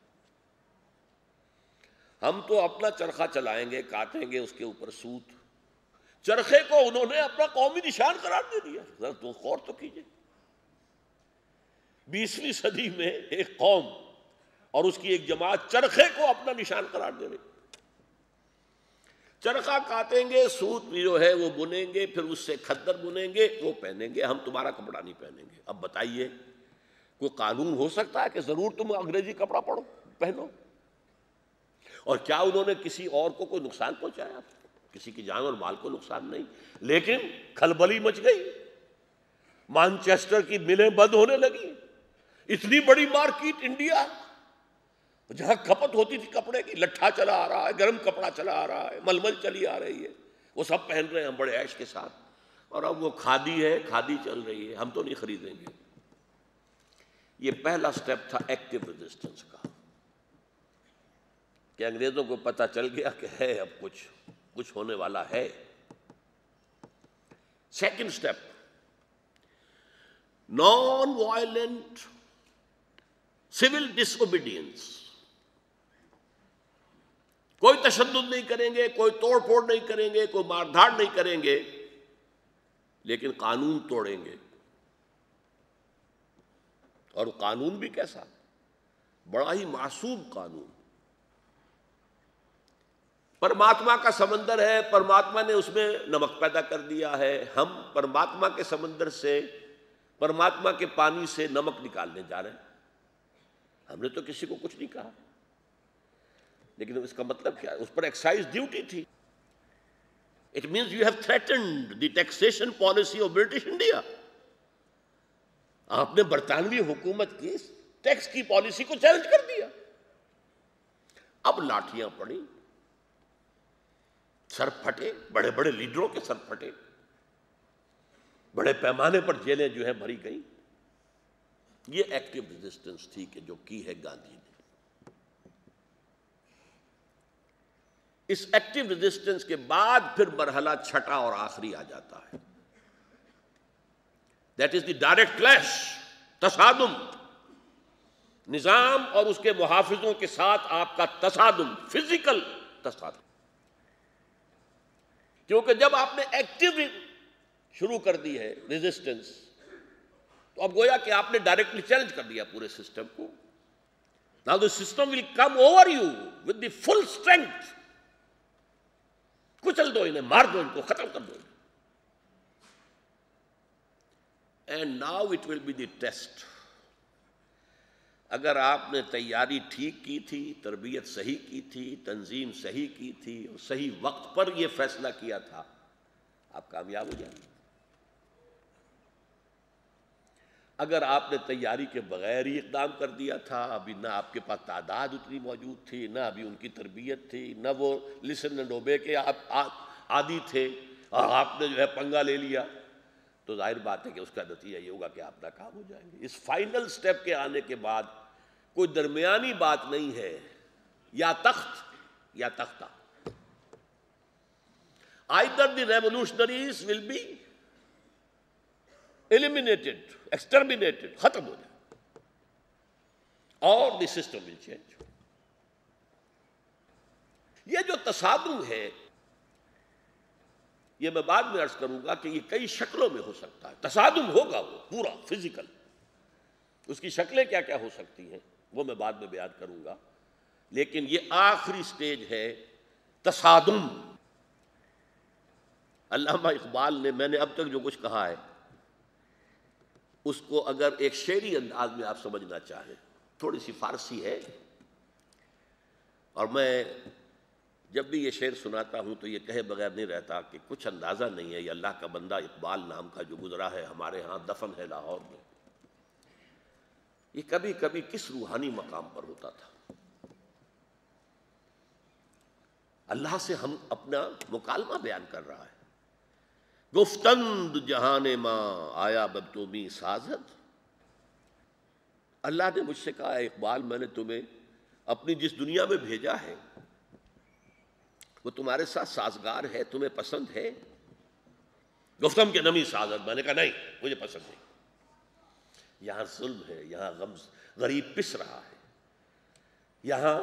ہم تو اپنا چرخہ چلائیں گے، کاٹیں گے اس کے اوپر سوت. چرخے کو انہوں نے اپنا قومی نشان قرار دے دیا. ذرا تو غور تو کیجئے، 20ویں صدی میں ایک قوم اور اس کی ایک جماعت چرخے کو اپنا نشان قرار دے رہی. چرخہ کاٹیں گے، سوت جو ہے وہ بنیں گے، پھر اس سے کھدر بنیں گے، وہ پہنیں گے. ہم تمہارا کپڑا نہیں پہنیں گے. اب بتائیے کوئی قانون ہو سکتا ہے کہ ضرور تم انگریزی کپڑا پہنو؟ اور کیا انہوں نے کسی اور کو کوئی نقصان پہنچایا؟ کسی کی جان اور مال کو نقصان نہیں. لیکن کھلبلی مچ گئی، مانچسٹر کی ملیں بند ہونے لگی. اتنی بڑی مارکیٹ انڈیا جہاں کھپت ہوتی تھی کپڑے کی، لٹھا چلا آ رہا ہے، گرم کپڑا چلا آ رہا ہے، ململ چلی آ رہی ہے، وہ سب پہن رہے ہیں بڑے عیش کے ساتھ. اور اب وہ کھادی ہے، کھادی چل رہی ہے، ہم تو نہیں خریدیں گے. یہ پہلا سٹیپ تھا ایکٹیو ریزسٹنس کا، کہ انگریزوں کو پتہ چل گیا کہ ہے اب کچھ ہونے والا ہے. Second step, non violent civil disobedience. کوئی تشدد نہیں کریں گے، کوئی توڑ پھوڑ نہیں کریں گے، کوئی مار دھاڑ نہیں کریں گے، لیکن قانون توڑیں گے. اور قانون بھی کیسا؟ بڑا ہی معصوم قانون. پرماتما کا سمندر ہے، پرماتما نے اس میں نمک پیدا کر دیا ہے. ہم پرماتما کے سمندر سے پرماتما کے پانی سے نمک نکالنے جا رہے ہیں، ہم نے تو کسی کو کچھ نہیں کہا، لیکن اس کا مطلب کیا ہے؟ اس پر ایکسائز ڈیوٹی تھی. It means you have threatened the taxation policy of British India. آپ نے برطانوی حکومت کی ٹیکس کی پالیسی کو چیلنج کر دیا. اب لاٹھیاں پڑی، سر پھٹے، بڑے بڑے لیڈروں کے سر پھٹے، بڑے پیمانے پر جیلیں جو ہے بھری گئی. یہ ایکٹیو ریزسٹنس تھی کہ جو کی ہے گاندھی نے. اس ایکٹیو ریزسٹنس کے بعد پھر مرحلہ چھٹا اور آخری آ جاتا ہے. That is the direct clash, تصادم، نظام اور اس کے محافظوں کے ساتھ آپ کا تصادم، فزیکل تصادم. کیونکہ جب آپ نے ایکٹیو شروع کر دی ہے ریزسٹنس، تو اب گویا کہ آپ نے ڈائریکٹلی چیلنج کر دیا پورے سسٹم کو. Now the system will come over you with the full strength. کچل دو انہیں، مار دو ان کو، ختم کر دو. And now it will be the test. اگر آپ نے تیاری ٹھیک کی تھی، تربیت صحیح کی تھی، تنظیم صحیح کی تھی اور صحیح وقت پر یہ فیصلہ کیا تھا، آپ کامیاب ہو جائیں گے. اگر آپ نے تیاری کے بغیر ہی اقدام کر دیا تھا، ابھی نہ آپ کے پاس تعداد اتنی موجود تھی، نہ ابھی ان کی تربیت تھی، نہ وہ لسن اینڈ اوبے کے عادی تھے، اور آپ نے جو ہے پنگا لے لیا، تو ظاہر بات ہے کہ اس کا نتیجہ یہ ہوگا کہ آپ ناکام ہو جائیں گے. اس فائنل سٹیپ کے آنے کے بعد کوئی درمیانی بات نہیں ہے، یا تخت یا تختہ. Either the revolutionaries will be eliminated, exterminated, ختم ہو جائے, اور the system will change. یہ جو تصادم ہے، یہ میں بعد میں عرض کروں گا کہ یہ کئی شکلوں میں ہو سکتا ہے. تصادم ہوگا وہ پورا فزیکل، اس کی شکلیں کیا کیا ہو سکتی ہیں وہ میں بعد میں بیان کروں گا. لیکن یہ آخری سٹیج ہے تصادم. علامہ اقبال نے، میں نے اب تک جو کچھ کہا ہے اس کو اگر ایک شعری انداز میں آپ سمجھنا چاہیں، تھوڑی سی فارسی ہے، اور میں جب بھی یہ شعر سناتا ہوں تو یہ کہے بغیر نہیں رہتا کہ کچھ اندازہ نہیں ہے یہ اللہ کا بندہ اقبال نام کا جو گزرا ہے ہمارے ہاں دفن ہے لاہور میں، یہ کبھی کبھی کس روحانی مقام پر ہوتا تھا. اللہ سے ہم اپنا مکالمہ بیان کر رہا ہے. گفتند جہان ماں آیا بب تمی سازد. اللہ نے مجھ سے کہا، اے اقبال، میں نے تمہیں اپنی جس دنیا میں بھیجا ہے وہ تمہارے ساتھ سازگار ہے، تمہیں پسند ہے؟ گفتم کہ نمی سازد. میں نے کہا نہیں، مجھے پسند نہیں. یہاں ظلم ہے، یہاں غریب پس رہا ہے، یہاں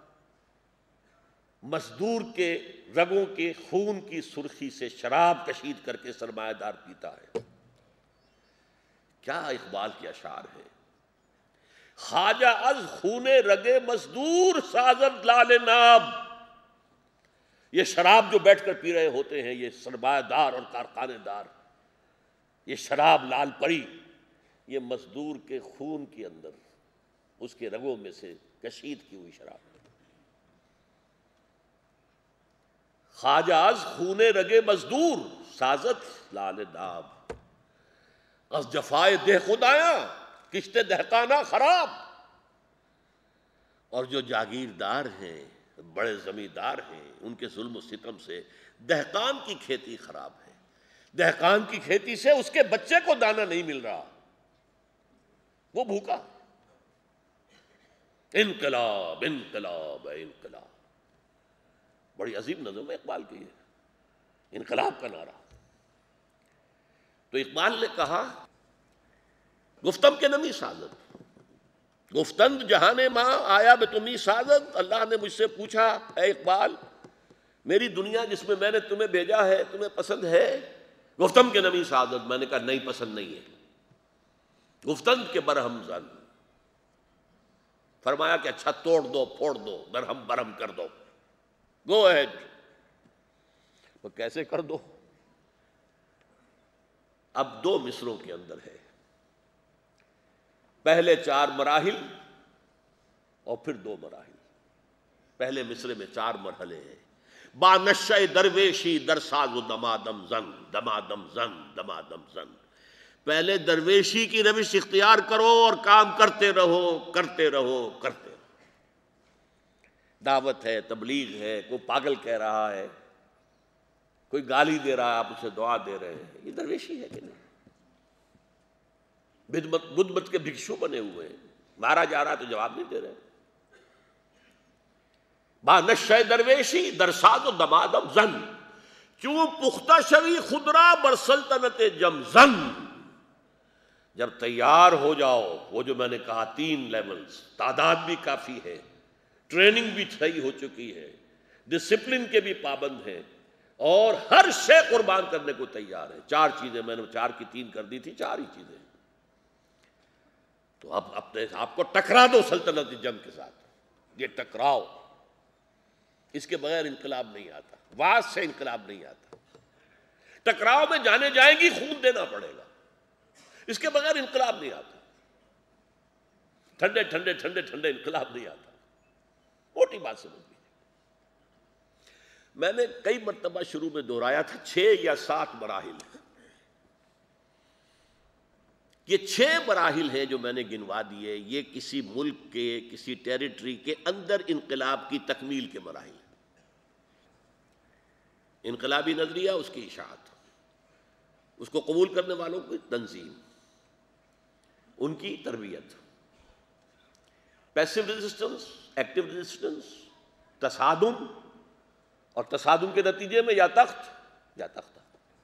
مزدور کے رگوں کے خون کی سرخی سے شراب کشید کر کے سرمایہ دار پیتا ہے. کیا اقبال کے اشعار ہے. خواجہ از خون رگے مزدور سازد لال ناب. یہ شراب جو بیٹھ کر پی رہے ہوتے ہیں یہ سرمایہ دار اور کارخانے دار، یہ شراب لال پری، یہ مزدور کے خون کے اندر اس کے رگوں میں سے کشید کی ہوئی شراب. خواجہ از خون رگے مزدور سازد لال ناب. از جفائے دہ خدایاں کشت دہقانہ خراب. اور جو جاگیردار ہیں، بڑے زمیندار ہیں، ان کے ظلم و ستم سے دہقان کی کھیتی خراب ہے. دہقان کی کھیتی سے اس کے بچے کو دانہ نہیں مل رہا، وہ بھوکا. انقلاب انقلاب انقلاب، بڑی عظیم نظم ہے اقبال کی، ہے انقلاب کا نعرہ. تو اقبال نے کہا گفتم کے نمی سازد، گفتند جہان ماں آیا بے تمی سازد. اللہ نے مجھ سے پوچھا، اے اقبال، میری دنیا جس میں میں نے تمہیں بھیجا ہے تمہیں پسند ہے؟ گفتم کے نمی سازد. میں نے کہا نہیں، پسند نہیں ہے. گفتند کے برہم زن. فرمایا کہ اچھا توڑ دو، پھوڑ دو، درہم برہم کر دو، گو اہیڈ. وہ کیسے کر دو؟ اب دو مصروں کے اندر ہے. پہلے 4 مراحل اور پھر 2 مراحل. پہلے مصرے میں 4 مرحلے ہیں. با نشہ درویشی در ساز و دمادم زن، دمادم زن، دمادم زن. پہلے درویشی کی روش اختیار کرو اور کام کرتے رہو کرتے رہو کرتے رہو. دعوت ہے، تبلیغ ہے، کوئی پاگل کہہ رہا ہے، کوئی گالی دے رہا ہے، آپ اسے دعا دے رہے ہیں، یہ درویشی ہے کہ نہیں؟ بدھ مت کے بھکشو بنے ہوئے ہیں، مارا جا رہا تو جواب نہیں دے رہے. با نشہ درویشی در ساز و دمادم زن، چوں پختہ شوی خودرا بر سلطنت جم زن. جب تیار ہو جاؤ، وہ جو میں نے کہا 3 لیولز، تعداد بھی کافی ہے، ٹریننگ بھی صحیح ہو چکی ہے، ڈسپلن کے بھی پابند ہیں، اور ہر شے قربان کرنے کو تیار ہے. 4 چیزیں میں نے 4 کی 3 کر دی تھی، 4 ہی چیزیں. تو اب اپنے آپ کو ٹکرا دو سلطنت جنگ کے ساتھ. یہ ٹکراؤ، اس کے بغیر انقلاب نہیں آتا، واس سے انقلاب نہیں آتا. ٹکراؤ میں جانے جائیں گی، خون دینا پڑے گا، اس کے بغیر انقلاب نہیں آتا. ٹھنڈے ٹھنڈے ٹھنڈے ٹھنڈے انقلاب نہیں آتا. موٹی بات سمجھ لیجیے. میں نے کئی مرتبہ شروع میں دہرایا تھا 6 یا 7 مراحل. یہ 6 مراحل ہیں جو میں نے گنوا دیے، یہ کسی ملک کے، کسی ٹیریٹری کے اندر انقلاب کی تکمیل کے مراحل. انقلابی نظریہ، اس کی اشاعت، اس کو قبول کرنے والوں کی تنظیم، ان کی تربیت، پیسو ریزسٹنس، ایکٹیو ریزسٹنس، تصادم، اور تصادم کے نتیجے میں یا تخت یا تختہ.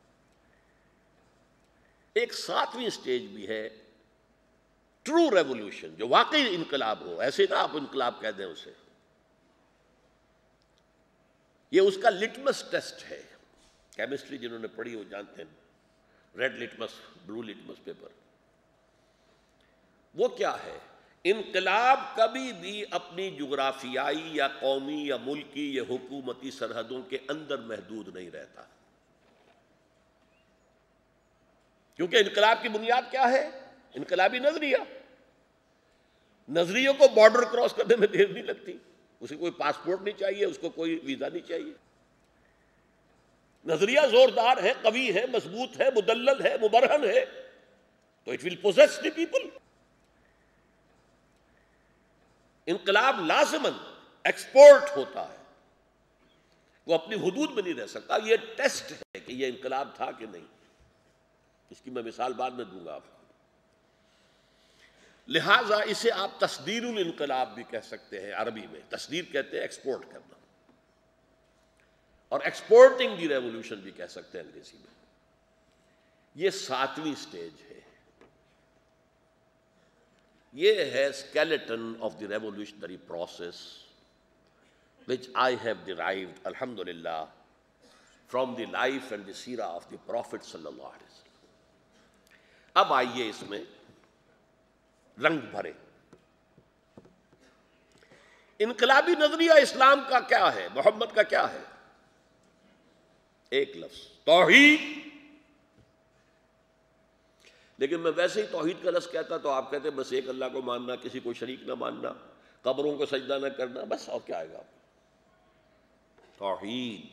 ایک 7ویں سٹیج بھی ہے، ٹرو ریولوشن، جو واقعی انقلاب ہو. ایسے نہ آپ انقلاب کہہ دیں اسے. یہ اس کا لٹمس ٹیسٹ ہے. کیمسٹری جنہوں نے پڑھی وہ جانتے ہیں، red litmus, blue litmus paper. وہ کیا ہے؟ انقلاب کبھی بھی اپنی جغرافیائی یا قومی یا ملکی یا حکومتی سرحدوں کے اندر محدود نہیں رہتا. کیونکہ انقلاب کی بنیاد کیا ہے؟ انقلابی نظریہ. نظریوں کو بارڈر کراس کرنے میں دیر نہیں لگتی. اسے کوئی پاسپورٹ نہیں چاہیے، اس کو کوئی ویزا نہیں چاہیے. نظریہ زوردار ہے، قوی ہے، مضبوط ہے، مدلل ہے، مبرہن ہے، تو it will possess the people. انقلاب لازماً ایکسپورٹ ہوتا ہے، وہ اپنی حدود میں نہیں رہ سکتا. یہ ٹیسٹ ہے کہ یہ انقلاب تھا کہ نہیں. اس کی میں مثال بعد میں دوں گا آپ کو. لہٰذا اسے آپ تصدیر الانقلاب بھی کہہ سکتے ہیں. عربی میں تصدیر کہتے ہیں ایکسپورٹ کرنا، اور ایکسپورٹنگ دی ریولوشن بھی کہہ سکتے ہیں انگریزی میں. یہ 7ویں سٹیج ہے. یہ ہے skeleton of the revolutionary process which I have derived alhamdulillah from the life and the seerah of the Prophet sallallahu alaihi wasallam. اب آئیے اس میں رنگ بھرے. انقلابی نظریہ اسلام کا کیا ہے، محمد کا کیا ہے؟ ایک لفظ، توحید. لیکن میں ویسے ہی توحید کا لفظ کہتا تو آپ کہتے بس ایک اللہ کو ماننا، کسی کو شریک نہ ماننا، قبروں کو سجدہ نہ کرنا، بس اور کیا آئے گا. توحید.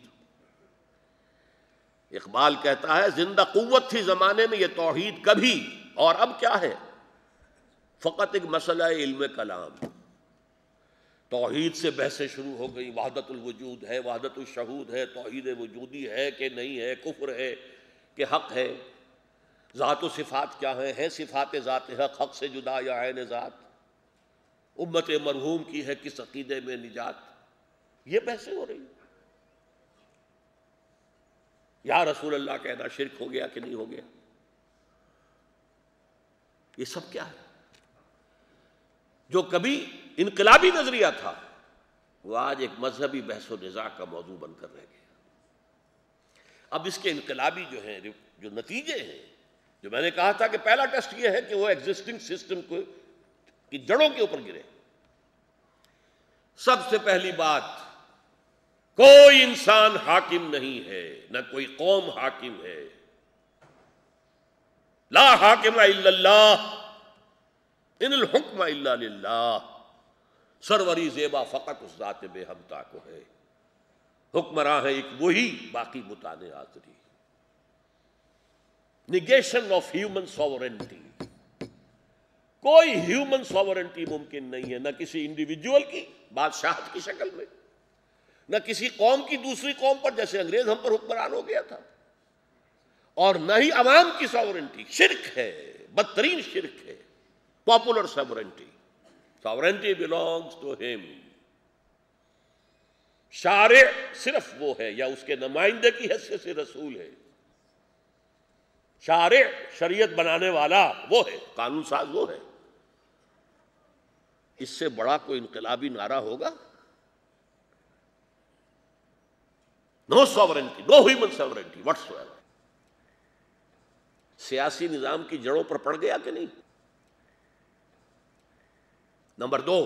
اقبال کہتا ہے زندہ قوت تھی زمانے میں یہ توحید کبھی، اور اب کیا ہے؟ فقط ایک مسئلہ علم کلام. توحید سے بحثیں شروع ہو گئی. وحدت الوجود ہے، وحدت الشہود ہے، توحید وجودی ہے کہ نہیں ہے، کفر ہے کہ حق ہے، ذات و صفات کیا ہیں صفات ذات حق، حق سے جدا یا عین ذات، امت مرحوم کی ہے کس عقیدے میں نجات. یہ بحثیں ہو رہی ہیں. یا رسول اللہ کہنا شرک ہو گیا کہ نہیں ہو گیا. یہ سب کیا ہے؟ جو کبھی انقلابی نظریہ تھا وہ آج ایک مذہبی بحث و نزاع کا موضوع بن کر رہ گیا. اب اس کے انقلابی جو ہیں، جو نتیجے ہیں، جو میں نے کہا تھا کہ پہلا ٹیسٹ یہ ہے کہ وہ ایگزسٹنگ سسٹم کی جڑوں کے اوپر گرے. سب سے پہلی بات، کوئی انسان حاکم نہیں ہے، نہ کوئی قوم حاکم ہے. لا حاکم الا اللہ. ان الحکم الا للہ، سروری زیبا فقط اس ذات بے ہمتا کو ہے، حکمراں ہے ایک وہی، باقی بتانے آزری۔ نگیشن آف ہیومن ساورنٹی، کوئی ہیومن ساورنٹی ممکن نہیں ہے، نہ کسی انڈیویجول کی بادشاہت کی شکل میں، نہ کسی قوم کی دوسری قوم پر جیسے انگریز ہم پر حکمران ہو گیا تھا، اور نہ ہی عوام کی ساورنٹی۔ شرک ہے، بدترین شرک ہے popular sovereignty. Sovereignty belongs to him۔ شارع صرف وہ ہے یا اس کے نمائندے کی حیثیت سے رسول ہے۔ شارع شریعت بنانے والا وہ ہے، قانون ساز وہ ہے۔ اس سے بڑا کوئی انقلابی نعرہ ہوگا؟ No sovereignty, no human sovereignty whatsoever. سیاسی نظام کی جڑوں پر پڑ گیا کہ نہیں؟ نمبر 2،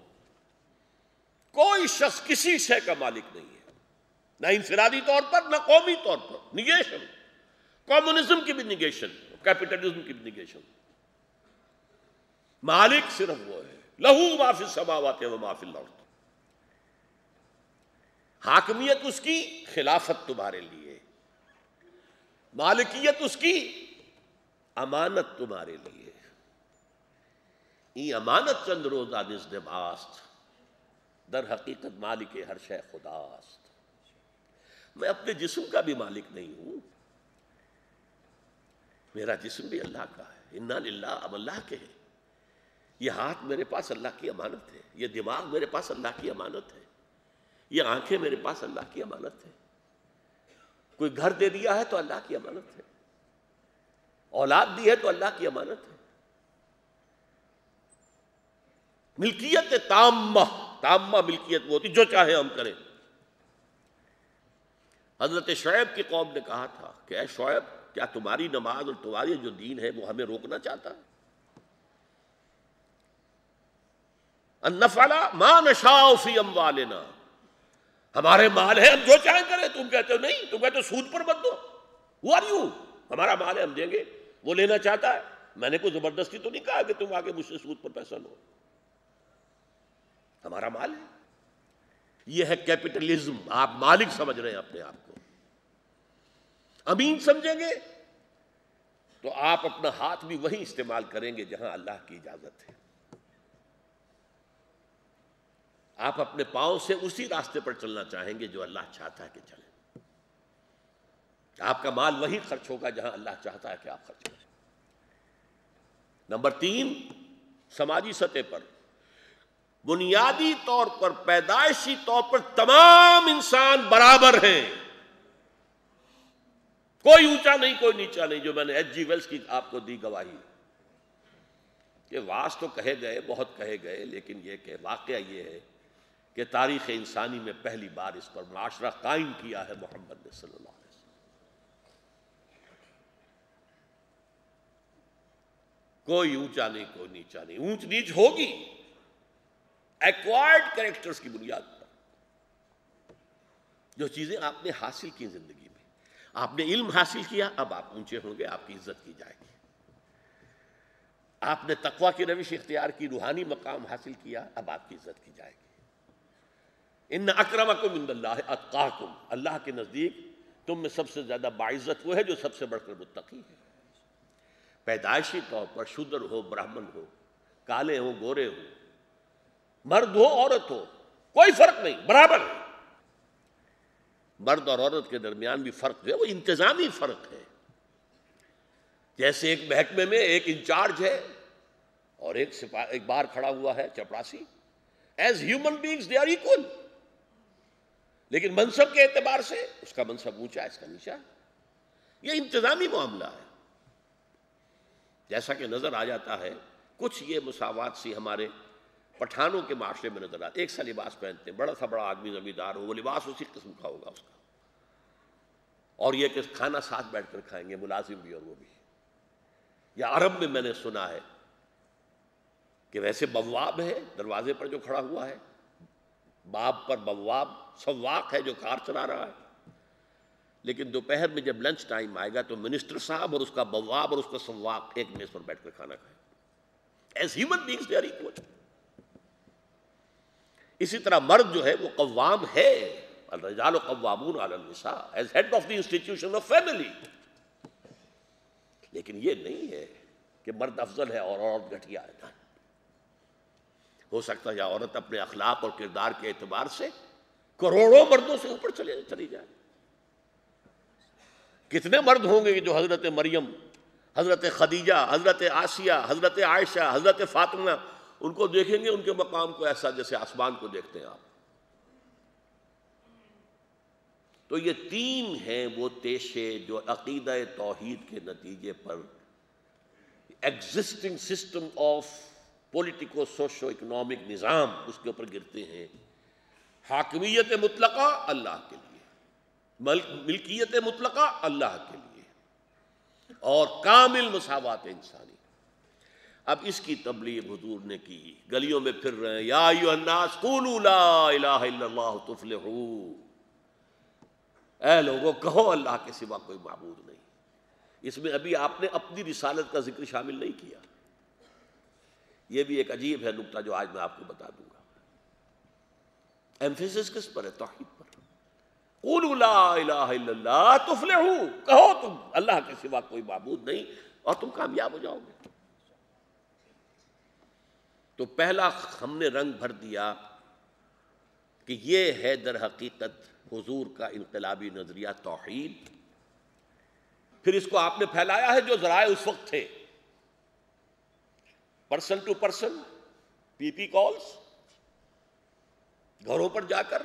کوئی شخص کسی شے کا مالک نہیں ہے، نہ انفرادی طور پر نہ قومی طور پر۔ نگیشن، کمیونزم کی بھی نگیشن، کیپٹلزم کی بھی نگیشن۔ مالک صرف وہ ہے، لہو ما فی السماوات و ما فی الارض۔ حاکمیت اس کی، خلافت تمہارے لیے، مالکیت اس کی، امانت تمہارے لیے۔ ای امانت چند روزہ نزد ماست، در حقیقت مالک ہر شے خداست۔ میں اپنے جسم کا بھی مالک نہیں ہوں، میرا جسم بھی اللہ کا ہے، انا للہ، اب اللہ کے ہے۔ یہ ہاتھ میرے پاس اللہ کی امانت ہے، یہ دماغ میرے پاس اللہ کی امانت ہے، یہ آنکھیں میرے پاس اللہ کی امانت ہے۔ کوئی گھر دے دیا ہے تو اللہ کی امانت ہے، اولاد دی ہے تو اللہ کی امانت ہے۔ ملکیت تامہ، تامہ ملکیت وہ ہوتی جو چاہے ہم کریں۔ حضرت شعیب کی قوم نے کہا تھا کہ اے شعیب، کیا تمہاری نماز اور تمہاری جو دین ہے وہ ہمیں روکنا چاہتا ہے؟ ان نفعل ما نشاء فی اموالنا، ہمارے مال ہے ہم جو چاہیں کریں۔ تم کہتے ہو نہیں، تم کہتے ہو سود پر مت دو۔ Who are you؟ ہمارا مال ہے ہم دیں گے، وہ لینا چاہتا ہے۔ میں نے کوئی زبردستی تو نہیں کہا کہ تم آگے مجھ سے سود پر پیسہ لو، ہمارا مال ہے۔ یہ ہے کیپٹلزم۔ آپ مالک سمجھ رہے ہیں اپنے آپ کو، امین سمجھیں گے تو آپ اپنا ہاتھ بھی وہیں استعمال کریں گے جہاں اللہ کی اجازت ہے۔ آپ اپنے پاؤں سے اسی راستے پر چلنا چاہیں گے جو اللہ چاہتا ہے کہ چلیں۔ آپ کا مال وہیں خرچ ہوگا جہاں اللہ چاہتا ہے کہ آپ خرچ کریں۔ نمبر 3، سماجی سطح پر بنیادی طور پر، پیدائشی طور پر تمام انسان برابر ہیں، کوئی اونچا نہیں کوئی نیچا نہیں۔ جو میں نے ایچ جی ویلز کی آپ کو دی گواہی کہ واعظ تو کہے گئے، بہت کہے گئے، لیکن یہ کہ واقعہ یہ ہے کہ تاریخ انسانی میں پہلی بار اس پر معاشرہ قائم کیا ہے محمد نے صلی اللہ علیہ وسلم۔ کوئی اونچا نہیں کوئی نیچا نہیں۔ اونچ نیچ ہوگی ایکوائرڈ کریکٹرز کی بنیاد پر، جو چیزیں آپ نے حاصل کی زندگی میں۔ آپ نے علم حاصل کیا، اب آپ اونچے ہوں گے، آپ کی عزت کی جائے گی۔ آپ نے تقویٰ کی روش اختیار کی، روحانی مقام حاصل کیا، اب آپ کی عزت کی جائے گی۔ ان اکرمکم عند اللہ اتقاکم، اللہ کے نزدیک تم میں سب سے زیادہ باعزت وہ ہے جو سب سے بڑھ کر متقی ہے۔ پیدائشی طور پر شودر ہو، برہمن ہو، کالے ہو، گورے ہو، مرد ہو، عورت ہو، کوئی فرق نہیں، برابر ہے۔ مرد اور عورت کے درمیان بھی فرق جو ہے وہ انتظامی فرق ہے۔ جیسے ایک محکمے میں ایک انچارج ہے اور ایک باہر کھڑا ہوا ہے چپڑاسی، as human beings they are equal, لیکن منصب کے اعتبار سے اس کا منصب اونچا ہے، اس کا نیچا ہے۔ یہ انتظامی معاملہ ہے۔ جیسا کہ نظر آ جاتا ہے کچھ یہ مساوات سی ہمارے پٹھانوں کے معاشرے میں نظر آتا ہے۔ ایک سا لباس پہنتے ہیں، بڑا سا بڑا آدمی زمیندار ہو، وہ لباس اسی قسم کا ہوگا اس کا، اور یہ کہ کھانا ساتھ بیٹھ کر کھائیں گے، ملازم بھی اور وہ بھی۔ یا عرب میں میں نے سنا ہے کہ ویسے بواب ہے دروازے پر جو کھڑا ہوا ہے، باب پر بواب، سواق ہے جو کار چلا رہا ہے، لیکن دوپہر میں جب لنچ ٹائم آئے گا تو منسٹر صاحب اور اس کا بواب اور اس کا سواق ایک میز پر بیٹھ کر کھانا کھائیں۔ As human beings they are equal. اسی طرح مرد جو ہے وہ قوام ہے، الرجال قوامون علی النساء as head of the institution of family. لیکن یہ نہیں ہے کہ مرد افضل ہے اور عورت گھٹیا ہے. ہو سکتا ہے عورت اپنے اخلاق اور کردار کے اعتبار سے کروڑوں مردوں سے اوپر چلی جائے. کتنے مرد ہوں گے جو حضرت مریم، حضرت خدیجہ، حضرت آسیہ، حضرت عائشہ، حضرت فاطمہ، ان کو دیکھیں گے ان کے مقام کو ایسا جیسے آسمان کو دیکھتے ہیں آپ. تو یہ تین ہیں وہ تیشے جو عقیدہ توحید کے نتیجے پر existing system of politico socio economic نظام اس کے اوپر گرتے ہیں. حاکمیت مطلقہ اللہ کے لیے، ملکیت مطلقہ اللہ کے لیے، اور کامل مساوات انسانی. اب اس کی تبلیغ حضور نے کی، گلیوں میں پھر رہے ہیں، یا ایھا الناس قولوا لا الہ الا اللہ تفلحوا. اے لوگوں کہو اللہ کے سوا کوئی معبود نہیں. اس میں ابھی آپ نے اپنی رسالت کا ذکر شامل نہیں کیا. یہ بھی ایک عجیب ہے نکتہ جو آج میں آپ کو بتا دوں گا. ایمفیسس کس پر ہے؟ توحید پر. قولوا لا الہ الا اللہ تفلحوا، کہو تم اللہ کے سوا کوئی معبود نہیں اور تم کامیاب ہو جاؤ گے. تو پہلا ہم نے رنگ بھر دیا کہ یہ ہے در حقیقت حضور کا انقلابی نظریہ توحید. پھر اس کو آپ نے پھیلایا ہے جو ذرائع اس وقت تھے، person to person, P P calls, گھروں پر جا کر،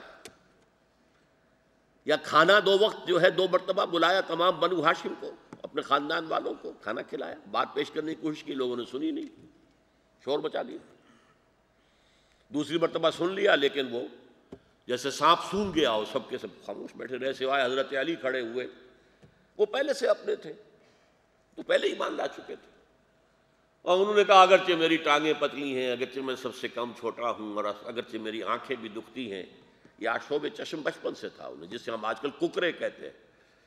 یا کھانا 2 وقت جو ہے 2 مرتبہ بلایا تمام بنو ہاشم کو، اپنے خاندان والوں کو کھانا کھلایا. بات پیش کرنے کی کوشش کی، لوگوں نے سنی نہیں، شور مچا دیا. دوسری مرتبہ سن لیا لیکن وہ جیسے سانپ سونگھ گیا اور سب کے سب خاموش بیٹھے رہے سوائے حضرت علی کھڑے ہوئے. وہ پہلے سے اپنے تھے، تو پہلے ایمان لا چکے تھے. اور انہوں نے کہا اگرچہ میری ٹانگیں پتلی ہیں، اگرچہ میں سب سے کم چھوٹا ہوں، اور اگرچہ میری آنکھیں بھی دکھتی ہیں، یہ آشوب چشم بچپن سے تھا انہیں، جسے ہم آج کل ککرے کہتے ہیں،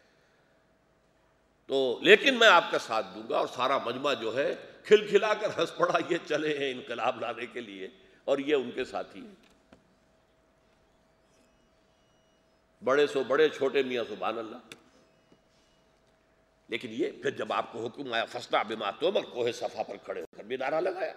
تو لیکن میں آپ کا ساتھ دوں گا. اور سارا مجمع جو ہے کھل کھلا کر ہنس پڑا، یہ چلے ہیں انقلاب لانے کے لیے اور یہ ان کے ساتھی ہیں. بڑے سو بڑے، چھوٹے میاں سبحان اللہ. لیکن یہ پھر جب آپ کو حکم آیا فاصدع بما تؤمر، کوہ صفا پر کھڑے ہو کر بھی نعرہ لگایا،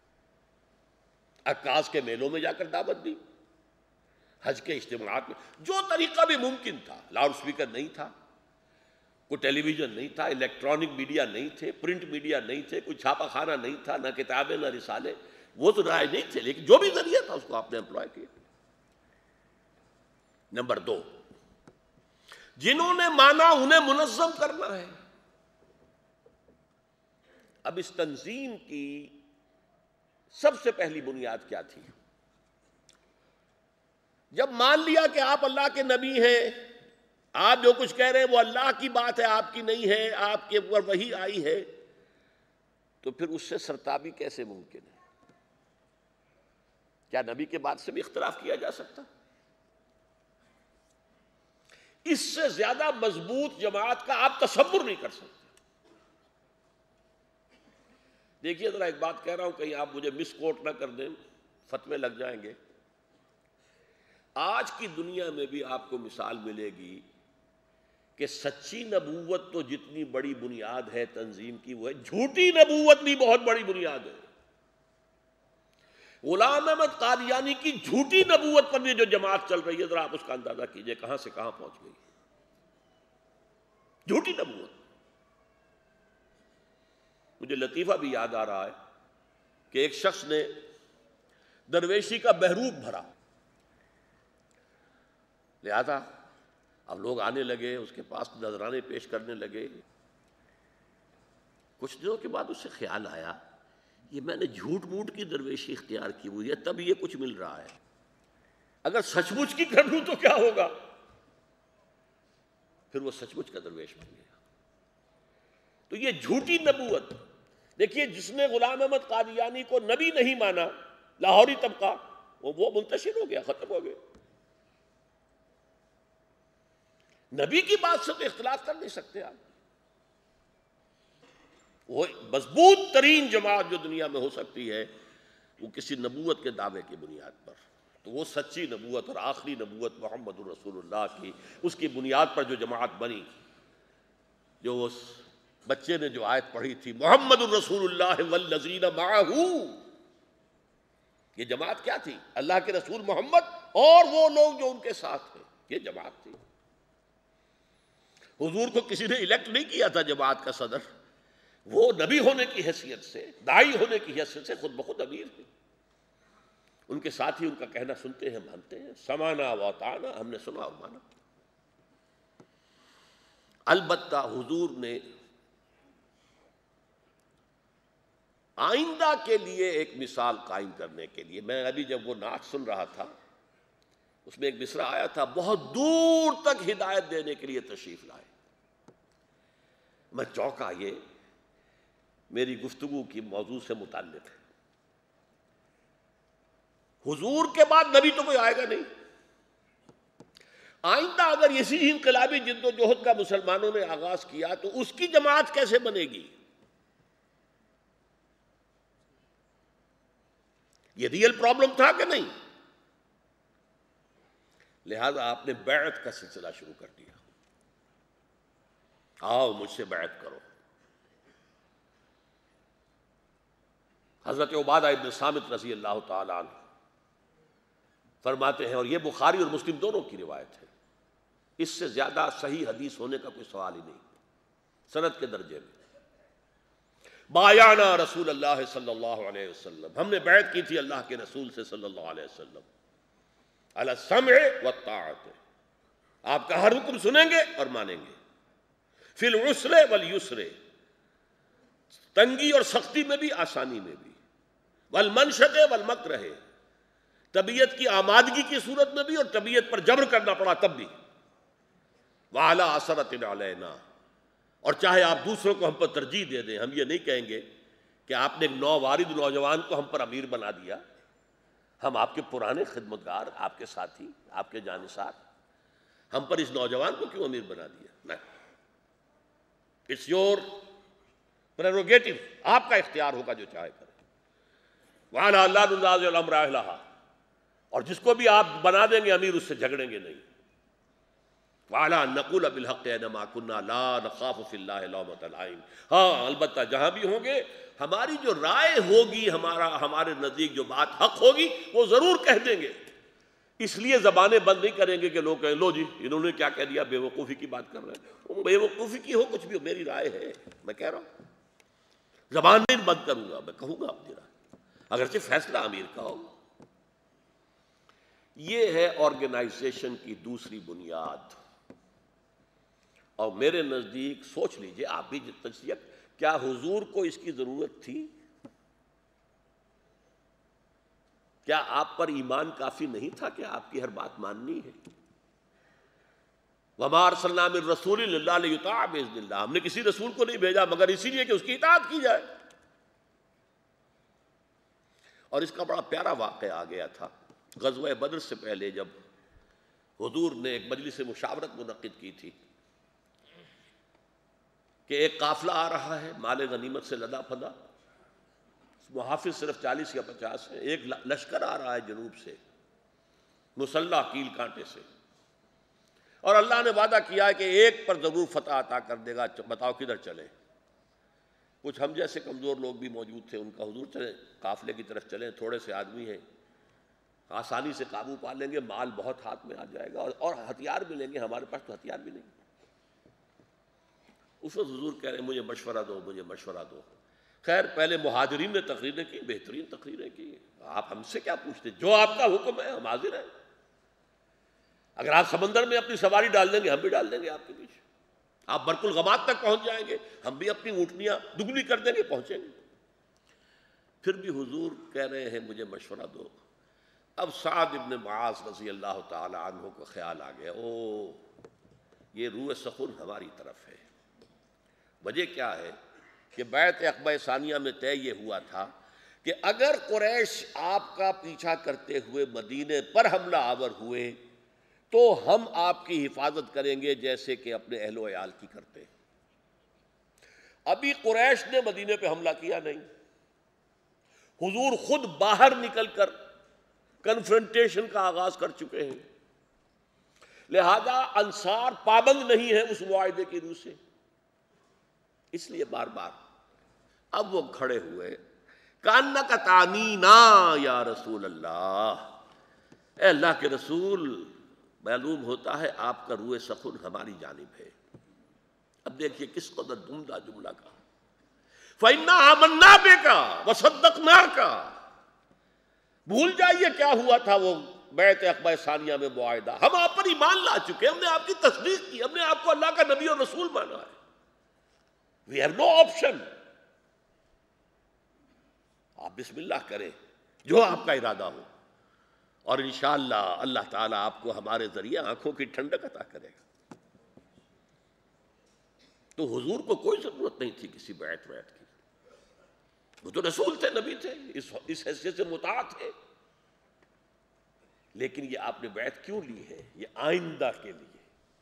عکاظ کے میلوں میں جا کر دعوت دی، حج کے اجتماعات میں، جو طریقہ بھی ممکن تھا. لاؤڈ سپیکر نہیں تھا، کوئی ٹیلی ویژن نہیں تھا، الیکٹرانک میڈیا نہیں تھے، پرنٹ میڈیا نہیں تھے، کوئی چھاپا خانہ نہیں تھا، نہ کتابیں نہ رسالے، وہ تو رائج نہیں تھے، لیکن جو بھی ذریعہ تھا اس کو آپ نے امپلوائے کیا. نمبر 2، جنہوں نے مانا انہیں منظم کرنا ہے. اب اس تنظیم کی سب سے پہلی بنیاد کیا تھی؟ جب مان لیا کہ آپ اللہ کے نبی ہیں، آپ جو کچھ کہہ رہے ہیں وہ اللہ کی بات ہے، آپ کی نہیں ہے، آپ کے اوپر وحی آئی ہے، تو پھر اس سے سرتابی کیسے ممکن ہے؟ کیا نبی کے بعد سے بھی اختلاف کیا جا سکتا؟ اس سے زیادہ مضبوط جماعت کا آپ تصور نہیں کر سکتے. دیکھیے ذرا ایک بات کہہ رہا ہوں، کہیں آپ مجھے مس کوٹ نہ کر دیں، فتوے لگ جائیں گے. آج کی دنیا میں بھی آپ کو مثال ملے گی کہ سچی نبوت تو جتنی بڑی بنیاد ہے تنظیم کی وہ ہے، جھوٹی نبوت بھی بہت بڑی بنیاد ہے. غلام احمد قادیانی کی جھوٹی نبوت پر بھی جو جماعت چل رہی ہے، ذرا آپ اس کا اندازہ کیجئے کہاں سے کہاں پہنچ گئی. جھوٹی نبوت. مجھے لطیفہ بھی یاد آ رہا ہے کہ ایک شخص نے درویشی کا بحروب بھرا، لہذا اب لوگ آنے لگے، اس کے پاس نذرانے پیش کرنے لگے. کچھ دنوں کے بعد اسے خیال آیا یہ میں نے جھوٹ موٹ کی درویشی اختیار کی ہوئی ہے، تب یہ کچھ مل رہا ہے، اگر سچ مچ کی کر لوں تو کیا ہوگا؟ پھر وہ سچ مچ کا درویش بن گیا. تو یہ جھوٹی نبوت. دیکھیے جس نے غلام احمد قادیانی کو نبی نہیں مانا، لاہوری طبقہ، وہ منتشر ہو گیا، ختم ہو گیا. نبی کی بات سے تو اختلاف کر نہیں سکتے آپ. وہ مضبوط ترین جماعت جو دنیا میں ہو سکتی ہے وہ کسی نبوت کے دعوے کی بنیاد پر، تو وہ سچی نبوت اور آخری نبوت محمد الرسول اللہ کی، اس کی بنیاد پر جو جماعت بنی، جو اس بچے نے جو آیت پڑھی تھی محمد الرسول اللہ والذین معہ، یہ جماعت کیا تھی؟ اللہ کے رسول محمد اور وہ لوگ جو ان کے ساتھ ہیں، یہ جماعت تھی۔ حضور کو کسی نے الیکٹ نہیں کیا تھا جماعت کا صدر، وہ نبی ہونے کی حیثیت سے، داعی ہونے کی حیثیت سے خود بخود امیر ہیں۔ ان کے ساتھ ہی ان کا کہنا سنتے ہیں، مانتے ہیں، سمعنا واطعنا، ہم نے سنا اور مانا۔ البتہ حضور نے آئندہ کے لیے ایک مثال قائم کرنے کے لیے، میں ابھی جب وہ نعت سن رہا تھا اس میں ایک مصرع آیا تھا، بہت دور تک ہدایت دینے کے لیے تشریف لائے۔ میں چونکا، یہ میری گفتگو کی موضوع سے متعلق ہے۔ حضور کے بعد نبی تو کوئی آئے گا نہیں، آئندہ اگر اسی انقلابی جد و جہد کا مسلمانوں نے آغاز کیا تو اس کی جماعت کیسے بنے گی؟ یہ ریئل پرابلم تھا کہ نہیں؟ لہذا آپ نے بیعت کا سلسلہ شروع کر دیا، آؤ مجھ سے بیعت کرو۔ حضرت عبادہ ابن صامت رضی اللہ تعالی عنہ فرماتے ہیں، اور یہ بخاری اور مسلم دونوں کی روایت ہے، اس سے زیادہ صحیح حدیث ہونے کا کوئی سوال ہی نہیں سند کے درجے میں، بایعنا رسول اللہ صلی اللہ علیہ وسلم، ہم نے بیعت کی تھی اللہ کے رسول سے صلی اللہ علیہ وسلم، علی السمع والطاعت، آپ کا ہر حکم سنیں گے اور مانیں گے، فی العسر والیسر، تنگی اور سختی میں بھی، آسانی میں بھی، والمنشط والمکرہ، طبیعت کی آمادگی کی صورت میں بھی اور طبیعت پر جبر کرنا پڑا تب بھی، وعلی اثرۃ علینا، اور چاہے آپ دوسروں کو ہم پر ترجیح دے دیں، ہم یہ نہیں کہیں گے کہ آپ نے ایک نووارد نوجوان کو ہم پر امیر بنا دیا، ہم آپ کے پرانے خدمتگار، آپ کے ساتھی، آپ کے جانثار، ہم پر اس نوجوان کو کیوں امیر بنا دیا؟ نہیں، اٹس یور پریروگیٹو، آپ کا اختیار ہوگا، جو چاہے کرے۔ وَعَلَىٰ اللَّهِ نُنَازِعُ الْأَمْرَ أَهْلَهَا، اور جس کو بھی آپ بنا دیں گے امیر، اس سے جھگڑیں گے نہیں۔ وَعَلَىٰ أَن نَّقُولَ بِالْحَقِّ أَيْنَمَا كُنَّا لَا نَخَافُ فِي اللَّهِ لَوْمَةَ لَائِمٍ، ہاں البتہ جہاں بھی ہوں گے ہماری جو رائے ہوگی، ہمارے نزدیک جو بات حق ہوگی وہ ضرور کہہ دیں گے، اس لیے زبانیں بند نہیں کریں گے کہ لوگ کہیں لو جی انہوں نے کیا کہہ دیا، بے وقوفی کی بات کر رہے ہیں۔ بے وقوفی کی ہو کچھ بھی ہو، میری رائے ہے، میں کہہ رہا ہوں، زبان نہیں بند کروں گا، میں کہوں گا اپنی رائے، اگرچہ فیصلہ امیر کا ہو۔ یہ ہے آرگنائزیشن کی دوسری بنیاد، اور میرے نزدیک سوچ لیجئے آپ بھی تجزیہ، کیا حضور کو اس کی ضرورت تھی؟ کیا آپ پر ایمان کافی نہیں تھا کہ آپ کی ہر بات ماننی ہے؟ وَمَا أَرْسَلْنَا مِن رَّسُولٍ إِلَّا لِيُطَاعَ بِإِذْنِ اللَّهِ، ہم نے کسی رسول کو نہیں بھیجا مگر اسی لیے کہ اس کی اطاعت کی جائے۔ اور اس کا بڑا پیارا واقعہ آ گیا تھا غزوہ بدر سے پہلے، جب حضور نے ایک مجلس مشاورت منعقد کی تھی کہ ایک قافلہ آ رہا ہے مال غنیمت سے لدا پھدا، محافظ صرف 40 یا 50 ہیں، ایک لشکر آ رہا ہے جنوب سے مسلح کیل کانٹے سے، اور اللہ نے وعدہ کیا ہے کہ ایک پر ضرور فتح عطا کر دے گا، بتاؤ کدھر چلیں؟ کچھ ہم جیسے کمزور لوگ بھی موجود تھے، ان کا حضور چلیں قافلے کی طرف چلیں، تھوڑے سے آدمی ہیں، آسانی سے قابو پا لیں گے، مال بہت ہاتھ میں آ جائے گا، اور ہتھیار بھی لیں گے، ہمارے پاس تو ہتھیار بھی نہیں۔ اس وقت حضور کہہ رہے ہیں مجھے مشورہ دو، مجھے مشورہ دو۔ خیر پہلے مہاجرین نے تقریریں کی، بہترین تقریریں کی، آپ ہم سے کیا پوچھتے، جو آپ کا حکم ہے ہم حاضر ہیں، اگر آپ سمندر میں اپنی سواری ڈال دیں گے ہم بھی ڈال دیں گے آپ کے پیچھے، آپ برق الغمات تک پہنچ جائیں گے ہم بھی اپنی اونٹنیاں دگنی کر دیں گے، پہنچیں گے۔ پھر بھی حضور کہہ رہے ہیں مجھے مشورہ دو۔ اب سعد ابن معاذ رضی اللہ تعالی عنہ کو خیال آ گیا، او یہ روح سخن ہماری طرف ہے۔ وجہ کیا ہے کہ بیعت عقبہ ثانیہ میں طے یہ ہوا تھا کہ اگر قریش آپ کا پیچھا کرتے ہوئے مدینے پر حملہ آور ہوئے تو ہم آپ کی حفاظت کریں گے جیسے کہ اپنے اہل و عیال کی کرتے ہیں، ابھی قریش نے مدینے پہ حملہ کیا نہیں، حضور خود باہر نکل کر کنفرنٹیشن کا آغاز کر چکے ہیں، لہذا انصار پابند نہیں ہے اس معاہدے کی روح سے. اس لیے بار بار اب وہ کھڑے ہوئے، کانک تعنینا یا رسول اللہ، اے اللہ کے رسول معلوم ہوتا ہے آپ کا روح سخن ہماری جانب ہے. اب دیکھیے کس قدر عمدہ جملہ کا، فَإِنَّا آمَنَّا بِكَ وَصَدَّقْنَاكَ. بھول جائیے کیا ہوا تھا وہ بیعت عقبہ ثانیہ میں معاہدہ، ہم آپ پر ایمان لا چکے، ہم نے آپ کی تصدیق کی، ہم نے آپ کو اللہ کا نبی اور رسول مانا ہے. We have no option. آپ بسم اللہ کریں جو آپ کا ارادہ ہو، اور انشاءاللہ اللہ تعالیٰ آپ کو ہمارے ذریعے آنکھوں کی ٹھنڈک عطا کرے گا. تو حضور کو کوئی ضرورت نہیں تھی کسی بیعت کی، وہ تو رسول تھے، نبی تھے، اس حیثیت سے مطاع تھے. لیکن یہ آپ نے بیعت کیوں لی ہے؟ یہ آئندہ کے لیے،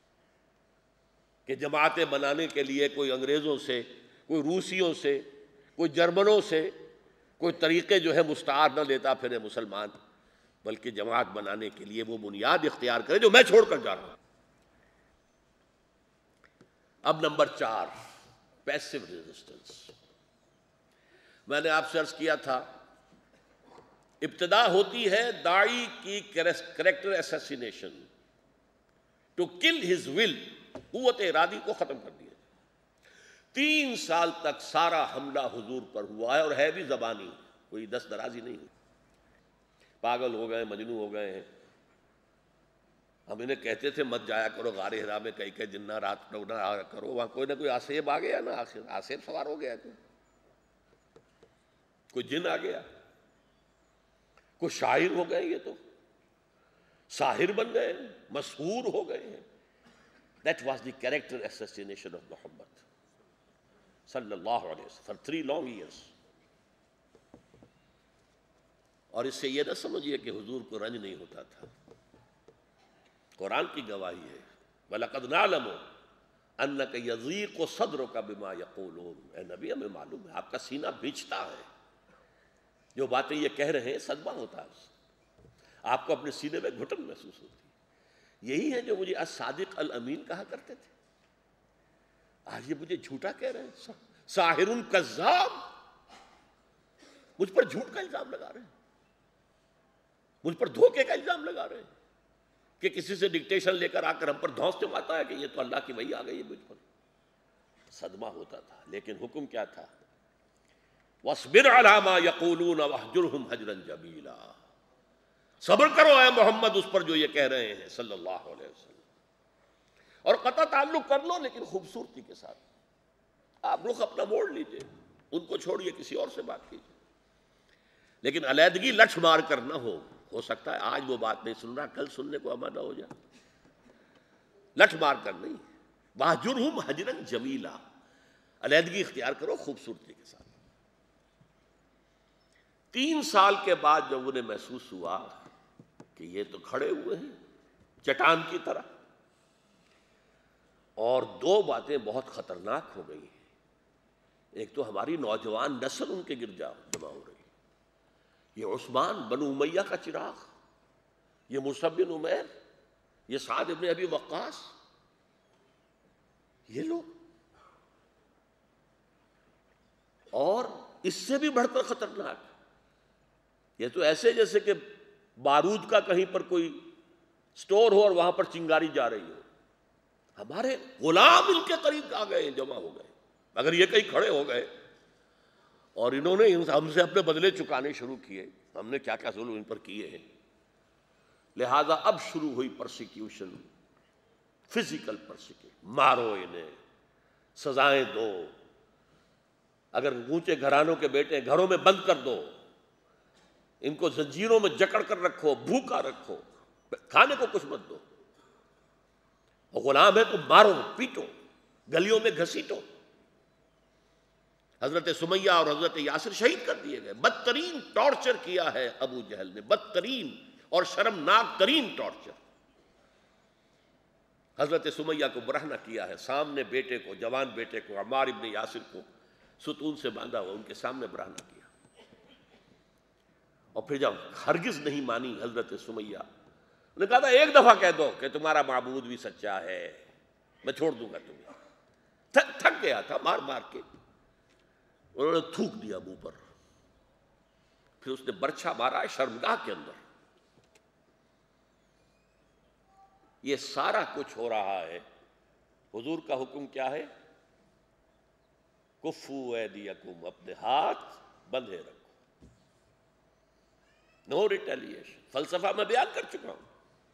کہ جماعتیں بنانے کے لیے کوئی انگریزوں سے، کوئی روسیوں سے، کوئی جرمنوں سے کوئی طریقے جو ہے مستعار نہ لیتا پھرے مسلمان، بلکہ جماعت بنانے کے لیے وہ بنیاد اختیار کرے جو میں چھوڑ کر جا رہا ہوں. اب نمبر 4، پیسو ریزسٹنس. میں نے آپ سے عرض کیا تھا ابتدا ہوتی ہے داعی کی character assassination, to kill his will, قوت ارادی کو ختم کر دیا. 3 سال تک سارا حملہ حضور پر ہوا ہے، اور ہے بھی زبانی، کوئی دست درازی نہیں. پاگل ہو گئے، مجنون ہو گئے ہیں. ہم انہیں کہتے تھے مت جایا کرو غار حرا میں، کئی جنہ رات نہ آیا کرو، وہاں کوئی نہ کوئی آسیب آ گیا نا، آسیب سوار ہو گیا، کوئی جن آ گیا، کوئی شاعر ہو گئے، یہ تو ساحر بن گئے، مسحور ہو گئے ہیں. That was the character assassination of Muhammad صلی اللہ علیہ وسلم for 3 long years. اور اس سے یہ نہ سمجھیے کہ حضور کو رنج نہیں ہوتا تھا. قرآن کی گواہی ہے، وَلَقَدْ نَعْلَمُ أَنَّكَ يَضِيقُ صَدْرُكَ بِمَا يَقُولُونَ. اے نبی ہمیں معلوم ہے آپ کا سینہ بھینچتا ہے، جو باتیں یہ کہہ رہے ہیں صدمہ ہوتا ہے، آپ کو اپنے سینے میں گھٹن محسوس ہوتی ہے. یہی ہے جو مجھے الصادق الامین کہا کرتے تھے، آج یہ مجھے جھوٹا کہہ رہے ہیں، ساحر کذاب. مجھ پر جھوٹ کا الزام لگا رہے ہیں، مجھ پر دھوکے کا الزام لگا رہے ہیں، کہ کسی سے ڈکٹیشن لے کر آ کر ہم پر دھونس جماتا ہے کہ یہ تو اللہ کی وحی آ گئی ہے مجھ پر. صدمہ ہوتا تھا. لیکن حکم کیا تھا؟ وَاصْبِرْ عَلَىٰ مَا يَقُولُونَ وَاهْجُرْهُمْ هَجْرًا جَمِيلًا. صبر کرو اے محمد اس پر جو یہ کہہ رہے ہیں صلی اللہ علیہ وسلم، اور قطع تعلق کر لو لیکن خوبصورتی کے ساتھ. آپ رخ اپنا موڑ لیجئے، ان کو چھوڑیے، کسی اور سے بات کیجئے، لیکن علیحدگی لٹھ مار کر نہ ہو سکتا ہے آج وہ بات نہیں سن رہا، کل سننے کو آمادہ ہو جائے. لٹھ مار کر نہیں، وَاهْجُرْهُمْ هَجْرًا جَمِيلًا، علیحدگی اختیار کرو خوبصورتی کے ساتھ. 3 سال کے بعد جب انہیں محسوس ہوا کہ یہ تو کھڑے ہوئے ہیں چٹان کی طرح، اور 2 باتیں بہت خطرناک ہو گئی ہیں. ایک تو ہماری نوجوان نسل ان کے گرد جمع ہو رہی ہے. یہ عثمان بنو امیہ کا چراغ، یہ مصعب بن عمیر، یہ سعد بن ابی وقاص، یہ لوگ، اور اس سے بھی بڑھ کر خطرناک، یہ تو ایسے جیسے کہ بارود کا کہیں پر کوئی سٹور ہو اور وہاں پر چنگاری جا رہی ہو. ہمارے غلام ان کے قریب آ گئے، جمع ہو گئے. اگر یہ کہیں کھڑے ہو گئے اور انہوں نے ہم سے اپنے بدلے چکانے شروع کیے، ہم نے کیا کیا ظلم ان پر کیے ہیں. لہذا اب شروع ہوئی پرسیکیوشن، فزیکل پرسیکیوشن، مارو انہیں، سزائیں دو. اگر اونچے گھرانوں کے بیٹے گھروں میں بند کر دو، ان کو زنجیروں میں جکڑ کر رکھو، بھوکا رکھو، کھانے کو کچھ مت دو. غلام ہے تو مارو، پیٹو، گلیوں میں گھسیٹو. حضرت سمیہ اور حضرت یاسر شہید کر دیے گئے. بدترین ٹارچر کیا ہے ابو جہل نے، بدترین اور شرمناک ترین ٹارچر. حضرت سمیہ کو برہنہ کیا ہے، سامنے بیٹے کو، جوان بیٹے کو، عمار ابن یاسر کو ستون سے باندھا ہوا ان کے سامنے برہنہ کیا، اور پھر جب ہرگز نہیں مانی حضرت سمیہ نے کہا تھا ایک دفعہ کہہ دو کہ تمہارا معبود بھی سچا ہے، میں چھوڑ دوں گا تمہیں. تھک گیا تھا مار مار کے، انہوں نے تھوک دیا منہ پر، پھر اس نے برچھا مارا شرمگاہ کے اندر. یہ سارا کچھ ہو رہا ہے، حضور کا حکم کیا ہے؟ کفو ایدیکم، اپنے ہاتھ بندھے رکھو، نو ریٹیلیشن. فلسفہ میں بیان کر چکا ہوں.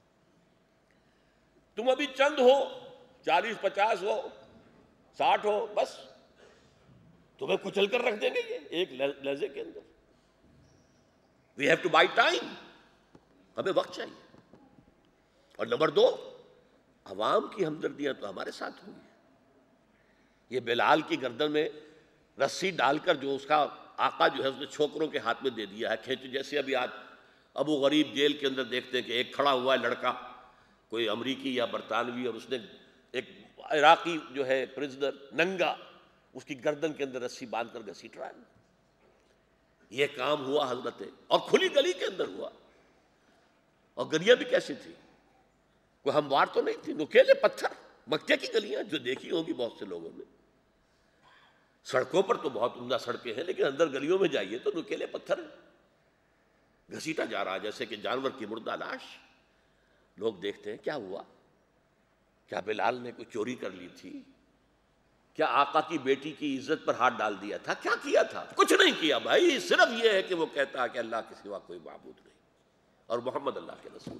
تم ابھی چند ہو، 40-50 ہو، 60 ہو، بس تمہیں کچل کر رکھ دیں گے یہ ایک لہجے کے اندر. We have to buy time, ہمیں وقت چاہیے. اور نمبر 2، عوام کی ہمدردیاں تو ہمارے ساتھ ہوئی. یہ بلال کی گردن میں رسی ڈال کر جو اس کا آقا جو ہے اس نے چھوکروں کے ہاتھ میں دے دیا ہے کھینچ، جیسے ابھی آج ابو غریب جیل کے اندر دیکھتے ہیں کہ ایک کھڑا ہوا ہے لڑکا کوئی امریکی یا برطانوی، اور اس نے ایک عراقی جو ہے پرزنر ننگا اس کی گردن کے اندر رسی باندھ کر گھسیٹ رہا ہے. یہ کام ہوا حضرت، اور کھلی گلی کے اندر ہوا. اور گلیاں بھی کیسی تھی؟ کوئی ہموار تو نہیں تھی، نکیلے پتھر. مکے کی گلیاں جو دیکھی ہوگی بہت سے لوگوں نے، سڑکوں پر تو بہت عمدہ سڑکیں ہیں، لیکن اندر گلیوں میں جائیے تو نکیلے پتھر ہیں، گھسیٹا جا رہا جیسے کہ جانور کی مردہ لاش. لوگ دیکھتے ہیں کیا ہوا؟ کیا بلال نے کوئی چوری کر لی تھی؟ کیا آقا کی بیٹی کی عزت پر ہاتھ ڈال دیا تھا؟ کیا کیا تھا؟ کچھ نہیں کیا بھائی، صرف یہ ہے کہ وہ کہتا ہے کہ اللہ کے سوا کوئی معبود نہیں اور محمد اللہ کے رسول.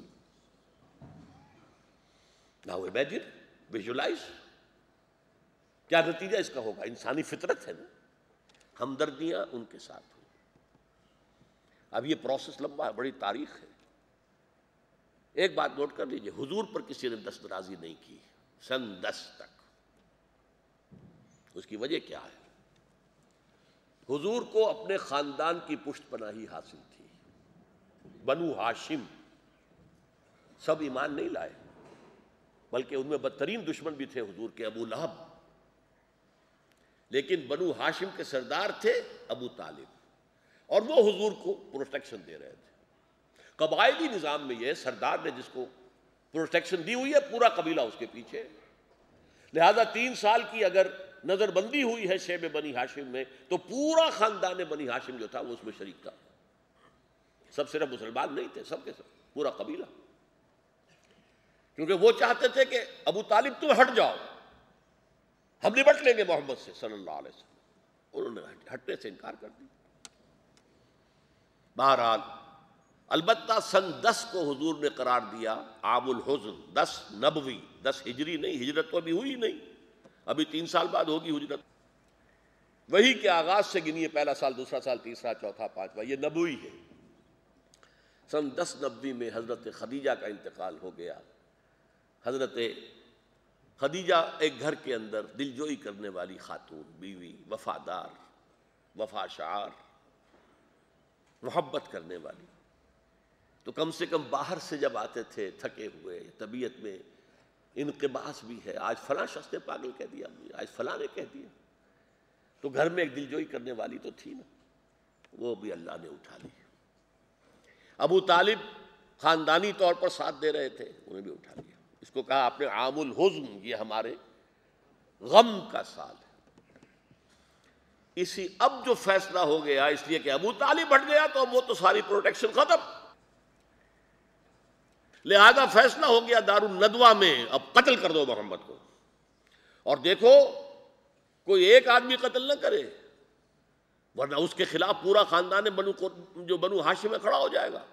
Now imagine, visualize کیا نتیجہ اس کا ہوگا. انسانی فطرت ہے نا، ہمدردیاں ان کے ساتھ ہوئی. اب یہ پروسیس لمبا ہے، بڑی تاریخ ہے. ایک بات نوٹ کر لیجئے، حضور پر کسی نے دست درازی نہیں کی سن 10 تک. اس کی وجہ کیا ہے؟ حضور کو اپنے خاندان کی پشت پناہی حاصل تھی. بنو ہاشم سب ایمان نہیں لائے، بلکہ ان میں بدترین دشمن بھی تھے حضور کے، ابو لہب. لیکن بنو ہاشم کے سردار تھے ابو طالب، اور وہ حضور کو پروٹیکشن دے رہے تھے. قبائلی نظام میں یہ سردار نے جس کو پروٹیکشن دی ہوئی ہے، پورا قبیلہ اس کے پیچھے. لہذا 3 سال کی اگر نظر بندی ہوئی ہے شیب بنی ہاشم میں، تو پورا خاندان بنی ہاشم جو تھا وہ اس میں شریک تھا. سب صرف مسلمان نہیں تھے، سب کے سب پورا قبیلہ. کیونکہ وہ چاہتے تھے کہ ابو طالب تم ہٹ جاؤ، ہم نمٹ لیں گے محمد سے صلی اللہ علیہ وسلم. انہوں نے ہٹنے سے انکار کر دیا. بہرحال البتہ سن 10 کو حضور نے قرار دیا عام الحزن، 10 نبوی، 10 ہجری نہیں. ہجرت تو ابھی ہوئی نہیں، ابھی 3 سال بعد ہوگی ہجرت. وہی کے آغاز سے گنیے، پہلا سال، دوسرا سال، تیسرا، چوتھا، پانچواں، یہ نبوی ہے. سن 10 نبوی میں حضرت خدیجہ کا انتقال ہو گیا. حضرت خدیجہ ایک گھر کے اندر دلجوئی کرنے والی خاتون، بیوی، وفادار، وفا شعار، محبت کرنے والی. تو کم سے کم باہر سے جب آتے تھے تھکے ہوئے، طبیعت میں انقباض بھی ہے، آج فلاں شخص نے پاگل کہہ دیا، آج فلاں نے کہہ دیا، تو گھر میں ایک دلجوئی کرنے والی تو تھی نا، وہ بھی اللہ نے اٹھا لی. ابو طالب خاندانی طور پر ساتھ دے رہے تھے، انہیں بھی اٹھا لیا. اس کو کہا آپ نے عام الحزن، یہ ہمارے غم کا سال ہے. اسی اب جو فیصلہ ہو گیا، اس لیے کہ ابو طالب ہٹ گیا تو وہ تو ساری پروٹیکشن ختم. لہذا فیصلہ ہو گیا دار الندوہ میں، اب قتل کر دو محمد کو. اور دیکھو کوئی ایک آدمی قتل نہ کرے، ورنہ اس کے خلاف پورا خاندان بنو ہاشم میں کھڑا ہو جائے گا.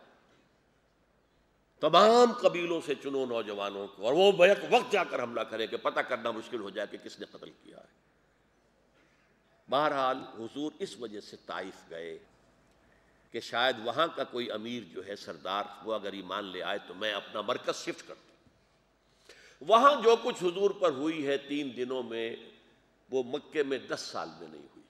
تمام قبیلوں سے چنو نوجوانوں کو، اور وہ بیک وقت جا کر حملہ کریں کہ پتہ کرنا مشکل ہو جائے کہ کس نے قتل کیا ہے. بہرحال حضور اس وجہ سے طائف گئے کہ شاید وہاں کا کوئی امیر جو ہے سردار، وہ اگر ایمان لے آئے تو میں اپنا مرکز شفٹ کر دوں. وہاں جو کچھ حضور پر ہوئی ہے 3 دنوں میں، وہ مکے میں 10 سال میں نہیں ہوئی.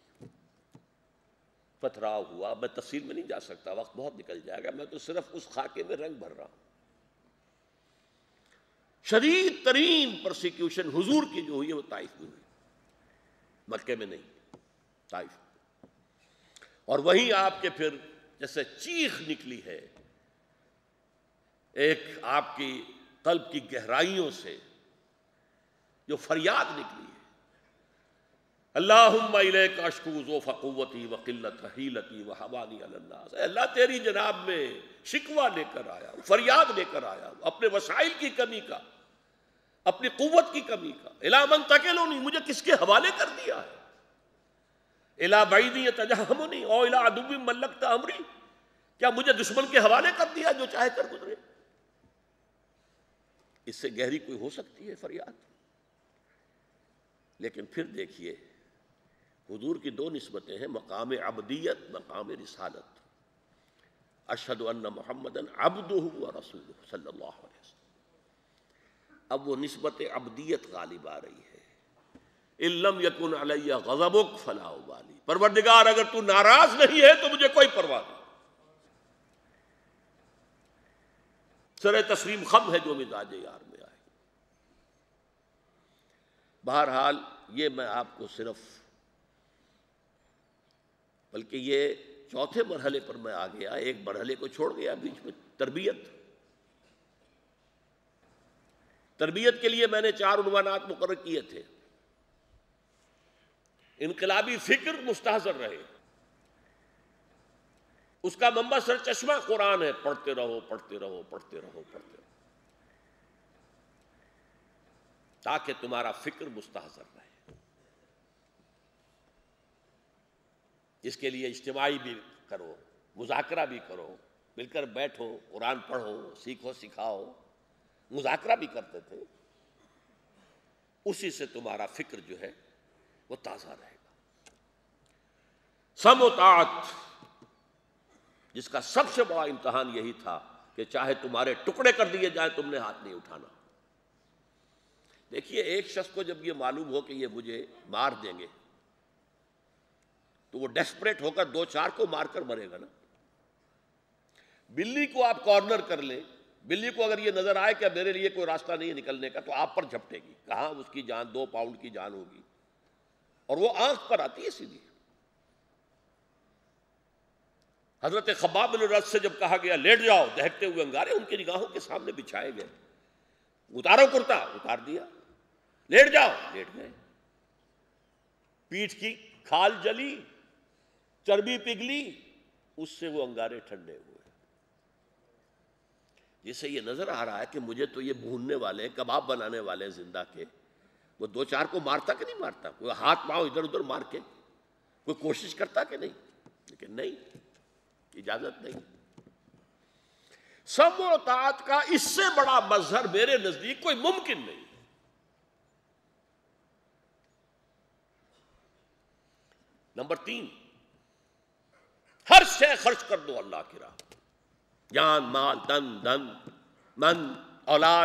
پتھراؤ ہوا، میں تفصیل میں نہیں جا سکتا، وقت بہت نکل جائے گا، میں تو صرف اس خاکے میں رنگ بھر رہا ہوں. شدید ترین پرسیکیوشن حضور کی جو ہوئی ہے وہ طائف میں ہوئی، مکے میں نہیں، طائف۔ اور وہیں آپ کے پھر جیسے چیخ نکلی ہے ایک آپ کی قلب کی گہرائیوں سے جو فریاد نکلی ہے، اللہم الیک اشکو ضعف قوتی وقلت حیلتی وہوانی علی الناس، اے اللہ تیری جناب میں شکوہ لے کر آیا ہوں، فریاد لے کر آیا ہوں اپنے وسائل کی کمی کا، اپنی قوت کی کمی کا، الی من تکلنی، مجھے کس کے حوالے کر دیا ہے، الی بعید یتجہمنی او الی عدو ملکت امری، کیا مجھے دشمن کے حوالے کر دیا جو چاہے کر گزرے؟ اس سے گہری کوئی ہو سکتی ہے فریاد؟ لیکن پھر دیکھیے حضور کی دو نسبتیں ہیں، مقام عبدیت، مقام رسالت، اشہد ان محمدًا عبدہ ورسولہ صلی اللہ علیہ وسلم۔ اب وہ نسبت عبدیت غالب آ رہی ہے، ان لم یکن علی غضبک فلا ابالی، پروردگار اگر تو ناراض نہیں ہے تو مجھے کوئی پرواہ نہیں، سر تسلیم خم ہے جو مزاج یار میں آئے۔ بہرحال یہ میں آپ کو صرف، بلکہ یہ چوتھے مرحلے پر میں آ گیا، ایک مرحلے کو چھوڑ گیا بیچ میں، تربیت۔ تربیت کے لیے میں نے 4 عنوانات مقرر کیے تھے۔ انقلابی فکر مستحضر رہے، اس کا منبع سر چشمہ قرآن ہے، پڑھتے رہو پڑھتے رہو پڑھتے رہو پڑھتے رہو، تاکہ تمہارا فکر مستحضر رہے۔ اس کے لیے اجتماعی بھی کرو، مذاکرہ بھی کرو، مل کر بیٹھو، قرآن پڑھو، سیکھو سکھاؤ، مذاکرہ بھی کرتے تھے، اسی سے تمہارا فکر جو ہے وہ تازہ رہے گا۔ سم و طاعت، جس کا سب سے بڑا امتحان یہی تھا کہ چاہے تمہارے ٹکڑے کر دیے جائیں تم نے ہاتھ نہیں اٹھانا۔ دیکھیے ایک شخص کو جب یہ معلوم ہو کہ یہ مجھے مار دیں گے تو وہ ڈیسپریٹ ہو کر 2-4 کو مار کر مرے گا نا۔ بلی کو آپ کارنر کر لیں، بلی کو اگر یہ نظر آئے کہ میرے لیے کوئی راستہ نہیں ہے نکلنے کا تو آپ پر جھپٹے گی، کہاں اس کی جان 2 پاؤنڈ کی جان ہوگی، اور وہ آنکھ پر آتی ہے سیدھی۔ حضرت خباب بن الرت سے جب کہا گیا لیٹ جاؤ، دہکتے ہوئے انگارے ان کی نگاہوں کے سامنے بچھائے گئے، اتارو کرتا، اتار دیا، لیٹ جاؤ، لیٹ گئے، پیٹھ کی کھال جلی، چربی پگھلی، اس سے وہ انگارے ٹھنڈے ہوئے۔ جسے یہ نظر آ رہا ہے کہ مجھے تو یہ بھوننے والے، کباب بنانے والے زندہ کے، وہ 2-4 کو مارتا کہ نہیں مارتا، کوئی ہاتھ پاؤں ادھر ادھر مار کے کوئی کوشش کرتا کہ نہیں، لیکن نہیں، اجازت نہیں۔ سمع و طاعت کا اس سے بڑا مظہر میرے نزدیک کوئی ممکن نہیں۔ نمبر 3، ہر شے خرچ کر دو اللہ کی راہ، جان مال دن من اولاد۔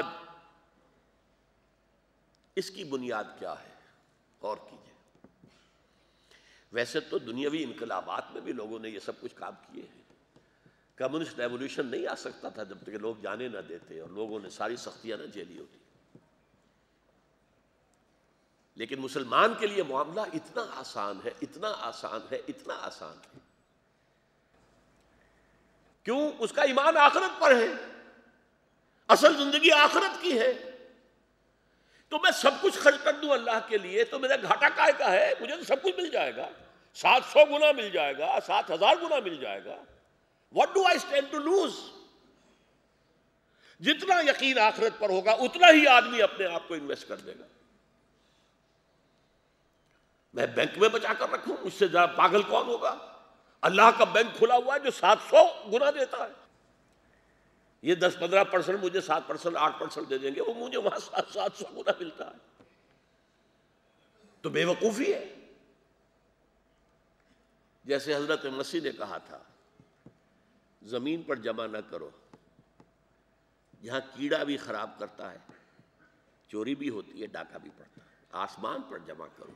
اس کی بنیاد کیا ہے؟ غور کیجیے۔ ویسے تو دنیاوی انقلابات میں بھی لوگوں نے یہ سب کچھ کام کیے ہیں، کمیونسٹ ریولوشن نہیں آ سکتا تھا جب تک کہ لوگ جانے نہ دیتے اور لوگوں نے ساری سختیاں نہ جھیلی ہوتی، لیکن مسلمان کے لیے معاملہ اتنا آسان ہے، اتنا آسان ہے، اتنا آسان ہے۔ کیوں؟ اس کا ایمان آخرت پر ہے، اصل زندگی آخرت کی ہے۔ تو میں سب کچھ خرچ کر دوں اللہ کے لیے تو میرا گھاٹا کائے کا ہے؟ مجھے تو سب کچھ مل جائے گا، 700 گنا مل جائے گا، 7000 گنا مل جائے گا۔ What do I stand to lose؟ جتنا یقین آخرت پر ہوگا اتنا ہی آدمی اپنے آپ کو انویسٹ کر دے گا۔ میں بینک میں بچا کر رکھوں، اس سے زیادہ پاگل کون ہوگا؟ اللہ کا بینک کھلا ہوا ہے جو 700 گنا دیتا ہے، یہ 10-15% مجھے 7%، 8% دے دیں گے، وہ مجھے وہاں 700 گنا ملتا ہے، تو بے وقوفی ہے۔ جیسے حضرت مسیح نے کہا تھا زمین پر جمع نہ کرو، جہاں کیڑا بھی خراب کرتا ہے، چوری بھی ہوتی ہے، ڈاکہ بھی پڑتا ہے، آسمان پر جمع کرو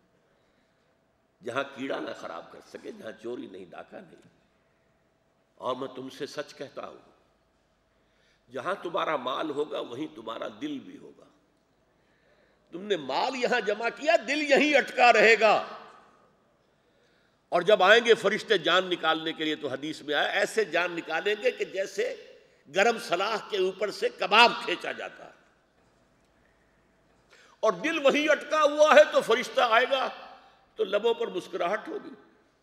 جہاں کیڑا نہ خراب کر سکے، جہاں چوری نہیں، ڈاکہ نہیں۔ اور میں تم سے سچ کہتا ہوں جہاں تمہارا مال ہوگا وہیں تمہارا دل بھی ہوگا. تم نے مال یہاں جمع کیا، دل یہیں اٹکا رہے گا. اور جب آئیں گے فرشتے جان نکالنے کے لیے تو حدیث میں آیا ایسے جان نکالیں گے کہ جیسے گرم سلاخ کے اوپر سے کباب کھینچا جاتا ہے. اور دل وہیں اٹکا ہوا ہے تو فرشتہ آئے گا تو لبوں پر مسکراہٹ ہوگی.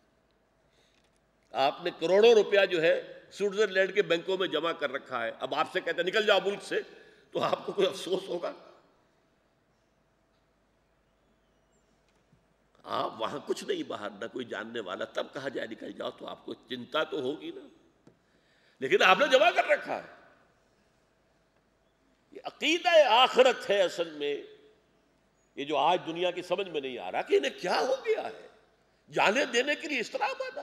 آپ نے کروڑوں روپیہ جو ہے سوئٹزرلینڈ کے بینکوں میں جمع کر رکھا ہے، اب آپ سے کہتے ہیں نکل جاؤ ملک سے، تو آپ کو کوئی افسوس ہوگا؟ آپ وہاں کچھ نہیں باہر، نہ کوئی جاننے والا، تب کہا جائے نکل جاؤ تو آپ کو چنتا تو ہوگی نا، لیکن آپ نے جمع کر رکھا ہے. یہ عقیدہ آخرت ہے اصل میں، یہ جو آج دنیا کی سمجھ میں نہیں آ رہا کہ انہیں کیا ہو گیا ہے جانے دینے کے لیے اس طرح مانا.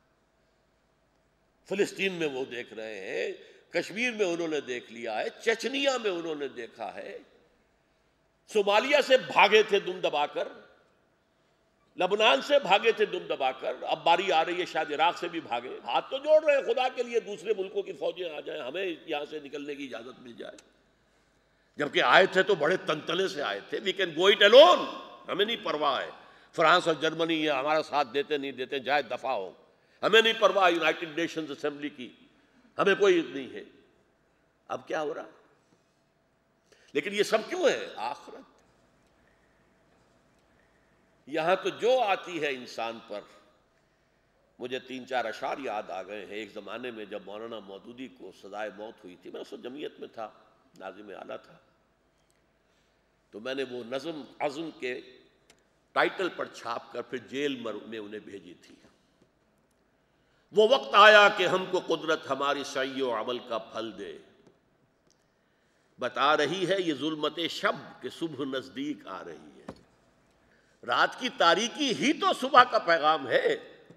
فلسطین میں وہ دیکھ رہے ہیں، کشمیر میں انہوں نے دیکھ لیا ہے، چچنیا میں انہوں نے دیکھا ہے، صومالیہ سے بھاگے تھے دم دبا کر، لبنان سے بھاگے تھے دم دبا کر، اب باری آ رہی ہے شاید عراق سے بھی بھاگے. ہاتھ تو جوڑ رہے ہیں خدا کے لیے دوسرے ملکوں کی فوجیں آ جائیں، ہمیں یہاں سے نکلنے کی اجازت مل جائے. جبکہ آئے تھے تو بڑے تنتنے سے آئے تھے. We can go it alone, ہمیں نہیں پرواہ ہے فرانس اور جرمنی یہ ہمارا ساتھ دیتے نہیں دیتے، جائے دفاع ہو، ہمیں نہیں پرواہ یونائٹڈ نیشنز اسمبلی کی، ہمیں کوئی نہیں ہے. اب کیا ہو رہا؟ لیکن یہ سب کیوں ہے؟ آخرت. یہاں تو جو آتی ہے انسان پر. مجھے 3-4 اشعار یاد آ گئے ہیں. ایک زمانے میں جب مولانا مودودی کو سزائے موت ہوئی تھی، میں اس وقت جمعیت میں تھا، ناظم اعلیٰ تھا، تو میں نے وہ نظم عزم کے ٹائٹل پر چھاپ کر پھر جیل میں انہیں بھیجی تھی. وہ وقت آیا کہ ہم کو قدرت ہماری سعی و عمل کا پھل دے، بتا رہی ہے یہ ظلمت شب کہ صبح نزدیک آ رہی ہے. رات کی تاریکی ہی تو صبح کا پیغام ہے،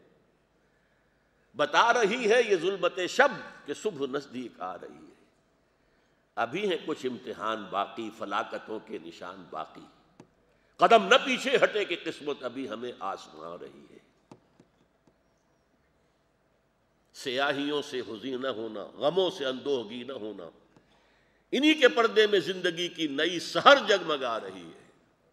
بتا رہی ہے یہ ظلمت شب کہ صبح نزدیک آ رہی ہے. ابھی ہیں کچھ امتحان باقی، فلاکتوں کے نشان باقی، قدم نہ پیچھے ہٹے کہ قسمت ابھی ہمیں آزما رہی ہے. سیاہیوں سے حزین نہ ہونا، غموں سے اندوہگی نہ ہونا، انہی کے پردے میں زندگی کی نئی سحر جگمگا رہی ہے.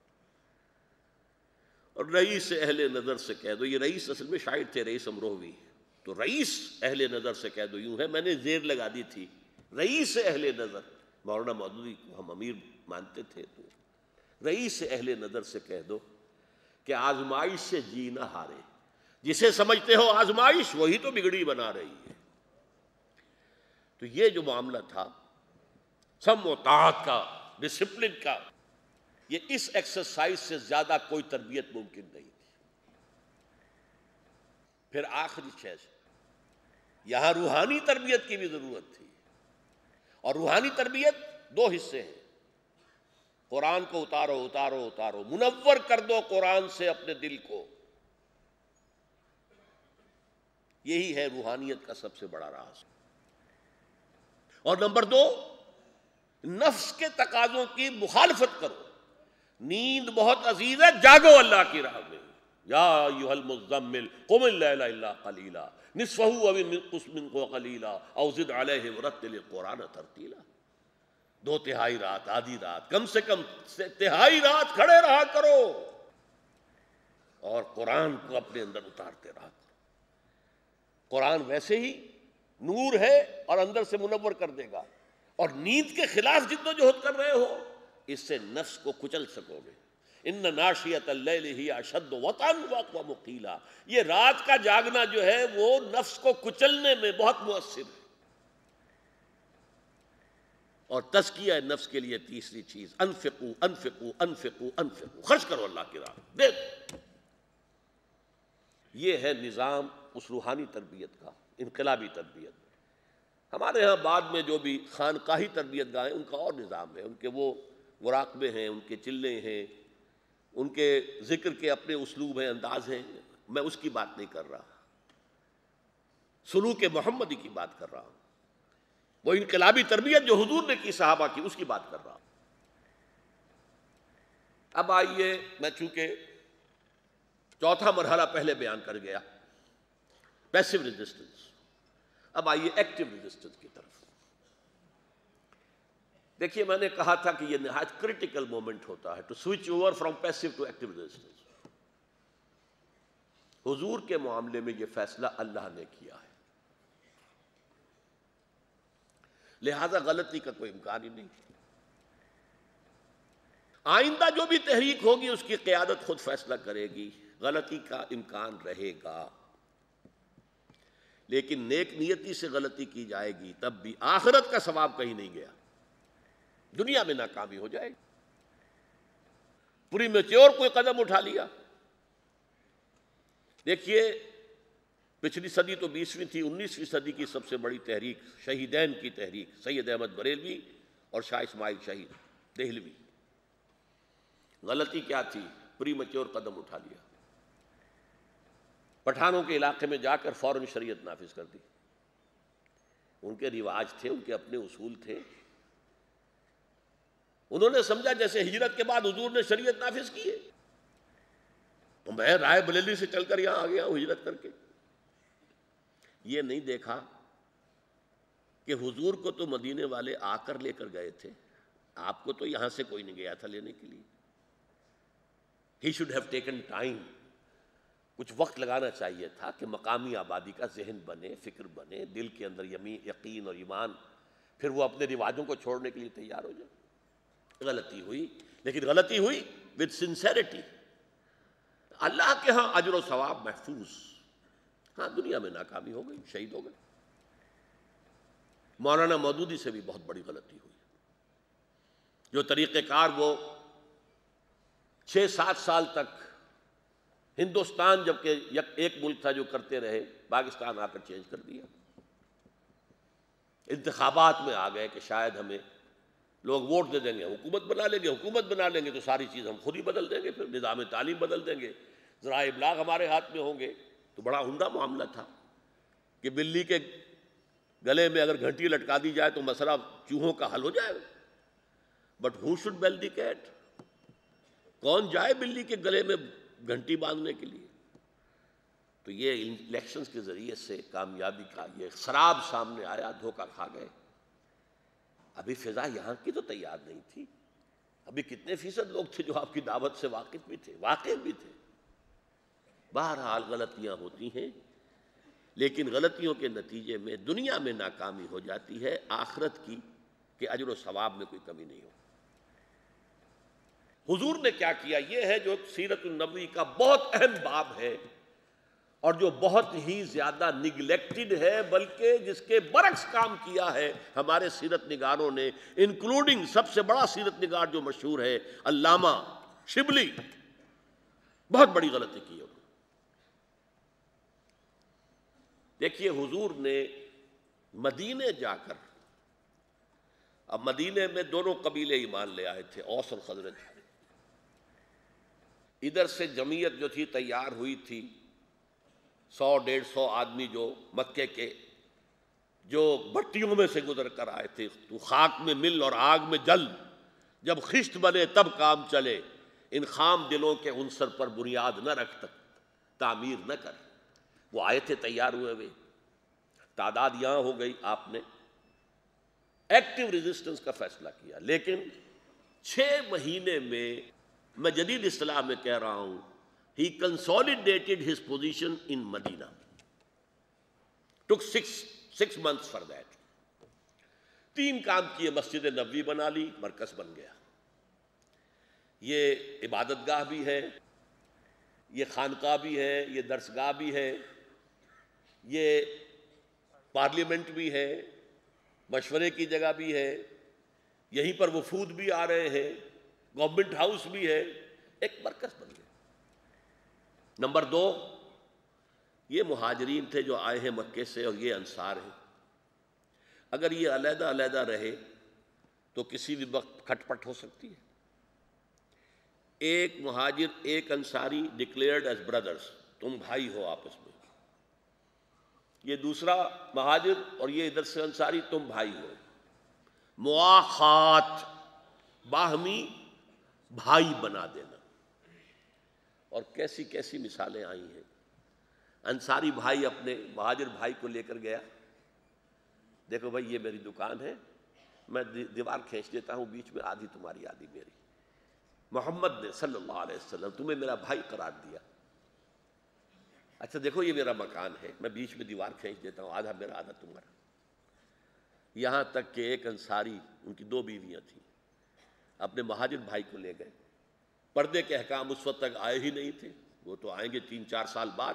اور رئیس اہل نظر سے کہہ دو، یہ رئیس اصل میں شاعر تھے رئیس امروہوی، تو رئیس اہل نظر سے کہہ دو یوں ہے، میں نے زیر لگا دی تھی رئیس اہل نظر. مولانا مودودی کو ہم امیر مانتے تھے، تو رئیس اہل نظر سے کہہ دو کہ آزمائش سے جی نہ ہارے. جسے سمجھتے ہو آزمائش وہی تو بگڑی بنا رہی ہے. تو یہ جو معاملہ تھا سم و طاعت کا، ڈسپلن کا، یہ اس ایکسرسائز سے زیادہ کوئی تربیت ممکن نہیں تھی. پھر آخری چیز، یہاں روحانی تربیت کی بھی ضرورت تھی. اور روحانی تربیت 2 حصے ہیں. قرآن کو اتارو اتارو اتارو، منور کر دو قرآن سے اپنے دل کو. یہی ہے روحانیت کا سب سے بڑا راز. اور نمبر 2، نفس کے تقاضوں کی مخالفت کرو. نیند بہت عزیز ہے، جاگو اللہ کی راہ میں. یا ایھا المزمل قم اللیل الا قلیلا نصفہ او انقص منہ قلیلا او زد علیہ ورتل القرآن ترتیلا. 2/3 رات، آدھی رات، کم سے کم 1/3 رات کھڑے رہا کرو اور قرآن کو اپنے اندر اتارتے رہا کرو. قرآن ویسے ہی نور ہے اور اندر سے منور کر دے گا. اور نیند کے خلاف جد و جہد کر رہے ہو، اس سے نفس کو کچل سکو گے. ان ناشیۃ اللیل ہی اشد وطئا واقوم قیلا. یہ رات کا جاگنا جو ہے وہ نفس کو کچلنے میں بہت مؤثر ہے. اور تزکیہ نفس کے لیے تیسری چیز، انفقوا انفقوا انفقوا انفقوا، خرچ کرو اللہ کی راہ میں، دے. یہ ہے نظام اس روحانی تربیت کا، انقلابی تربیت. ہمارے ہاں بعد میں جو بھی خانقاہی تربیت گاہیں، ان کا اور نظام ہے. ان کے وہ مراقبے ہیں، ان کے چلے ہیں، ان کے ذکر کے اپنے اسلوب ہیں، انداز ہیں. میں اس کی بات نہیں کر رہا، سلوک محمدی کی بات کر رہا ہوں. وہ انقلابی تربیت جو حضور نے کی صحابہ کی، اس کی بات کر رہا ہوں. اب آئیے، میں چونکہ چوتھا مرحلہ پہلے بیان کر گیا، پیسو ریزسٹنس. اب آئیے ایکٹیو ریزسٹنس کی طرف. دیکھیے میں نے کہا تھا کہ یہ نہایت کریٹیکل مومنٹ ہوتا ہے to switch over from passive to active resistance. حضور کے معاملے میں یہ فیصلہ اللہ نے کیا ہے، لہذا غلطی کا کوئی امکان ہی نہیں. آئندہ جو بھی تحریک ہوگی اس کی قیادت خود فیصلہ کرے گی، غلطی کا امکان رہے گا، لیکن نیک نیتی سے غلطی کی جائے گی تب بھی آخرت کا ثواب کہیں نہیں گیا، دنیا میں ناکامی ہو جائے گی. پوری میچور کوئی قدم اٹھا لیا. دیکھیے پچھلی صدی تو 20ویں تھی، 19ویں صدی کی سب سے بڑی تحریک شہیدین کی تحریک، سید احمد بریلوی اور شاہ اسماعیل شہید دہلوی. غلطی کیا تھی؟ پری میچور قدم اٹھا لیا، پٹھانوں کے علاقے میں جا کر فوراً شریعت نافذ کر دی. ان کے رواج تھے، ان کے اپنے اصول تھے. انہوں نے سمجھا جیسے ہجرت کے بعد حضور نے شریعت نافذ کی ہے، تو میں رائے بریلی سے چل کر یہاں آ گیا ہوں ہجرت کر کے. یہ نہیں دیکھا کہ حضور کو تو مدینے والے آ کر لے کر گئے تھے، آپ کو تو یہاں سے کوئی نہیں گیا تھا لینے کے لیے. He should have taken time. کچھ وقت لگانا چاہیے تھا کہ مقامی آبادی کا ذہن بنے، فکر بنے، دل کے اندر یقین اور ایمان، پھر وہ اپنے رواجوں کو چھوڑنے کے لیے تیار ہو جائے. غلطی ہوئی، لیکن غلطی ہوئی with sincerity. اللہ کے ہاں اجر و ثواب محفوظ. ہاں دنیا میں ناکامی ہو گئی، شہید ہو گئے. مولانا مودودی سے بھی بہت بڑی غلطی ہوئی. جو طریقہ کار وہ 6-7 سال تک ہندوستان جبکہ ایک ملک تھا جو کرتے رہے، پاکستان آ کر چینج کر دیا. انتخابات میں آ گئے کہ شاید ہمیں لوگ ووٹ دے دیں گے، حکومت بنا لیں گے تو ساری چیز ہم خود ہی بدل دیں گے، پھر نظام تعلیم بدل دیں گے، ذرائع ابلاغ ہمارے ہاتھ میں ہوں گے. تو بڑا عمدہ معاملہ تھا کہ بلی کے گلے میں اگر گھنٹی لٹکا دی جائے تو مسئلہ چوہوں کا حل ہو جائے گا. But who should bell the cat? کون جائے بلی کے گلے میں گھنٹی باندھنے کے لیے؟ تو یہ الیکشنز کے ذریعے سے کامیابی کا یہ سراب سامنے آیا، دھوکہ کھا گئے. ابھی فضا یہاں کی تو تیار نہیں تھی. ابھی کتنے فیصد لوگ تھے جو آپ کی دعوت سے واقف بھی تھے، واقف بھی تھے. بہرحال غلطیاں ہوتی ہیں، لیکن غلطیوں کے نتیجے میں دنیا میں ناکامی ہو جاتی ہے، آخرت کی کہ اجر و ثواب میں کوئی کمی نہیں ہو. حضور نے کیا کیا؟ یہ ہے جو سیرت النبوی کا بہت اہم باب ہے اور جو بہت ہی زیادہ نگلیکٹڈ ہے، بلکہ جس کے برعکس کام کیا ہے ہمارے سیرت نگاروں نے، انکلوڈنگ سب سے بڑا سیرت نگار جو مشہور ہے علامہ شبلی. بہت بڑی غلطی کی ہے. دیکھیے حضور نے مدینے جا کر، اب مدینے میں دونوں قبیلے ایمان لے آئے تھے، اوس اور خزرج. ادھر سے جمعیت جو تھی تیار ہوئی تھی، 100-150 آدمی جو مکے کے، جو بھٹیوں میں سے گزر کر آئے تھے. تو خاک میں مل اور آگ میں جل، جب خشت بنے تب کام چلے، ان خام دلوں کے عنصر پر بنیاد نہ رکھ تک تعمیر نہ کر. وہ آئے تھے تیار ہوئے ہوئے. تعداد یہاں ہو گئی. آپ نے ایکٹیو ریزسٹنس کا فیصلہ کیا، لیکن 6 مہینے میں جدید اصطلاح میں کہہ رہا ہوں، he consolidated his position in Medina. Took six months for that. 3 کام کیے. مسجد نبوی بنا لی، مرکز بن گیا. یہ عبادت گاہ بھی ہے، یہ خانقاہ بھی ہے، یہ درسگاہ بھی ہے، یہ پارلیمنٹ بھی ہے، مشورے کی جگہ بھی ہے، یہیں پر وفود بھی آ رہے ہیں، گورنمنٹ ہاؤس بھی ہے، ایک مرکز بن گیا. نمبر 2، یہ مہاجرین تھے جو آئے ہیں مکے سے اور یہ انصار ہیں. اگر یہ علیحدہ علیحدہ رہے تو کسی بھی وقت کھٹ پٹ ہو سکتی ہے. ایک مہاجر ایک انصاری ڈکلیئرڈ ایز بردرز، تم بھائی ہو آپس میں. یہ دوسرا مہاجر اور یہ ادھر سے انصاری، تم بھائی ہو. مواخات، باہمی بھائی بنا دینا. اور کیسی کیسی مثالیں آئی ہیں. انصاری بھائی اپنے مہاجر بھائی کو لے کر گیا، دیکھو بھائی یہ میری دکان ہے، میں دیوار کھینچ دیتا ہوں بیچ میں، آدھی تمہاری آدھی میری۔ محمد نے صلی اللہ علیہ وسلم تمہیں میرا بھائی قرار دیا، اچھا دیکھو یہ میرا مکان ہے، میں بیچ میں دیوار کھینچ دیتا ہوں، آدھا میرا آدھا تمہارا۔ یہاں تک کہ ایک انصاری، ان کی 2 بیویاں تھیں، اپنے مہاجر بھائی کو لے گئے۔ پردے کے احکام اس وقت تک آئے ہی نہیں تھے، وہ تو آئیں گے 3-4 سال بعد،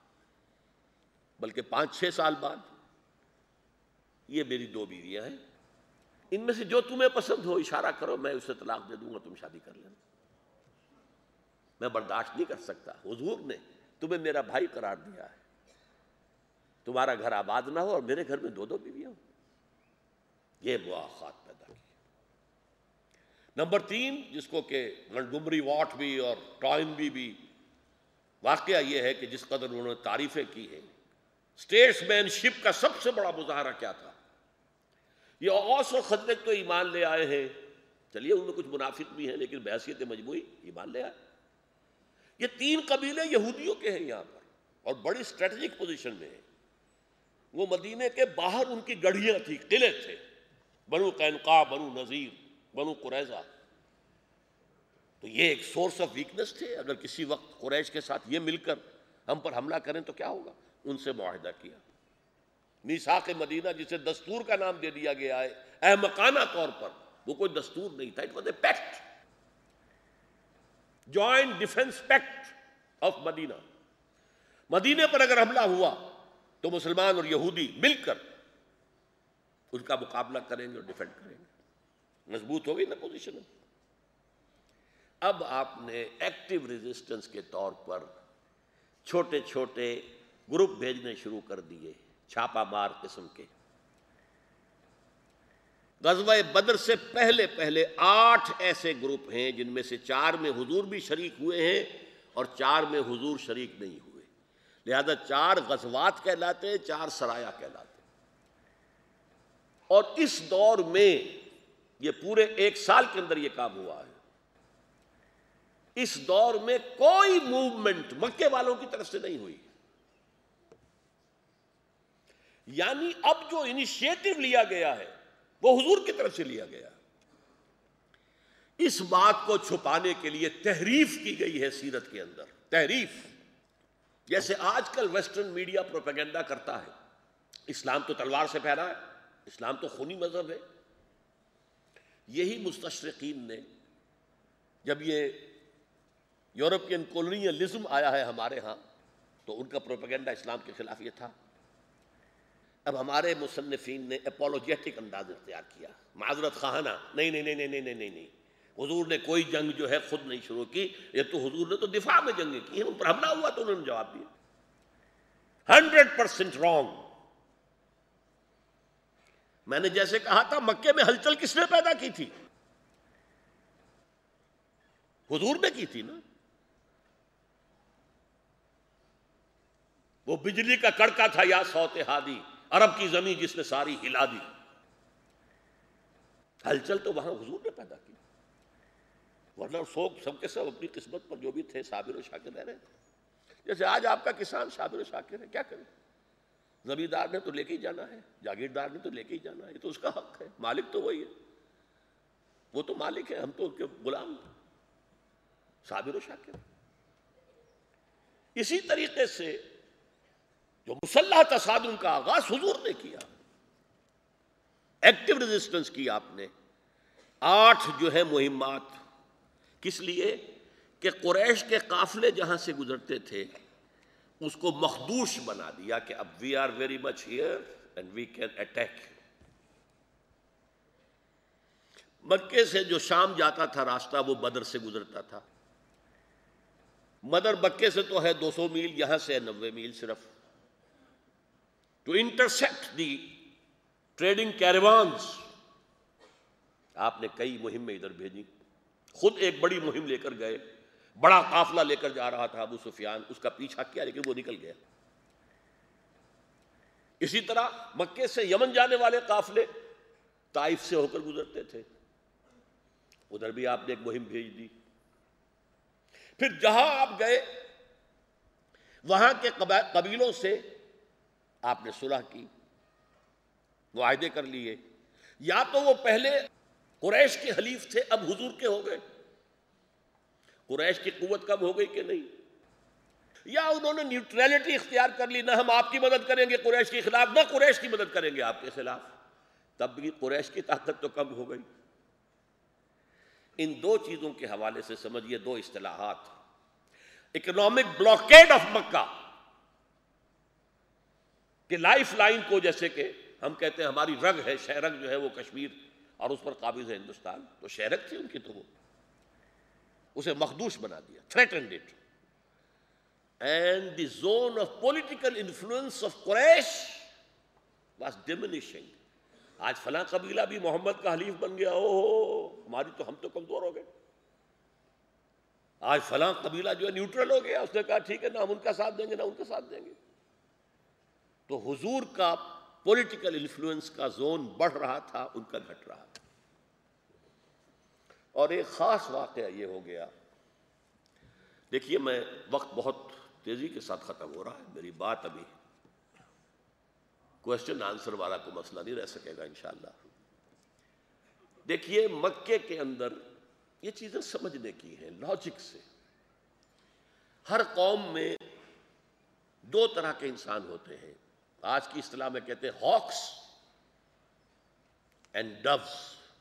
بلکہ 5-6 سال بعد۔ یہ میری 2 بیویاں ہیں، ان میں سے جو تمہیں پسند ہو اشارہ کرو، میں اسے طلاق دے دوں گا، تم شادی کر لینا۔ میں برداشت نہیں کر سکتا، حضور نے تمہیں میرا بھائی قرار دیا ہے، تمہارا گھر آباد نہ ہو اور میرے گھر میں 2 بیویاں ہوں۔ یہ مواخات پیدا کی۔ نمبر 3، جس کو کہ منٹگمری واٹ بھی اور ٹوائنبی بھی، واقعہ یہ ہے کہ جس قدر انہوں نے تعریفیں کی ہیں، اسٹیٹس مین شپ کا سب سے بڑا مظاہرہ کیا تھا؟ یہ اوس و خزرج تو ایمان لے آئے ہیں، چلیے ان میں کچھ منافق بھی ہیں لیکن بحیثیت مجموعی ایمان لے آئے۔ یہ 3 قبیلے یہودیوں کے ہیں یہاں پر اور بڑی اسٹریٹجک پوزیشن میں ہیں۔ وہ مدینے کے باہر ان کی گڑھیاں تھیں، قلعے تھے، بنو قینقاع، بنو نذیر، بنو قریظہ۔ تو یہ ایک سورس آف ویکنس تھے، اگر کسی وقت قریش کے ساتھ یہ مل کر ہم پر حملہ کریں تو کیا ہوگا؟ ان سے معاہدہ کیا۔ میثاق مدینہ جسے دستور کا نام دے دیا گیا ہے احمقانہ طور پر، وہ کوئی دستور نہیں تھا، it was a pact, joint defence pact of Medina. مدینے پر اگر حملہ ہوا تو مسلمان اور یہودی مل کر اس کا مقابلہ کریں گے اور ڈیفینڈ کریں گے۔ مضبوط ہوگی نا پوزیشن۔ اب آپ نے ایکٹیو ریزسٹنس کے طور پر چھوٹے چھوٹے گروپ بھیجنے شروع کر دیے، چھاپا مار قسم کے۔ غزوہ بدر سے پہلے 8 ایسے گروپ ہیں جن میں سے 4 میں حضور بھی شریک ہوئے ہیں اور 4 میں حضور شریک نہیں ہوئے، لہذا 4 غزوات کہلاتے ہیں، 4 سرایا کہلاتے ہیں۔ اور اس دور میں یہ پورے 1 سال کے اندر یہ کام ہوا ہے۔ اس دور میں کوئی موومنٹ مکے والوں کی طرف سے نہیں ہوئی، یعنی اب جو انیشیٹو لیا گیا ہے وہ حضور کی طرف سے لیا گیا۔ اس بات کو چھپانے کے لیے تحریف کی گئی ہے سیرت کے اندر، تحریف۔ جیسے آج کل ویسٹرن میڈیا پروپیگنڈا کرتا ہے، اسلام تو تلوار سے پھیلا ہے، اسلام تو خونی مذہب ہے۔ یہی مستشرقین نے، جب یہ یورپین کولونیلزم آیا ہے ہمارے ہاں، تو ان کا پروپیگنڈا اسلام کے خلاف یہ تھا۔ اب ہمارے مصنفین نے اپولوجیٹک انداز اختیار کیا، معذرت خواہانہ، نہیں، حضور نے کوئی جنگ جو ہے خود نہیں شروع کی، یہ تو حضور نے تو دفاع میں جنگیں کی ہیں، ان پر حملہ ہوا تو انہوں نے جواب دیا۔ 100% رانگ۔ میں نے جیسے کہا تھا، مکے میں ہلچل کس نے پیدا کی تھی؟ حضور نے کی تھی نا۔ وہ بجلی کا کڑکا تھا یا صوت ہادی، عرب کی زمین جس نے ساری ہلا دی۔ ہلچل تو وہاں حضور نے پیدا کی، ورنہ سب کے سب اپنی قسمت پر جو بھی تھے صابر و شاکر رہ رہے تھے۔ جیسے آج آپ کا کسان صابر و شاکر ہے، کیا کرے؟ زمیندار نے تو لے کے ہی جانا ہے، جاگیردار نے تو لے کے ہی جانا ہے، یہ تو اس کا حق ہے، مالک تو وہی ہے، وہ تو مالک ہے، ہم تو ان کے غلام، صابر و شاکر۔ اسی طریقے سے جو مسلح تصادم کا آغاز حضور نے کیا، ایکٹیو ریزسٹنس کی آپ نے، 8 جو ہے مہمات، کس لیے کہ قریش کے قافلے جہاں سے گزرتے تھے اس کو مخدوش بنا دیا کہ اب we are very much here and we can attack. مکے سے جو شام جاتا تھا راستہ وہ بدر سے گزرتا تھا، بدر مکے سے تو ہے 200 میل، یہاں سے ہے 90 میل صرف۔ To intercept the trading caravans, آپ نے کئی مہمیں ادھر بھیجی، خود ایک بڑی مہم لے کر گئے، بڑا قافلہ لے کر جا رہا تھا ابو سفیان، اس کا پیچھا کیا لیکن وہ نکل گیا۔ اسی طرح مکے سے یمن جانے والے قافلے طائف سے ہو کر گزرتے تھے، ادھر بھی آپ نے ایک مہم بھیج دی۔ پھر جہاں آپ گئے وہاں کے قبیلوں سے آپ نے صلح کی، معاہدے کر لیے، یا تو وہ پہلے قریش کے حلیف تھے، اب حضور کے ہو گئے، قریش کی قوت کم ہو گئی کہ نہیں، یا انہوں نے نیوٹریلٹی اختیار کر لی، نہ ہم آپ کی مدد کریں گے قریش کے خلاف، نہ قریش کی مدد کریں گے آپ کے خلاف، تب بھی قریش کی طاقت تو کم ہو گئی۔ ان دو چیزوں کے حوالے سے سمجھیے دو اصطلاحات، اکنامک بلاکیڈ آف مکہ کہ لائف لائن کو، جیسے کہ ہم کہتے ہیں ہماری رگ ہے، شہرگ جو ہے وہ کشمیر اور اس پر قابض ہے ہندوستان، تو شہرگ تھی ان کی، تو وہ اسے مخدوش بنا دیا، threatened it. And the zone of political influence of Quraysh was diminishing. آج فلاں قبیلہ بھی محمد کا حلیف بن گیا، ہماری تو ہم تو کمزور ہو گئے، آج فلاں قبیلہ جو ہے نیوٹرل ہو گیا، اس نے کہا ٹھیک ہے نہ ہم ان کا ساتھ دیں گے نہ ان کا ساتھ دیں گے۔ تو حضور کا پولیٹیکل انفلوئنس کا زون بڑھ رہا تھا، ان کا گھٹ رہا تھا۔ اور ایک خاص واقعہ یہ ہو گیا، دیکھیے میں وقت بہت تیزی کے ساتھ ختم ہو رہا ہے، میری بات ابھی کوشچن آنسر والا کوئی مسئلہ نہیں رہ سکے گا انشاءاللہ۔ دیکھیے مکے کے اندر یہ چیزیں سمجھنے کی ہیں لاجک سے۔ ہر قوم میں دو طرح کے انسان ہوتے ہیں، آج کی اصطلاح میں کہتے ہیں ہاکس اینڈ ڈوز،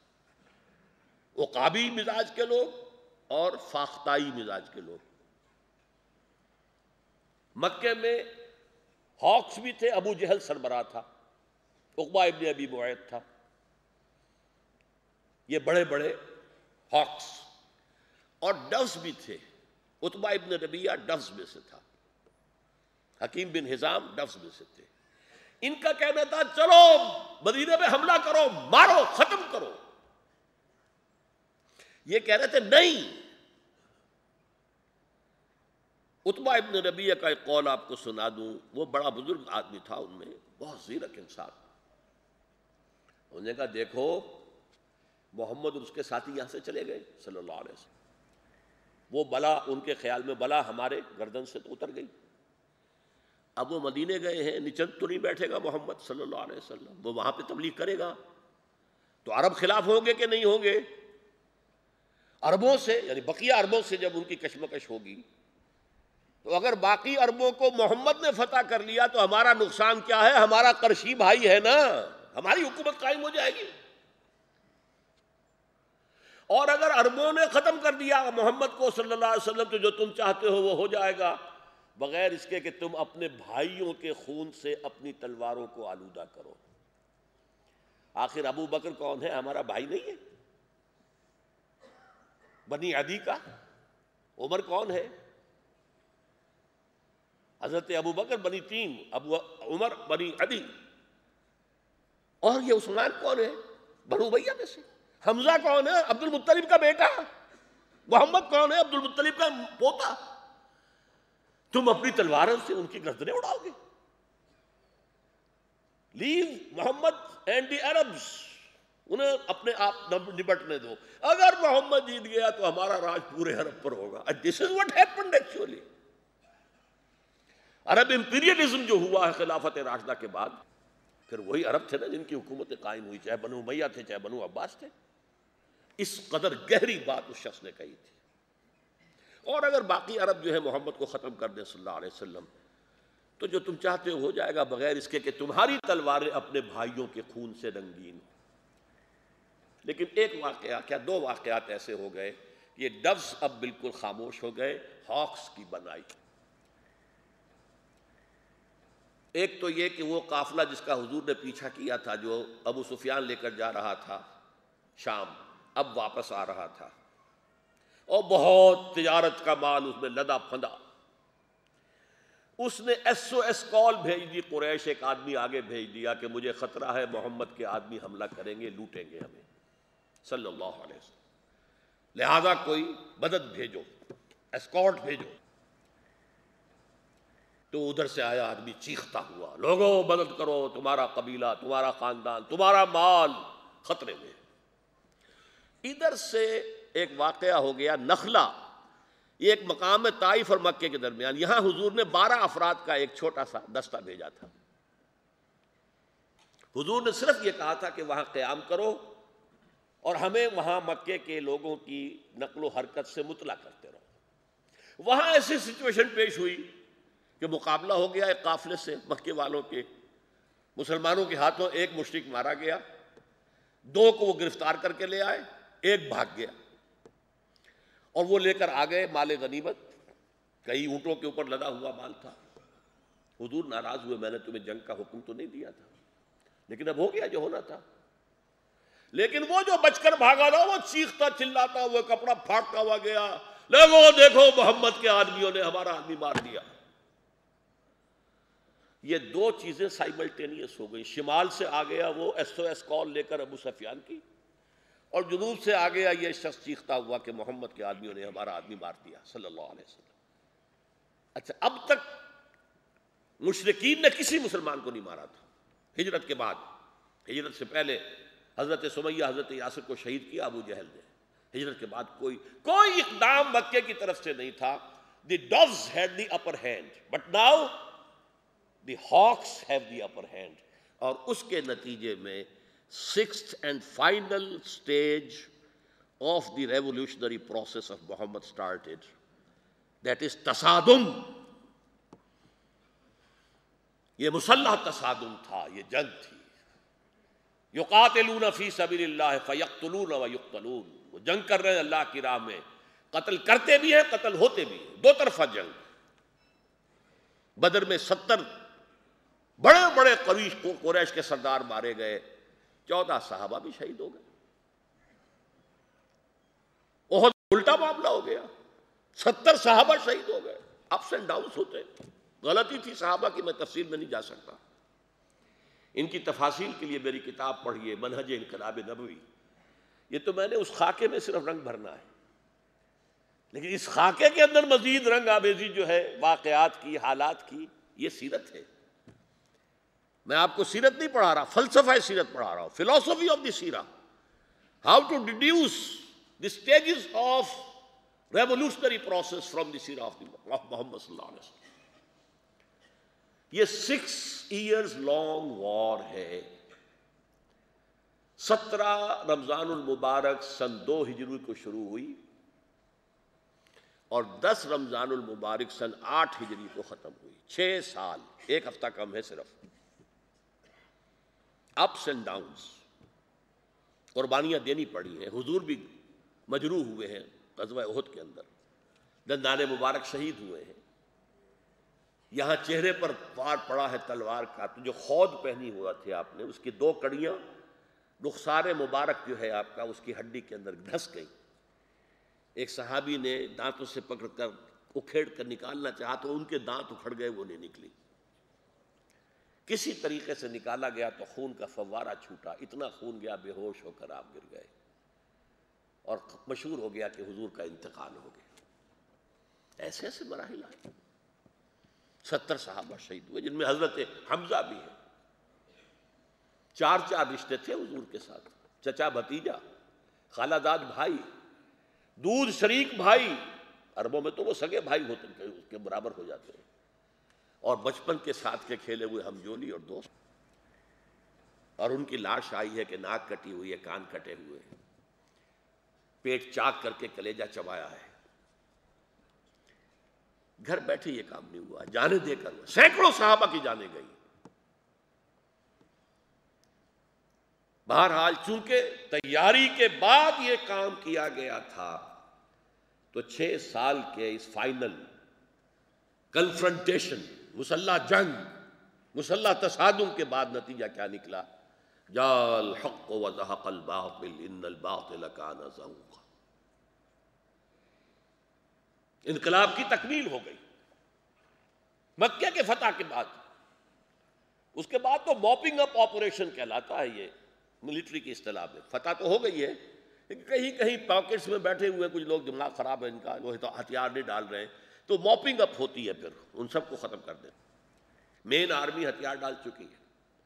عقابی مزاج کے لوگ اور فاختائی مزاج کے لوگ۔ مکے میں ہاکس بھی تھے، ابو جہل سربراہ تھا، عقبہ ابن ابی معیط تھا، یہ بڑے بڑے ہاکس، اور ڈوز بھی تھے، عتبہ ابن ربیعہ ڈوز میں سے تھا، حکیم بن حزام ڈوز میں سے تھے۔ ان کا کہنا تھا چلو مدینے میں حملہ کرو، مارو، ختم کرو۔ یہ کہہ رہے تھے نہیں۔ عتبہ ابن ربیعہ کا ایک قول آپ کو سنا دوں، وہ بڑا بزرگ آدمی تھا، ان میں بہت زیرک انسان۔ انہوں نے کہا دیکھو محمد اور اس کے ساتھی یہاں سے چلے گئے صلی اللہ علیہ وسلم، وہ بلا ان کے خیال میں بلا ہمارے گردن سے تو اتر گئی، اب وہ مدینے گئے ہیں، نچند تو نہیں بیٹھے گا محمد صلی اللہ علیہ وسلم، وہ وہاں پہ تبلیغ کرے گا تو عرب خلاف ہوں گے کہ نہیں ہوں گے؟ عربوں سے یعنی بقیہ عربوں سے جب ان کی کشمکش ہوگی تو اگر باقی عربوں کو محمد نے فتح کر لیا تو ہمارا نقصان کیا ہے؟ ہمارا قرشی بھائی ہے نا، ہماری حکومت قائم ہو جائے گی۔ اور اگر عربوں نے ختم کر دیا محمد کو صلی اللہ علیہ وسلم تو جو تم چاہتے ہو وہ ہو جائے گا، بغیر اس کے کہ تم اپنے بھائیوں کے خون سے اپنی تلواروں کو آلودہ کرو۔ آخر ابو بکر کون ہے؟ ہمارا بھائی نہیں ہے؟ بنی عدی کا عمر کون ہے؟ حضرت ابو بکر بنی تیم، ابو عمر بنی عدی، اور یہ عثمان کون ہے؟ بنو امیہ میں سے۔ حمزہ کون ہے؟ عبد المطلب کا بیٹا۔ محمد کون ہے؟ عبد المطلب کا پوتا۔ تم اپنی تلواروں سے ان کی گردنیں اڑاؤ گے؟ لیو محمد اینڈ دی عربز، انہیں اپنے آپ نبٹنے دو، اگر محمد جیت گیا تو ہمارا راج پورے عرب پر ہوگا۔ This is what happened actually. عرب امپیریلزم جو ہوا ہے خلافت راشدہ کے بعد، پھر وہی عرب تھے نا جن کی حکومتیں قائم ہوئی، چاہے بنو امیہ تھے چاہے بنو عباس تھے۔ اس قدر گہری بات اس شخص نے کہی تھی۔ اور اگر باقی عرب جو ہے محمد کو ختم کر دیں صلی اللہ علیہ وسلم تو جو تم چاہتے ہو جائے گا، بغیر اس کے کہ تمہاری تلواریں اپنے بھائیوں کے خون سے رنگین ہوں۔ لیکن ایک واقعہ کیا دو واقعات ایسے ہو گئے، یہ ڈوز اب بالکل خاموش ہو گئے، ہاکس کی بنائی۔ ایک تو یہ کہ وہ قافلہ جس کا حضور نے پیچھا کیا تھا، جو ابو سفیان لے کر جا رہا تھا شام، اب واپس آ رہا تھا، اور بہت تجارت کا مال اس میں لدا پھندا۔ اس نے ایس او ایس کال بھیج دی، قریش ایک آدمی آگے بھیج دیا کہ مجھے خطرہ ہے محمد کے آدمی حملہ کریں گے، لوٹیں گے ہمیں صلی اللہ علیہ وسلم، لہذا کوئی مدد بھیجو، اسکارٹ بھیجو۔ تو ادھر سے آیا آدمی چیختا ہوا، لوگوں مدد کرو، تمہارا قبیلہ، تمہارا خاندان، تمہارا مال خطرے میں۔ ادھر سے ایک واقعہ ہو گیا نخلا، یہ ایک مقام ہے طائف اور مکے کے درمیان، یہاں حضور نے 12 افراد کا ایک چھوٹا سا دستہ بھیجا تھا۔ حضور نے صرف یہ کہا تھا کہ وہاں قیام کرو اور ہمیں وہاں مکے کے لوگوں کی نقل و حرکت سے مطلع کرتے رہو۔ وہاں ایسی سچویشن پیش ہوئی کہ مقابلہ ہو گیا ایک قافلے سے مکے والوں کے، مسلمانوں کے ہاتھوں ایک مشرک مارا گیا، دو کو وہ گرفتار کر کے لے آئے، ایک بھاگ گیا، اور وہ لے کر آ گئے مال غنیمت، کئی اونٹوں کے اوپر لدا ہوا مال تھا۔ حضور ناراض ہوئے، میں نے تمہیں جنگ کا حکم تو نہیں دیا تھا، لیکن اب ہو گیا جو ہونا تھا۔ لیکن وہ جو بچ کر بھاگا تھا وہ چیختا چلاتا ہوا، کپڑا پھاڑتا ہوا گیا، لوگوں دیکھو محمد کے آدمیوں نے ہمارا آدمی مار دیا۔ یہ دو چیزیں سائملٹینیس ہو گئی، شمال سے آ گیا وہ SOS کال لے کر ابو سفیان کی، اور جنوب سے آ گیا یہ شخص چیختا ہوا کہ محمد کے آدمیوں نے ہمارا آدمی مار دیا صلی اللہ علیہ وسلم۔ اچھا، اب تک مشرکین نے کسی مسلمان کو نہیں مارا تھا ہجرت کے بعد۔ ہجرت سے پہلے حضرت سمیہ حضرت یاسر کو شہید کیا ابو جہل نے، ہجرت کے بعد کوئی اقدام مکے کی طرف سے نہیں تھا۔ دی doves had the upper hand but now the hawks have the upper hand، اور اس کے نتیجے میں sixth and final stage of the revolutionary process of Muhammad started، that is تصادم۔ یہ مسلح تصادم تھا، یہ جنگ تھی۔ یقاتلون فی سبیل اللہ فیقتلون ویقتلون، وہ جنگ کر رہے ہیں اللہ کی راہ میں، قتل کرتے بھی ہیں قتل ہوتے بھی ہیں، دو طرفہ جنگ۔ بدر میں 70 بڑے بڑے قریش کے سردار مارے گئے، 14 صحابہ بھی شہید ہو گئے۔ احد الٹا معاملہ ہو گیا، 70 صحابہ شہید ہو گئے۔ اپس اینڈ ڈاؤنس ہوتے ہیں، غلطی تھی صحابہ کی، میں تفصیل میں نہیں جا سکتا۔ ان کی تفاصیل کے لیے میری کتاب پڑھیے، منہج انقلاب نبوی۔ یہ تو میں نے اس خاکے میں صرف رنگ بھرنا ہے، لیکن اس خاکے کے اندر مزید رنگ آمیزی جو ہے واقعات کی، حالات کی، یہ سیرت ہے۔ میں آپ کو سیرت نہیں پڑھا رہا، فلسفہ سیرت پڑھا رہا ہوں، philosophy of the seerah, how to deduce the stages of revolutionary process from the seerah of محمد صلی اللہ علیہ وسلم۔ یہ 6 ایئرز لانگ وار ہے۔ 17 رمضان المبارک سن 2 ہجری کو شروع ہوئی اور 10 رمضان المبارک سن 8 ہجری کو ختم ہوئی۔ 6 سال، 1 ہفتہ کم ہے صرف۔ اپس اینڈ ڈاؤنس، قربانیاں دینی پڑی ہیں، حضور بھی مجروح ہوئے ہیں غزوہ احد کے اندر، دندان مبارک شہید ہوئے ہیں، یہاں چہرے پر وار پڑا ہے تلوار کا، تو جو خود پہنی ہوا تھے آپ نے، اس کی 2 کڑیاں رخسار مبارک جو ہے آپ کا، اس کی ہڈی کے اندر دھس گئی۔ ایک صحابی نے دانتوں سے پکڑ کر اکھیڑ کر نکالنا چاہا تو ان کے دانت اکھڑ گئے، وہ نہیں نکلی۔ کسی طریقے سے نکالا گیا تو خون کا فوارہ چھوٹا، اتنا خون گیا، بے ہوش ہو کر آپ گر گئے، اور مشہور ہو گیا کہ حضور کا انتقال ہو گیا۔ ایسے ایسے مراحل آئے۔ 70 صحابہ شہید ہوئے، جن میں حضرت حمزہ بھی ہے۔ 4 رشتے تھے حضور کے ساتھ، چچا بھتیجا، خالہ داد بھائی، دودھ شریک بھائی، عربوں میں تو وہ سگے بھائی ہوتے ہیں، اس کے برابر ہو جاتے ہیں، اور بچپن کے ساتھ کے کھیلے ہوئے ہمجولی اور دوست۔ اور ان کی لاش آئی ہے کہ ناک کٹی ہوئی ہے، کان کٹے ہوئے ہیں، پیٹ چاک کر کے کلیجہ چبایا ہے۔ گھر بیٹھے یہ کام نہیں ہوا، جانے دے کر ہوا۔ سینکڑوں صحابہ کی جانیں گئی۔ بہرحال چونکہ تیاری کے بعد یہ کام کیا گیا تھا، تو 6 سال کے اس فائنل کنفرنٹیشن، مسلح جنگ، مسلح تصادم کے بعد نتیجہ کیا نکلا؟ جاء الحق وزهق الباطل ان الباطل كان زهوقا۔ انقلاب کی تکمیل ہو گئی مکہ کے فتح کے بعد۔ اس کے بعد تو موپنگ اپ آپریشن کہلاتا ہے، یہ ملٹری کی اصطلاح میں۔ فتح تو ہو گئی ہے، لیکن کہیں کہیں پاکٹس میں بیٹھے ہوئے کچھ لوگ، دماغ خراب ہے ان کا، وہ ہتھیار نہیں ڈال رہے ہیں، تو موپنگ اپ ہوتی ہے، پھر ان سب کو ختم کر دیں۔ مین آرمی ہتھیار ڈال چکی ہے،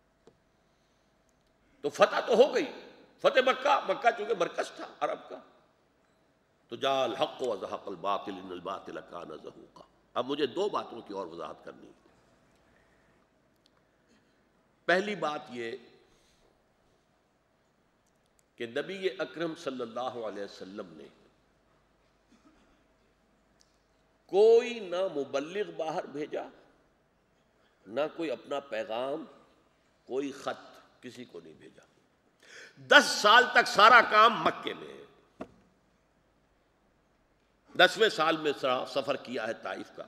تو فتح تو ہو گئی۔ فتح مکہ، مکہ چونکہ مرکز تھا عرب کا، تو جاء الحق وزهق الباطل ان الباطل كان زهوقا۔ اب مجھے 2 باتوں کی اور وضاحت کرنی ہے۔ پہلی بات یہ کہ نبی اکرم صلی اللہ علیہ وسلم نے کوئی نہ مبلغ باہر بھیجا، نہ کوئی اپنا پیغام، کوئی خط کسی کو نہیں بھیجا۔ 10 سال تک سارا کام مکے میں ہے۔ 10ویں سال میں سفر کیا ہے طائف کا۔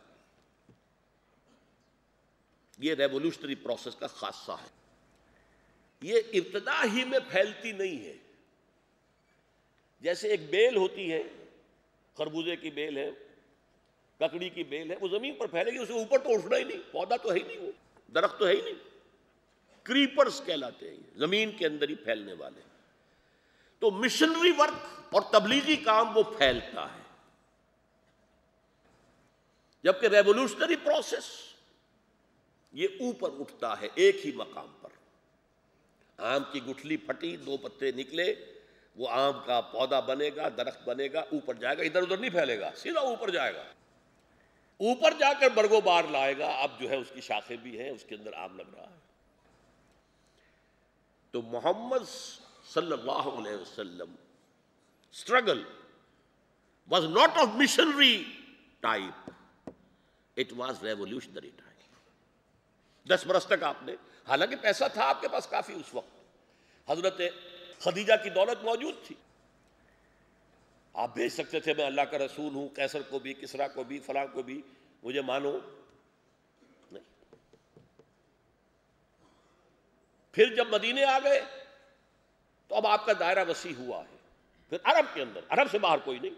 یہ ریولوشنری پروسیس کا خاصہ ہے۔ یہ ابتدا ہی میں پھیلتی نہیں ہے۔ جیسے ایک بیل ہوتی ہے، خربوزے کی بیل ہے، ککڑی کی بیل ہے، وہ زمین پر پھیلے گی، اسے اوپر تو اٹھنا ہی نہیں، پودا تو ہے ہی نہیں، وہ درخت تو ہے ہی نہیں۔ کریپرز کہلاتے ہیں یہ، زمین کے اندر ہی پھیلنے والے۔ تو مشنری ورک اور تبلیغی کام وہ پھیلتا ہے، جبکہ ریولوشنری پروسیس یہ اوپر اٹھتا ہے ایک ہی مقام پر۔ آم کی گٹھلی پھٹی، 2 پتے نکلے، وہ آم کا پودا بنے گا، درخت بنے گا، اوپر جائے گا، ادھر ادھر نہیں پھیلے گا، سیدھا اوپر جائے گا، اوپر جا کر برگو بار لائے گا۔ اب جو ہے اس کی شاخیں بھی ہیں، اس کے اندر آم لگ رہا ہے۔ تو محمد صلی اللہ علیہ وسلم struggle was not of missionary type, it was revolutionary type۔ 10 برس تک آپ نے، حالانکہ پیسہ تھا آپ کے پاس کافی، اس وقت حضرت خدیجہ کی دولت موجود تھی، آپ بھیج سکتے تھے میں اللہ کا رسول ہوں، قیصر کو بھی، کسریٰ کو بھی، فلاں کو بھی، مجھے مانو۔ نہیں۔ پھر جب مدینے آ گئے تو اب آپ کا دائرہ وسیع ہوا ہے، پھر عرب کے اندر، عرب سے باہر کوئی نہیں۔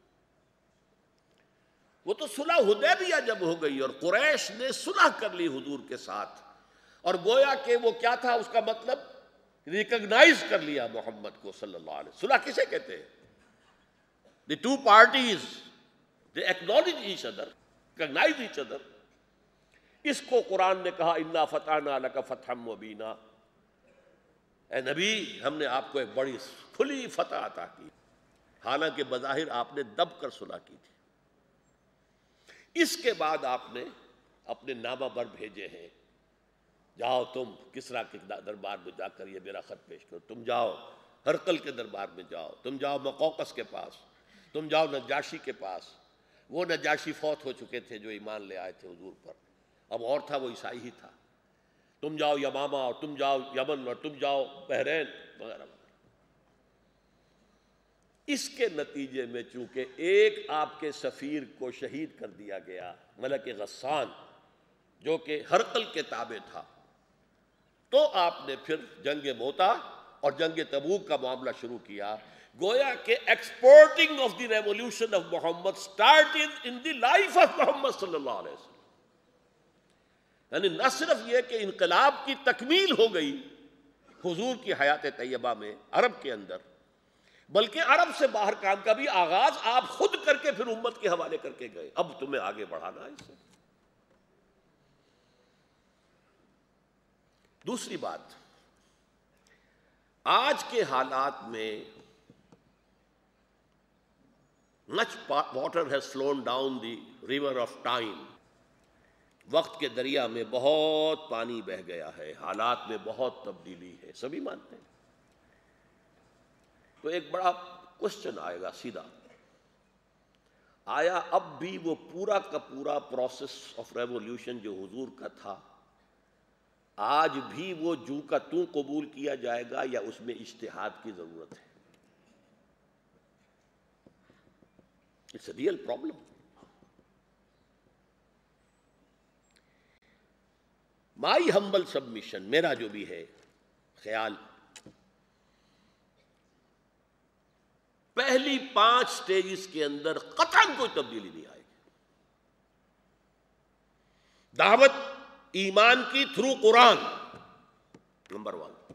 وہ تو صلح حدیبیہ جب ہو گئی اور قریش نے صلح کر لی حضور کے ساتھ، اور گویا کہ وہ کیا تھا اس کا مطلب، ریکگنائز کر لیا محمد کو صلی اللہ علیہ وسلم۔ صلح کسے کہتے ہیں؟ The two parties, they acknowledge each other, recognize each other۔ اس کو قرآن نے کہا اِنَّا فَتَحْنَا لَكَ فَتْحًا مُبِينًا، اے نبی ہم نے آپ کو ایک بڑی کھلی فتح عطا کی، حالانکہ بظاہر آپ نے دب کر صلح کی تھی۔ اس کے بعد آپ نے اپنے نامہ بر بھیجے ہیں، جاؤ تم کسریٰ کے دربار میں جا کر یہ میرا خط پیش کرو، تم جاؤ ہرقل کے دربار میں جاؤ، تم جاؤ مقوقس کے پاس، تم جاؤ نجاشی کے پاس۔ وہ نجاشی فوت ہو چکے تھے جو ایمان لے آئے تھے حضور پر، اب اور تھا وہ عیسائی ہی تھا۔ تم جاؤ یمامہ، اور تم جاؤ یمن، اور تم جاؤ بحرین وغیرہ وغیرہ۔ اس کے نتیجے میں چونکہ ایک آپ کے سفیر کو شہید کر دیا گیا، ملک غسان، جو کہ ہرقل کے تابع تھا، تو آپ نے پھر جنگ موتا اور جنگ تبوک کا معاملہ شروع کیا۔ گویا کہ exporting of the revolution of Muhammad started in the life of محمد صلی اللہ علیہ وسلم۔ یعنی نہ صرف یہ کہ انقلاب کی تکمیل ہو گئی حضور کی حیات طیبہ میں عرب کے اندر، بلکہ عرب سے باہر کام کا بھی آغاز آپ خود کر کے پھر امت کے حوالے کر کے گئے، اب تمہیں آگے بڑھانا ہے اس سے۔ دوسری بات، آج کے حالات میں much water has flown down the river of time، وقت کے دریا میں بہت پانی بہہ گیا ہے، حالات میں بہت تبدیلی ہے، سبھی مانتے ہیں۔ تو ایک بڑا کوشچن آئے گا سیدھا، آیا اب بھی وہ پورا کا پورا پروسیس آف ریولوشن جو حضور کا تھا، آج بھی وہ جو کا توں قبول کیا جائے گا، یا اس میں اجتہاد کی ضرورت ہے؟ It's a real problem. My humble submission, میرا جو بھی ہے خیال، پہلی 5 سٹیجز کے اندر قطعاً کوئی تبدیلی نہیں آئے گی۔ دعوت ایمان کی تھرو قرآن، نمبر 1۔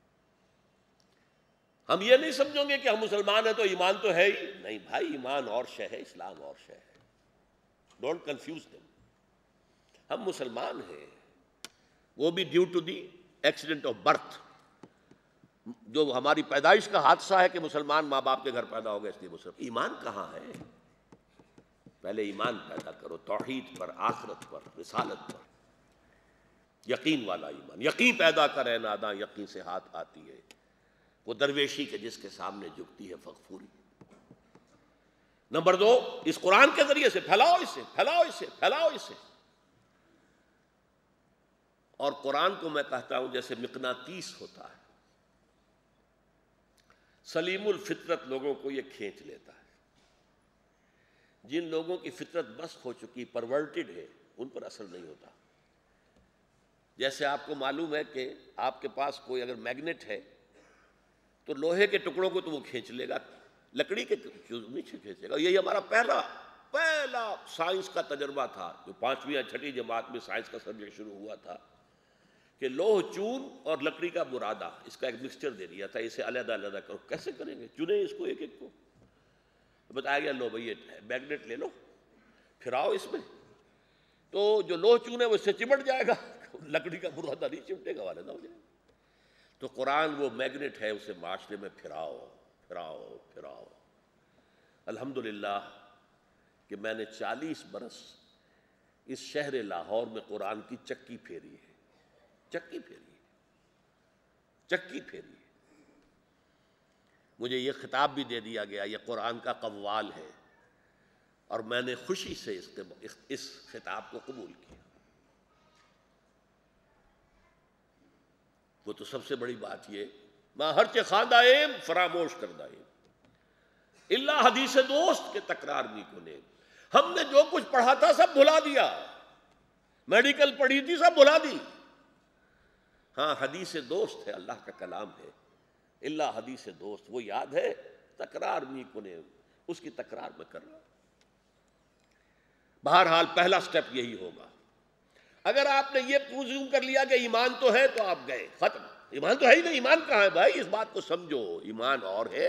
ہم یہ نہیں سمجھیں گے کہ ہم مسلمان ہیں تو ایمان تو ہے ہی نہیں، بھائی ایمان اور شے ہے، اسلام اور شے ہے، ڈونٹ کنفیوز دیم۔ ہم مسلمان ہیں، وہ بھی due to the accident of birth, جو ہماری پیدائش کا حادثہ ہے کہ مسلمان ماں باپ کے گھر پیدا ہو گئے اس لیے مسلمان۔ ایمان کہاں ہے؟ پہلے ایمان پیدا کرو، توحید پر، آخرت پر، رسالت پر، یقین والا ایمان۔ یقین پیدا کرے ناداں، یقین سے ہاتھ آتی ہے۔ وہ درویشی کے جس کے سامنے جھکتی ہے فغفوری۔ نمبر 2، اس قرآن کے ذریعے سے پھیلاؤ، اسے پھیلاؤ، اسے پھیلاؤ، اسے۔ اور قرآن کو میں کہتا ہوں جیسے مقناطیس ہوتا ہے، سلیم الفطرت لوگوں کو یہ کھینچ لیتا ہے۔ جن لوگوں کی فطرت بست ہو چکی، پرورٹڈ ہے، ان پر اثر نہیں ہوتا۔ جیسے آپ کو معلوم ہے کہ آپ کے پاس کوئی اگر میگنیٹ ہے تو لوہے کے ٹکڑوں کو تو وہ کھینچ لے گا، لکڑی کے نہیں کھینچے گا۔ یہی ہمارا پہلا سائنس کا تجربہ تھا، جو 5ویں یا 6ٹھی جماعت میں سائنس کا سبجیکٹ شروع ہوا تھا، کہ لوہ چون اور لکڑی کا برادہ، اس کا ایک مکسچر دے دیا تھا، اسے علیحدہ علیحدہ کرو۔ کیسے کریں گے؟ چنیں اس کو ایک ایک کو، بتایا گیا لو بھائی یہ میگنیٹ لے لو، پھراؤ اس میں، تو جو لوہ چون ہے وہ اس سے چمٹ جائے گا، لکڑی کا برادہ نہیں چمٹے گا، علیحدہ ہو جائے گا۔ تو قرآن وہ میگنیٹ ہے، اسے معاشرے میں پھراؤ پھراؤ پھراؤ۔ الحمدللہ کہ میں نے 40 برس اس شہر لاہور میں قرآن کی چکی پھیری ہے، چکی پھیری ہے، چکی پھیری ہے۔ مجھے یہ خطاب بھی دے دیا گیا، یہ قرآن کا قوال ہے، اور میں نے خوشی سے اس خطاب کو قبول کیا۔ وہ تو سب سے بڑی بات یہ، ماں ہرچہ خواندہ ایم فراموش کردہ ایم، اللہ حدیث دوست کے تکرار نہیں کنے۔ ہم نے جو کچھ پڑھا تھا سب بھلا دیا، میڈیکل پڑھی تھی سب بھلا دی۔ ہاں حدیث دوست ہے، اللہ کا کلام ہے، اللہ حدیث دوست، وہ یاد ہے، تکرار نہیں کنے، اس کی تکرار میں کر رہا ہوں۔ بہرحال پہلا سٹیپ یہی ہوگا۔ اگر آپ نے یہ پروزیوم کر لیا کہ ایمان تو ہے تو آپ گئے، ختم۔ ایمان تو ہے ہی نہیں، ایمان کہاں ہے بھائی؟ اس بات کو سمجھو، ایمان اور ہے،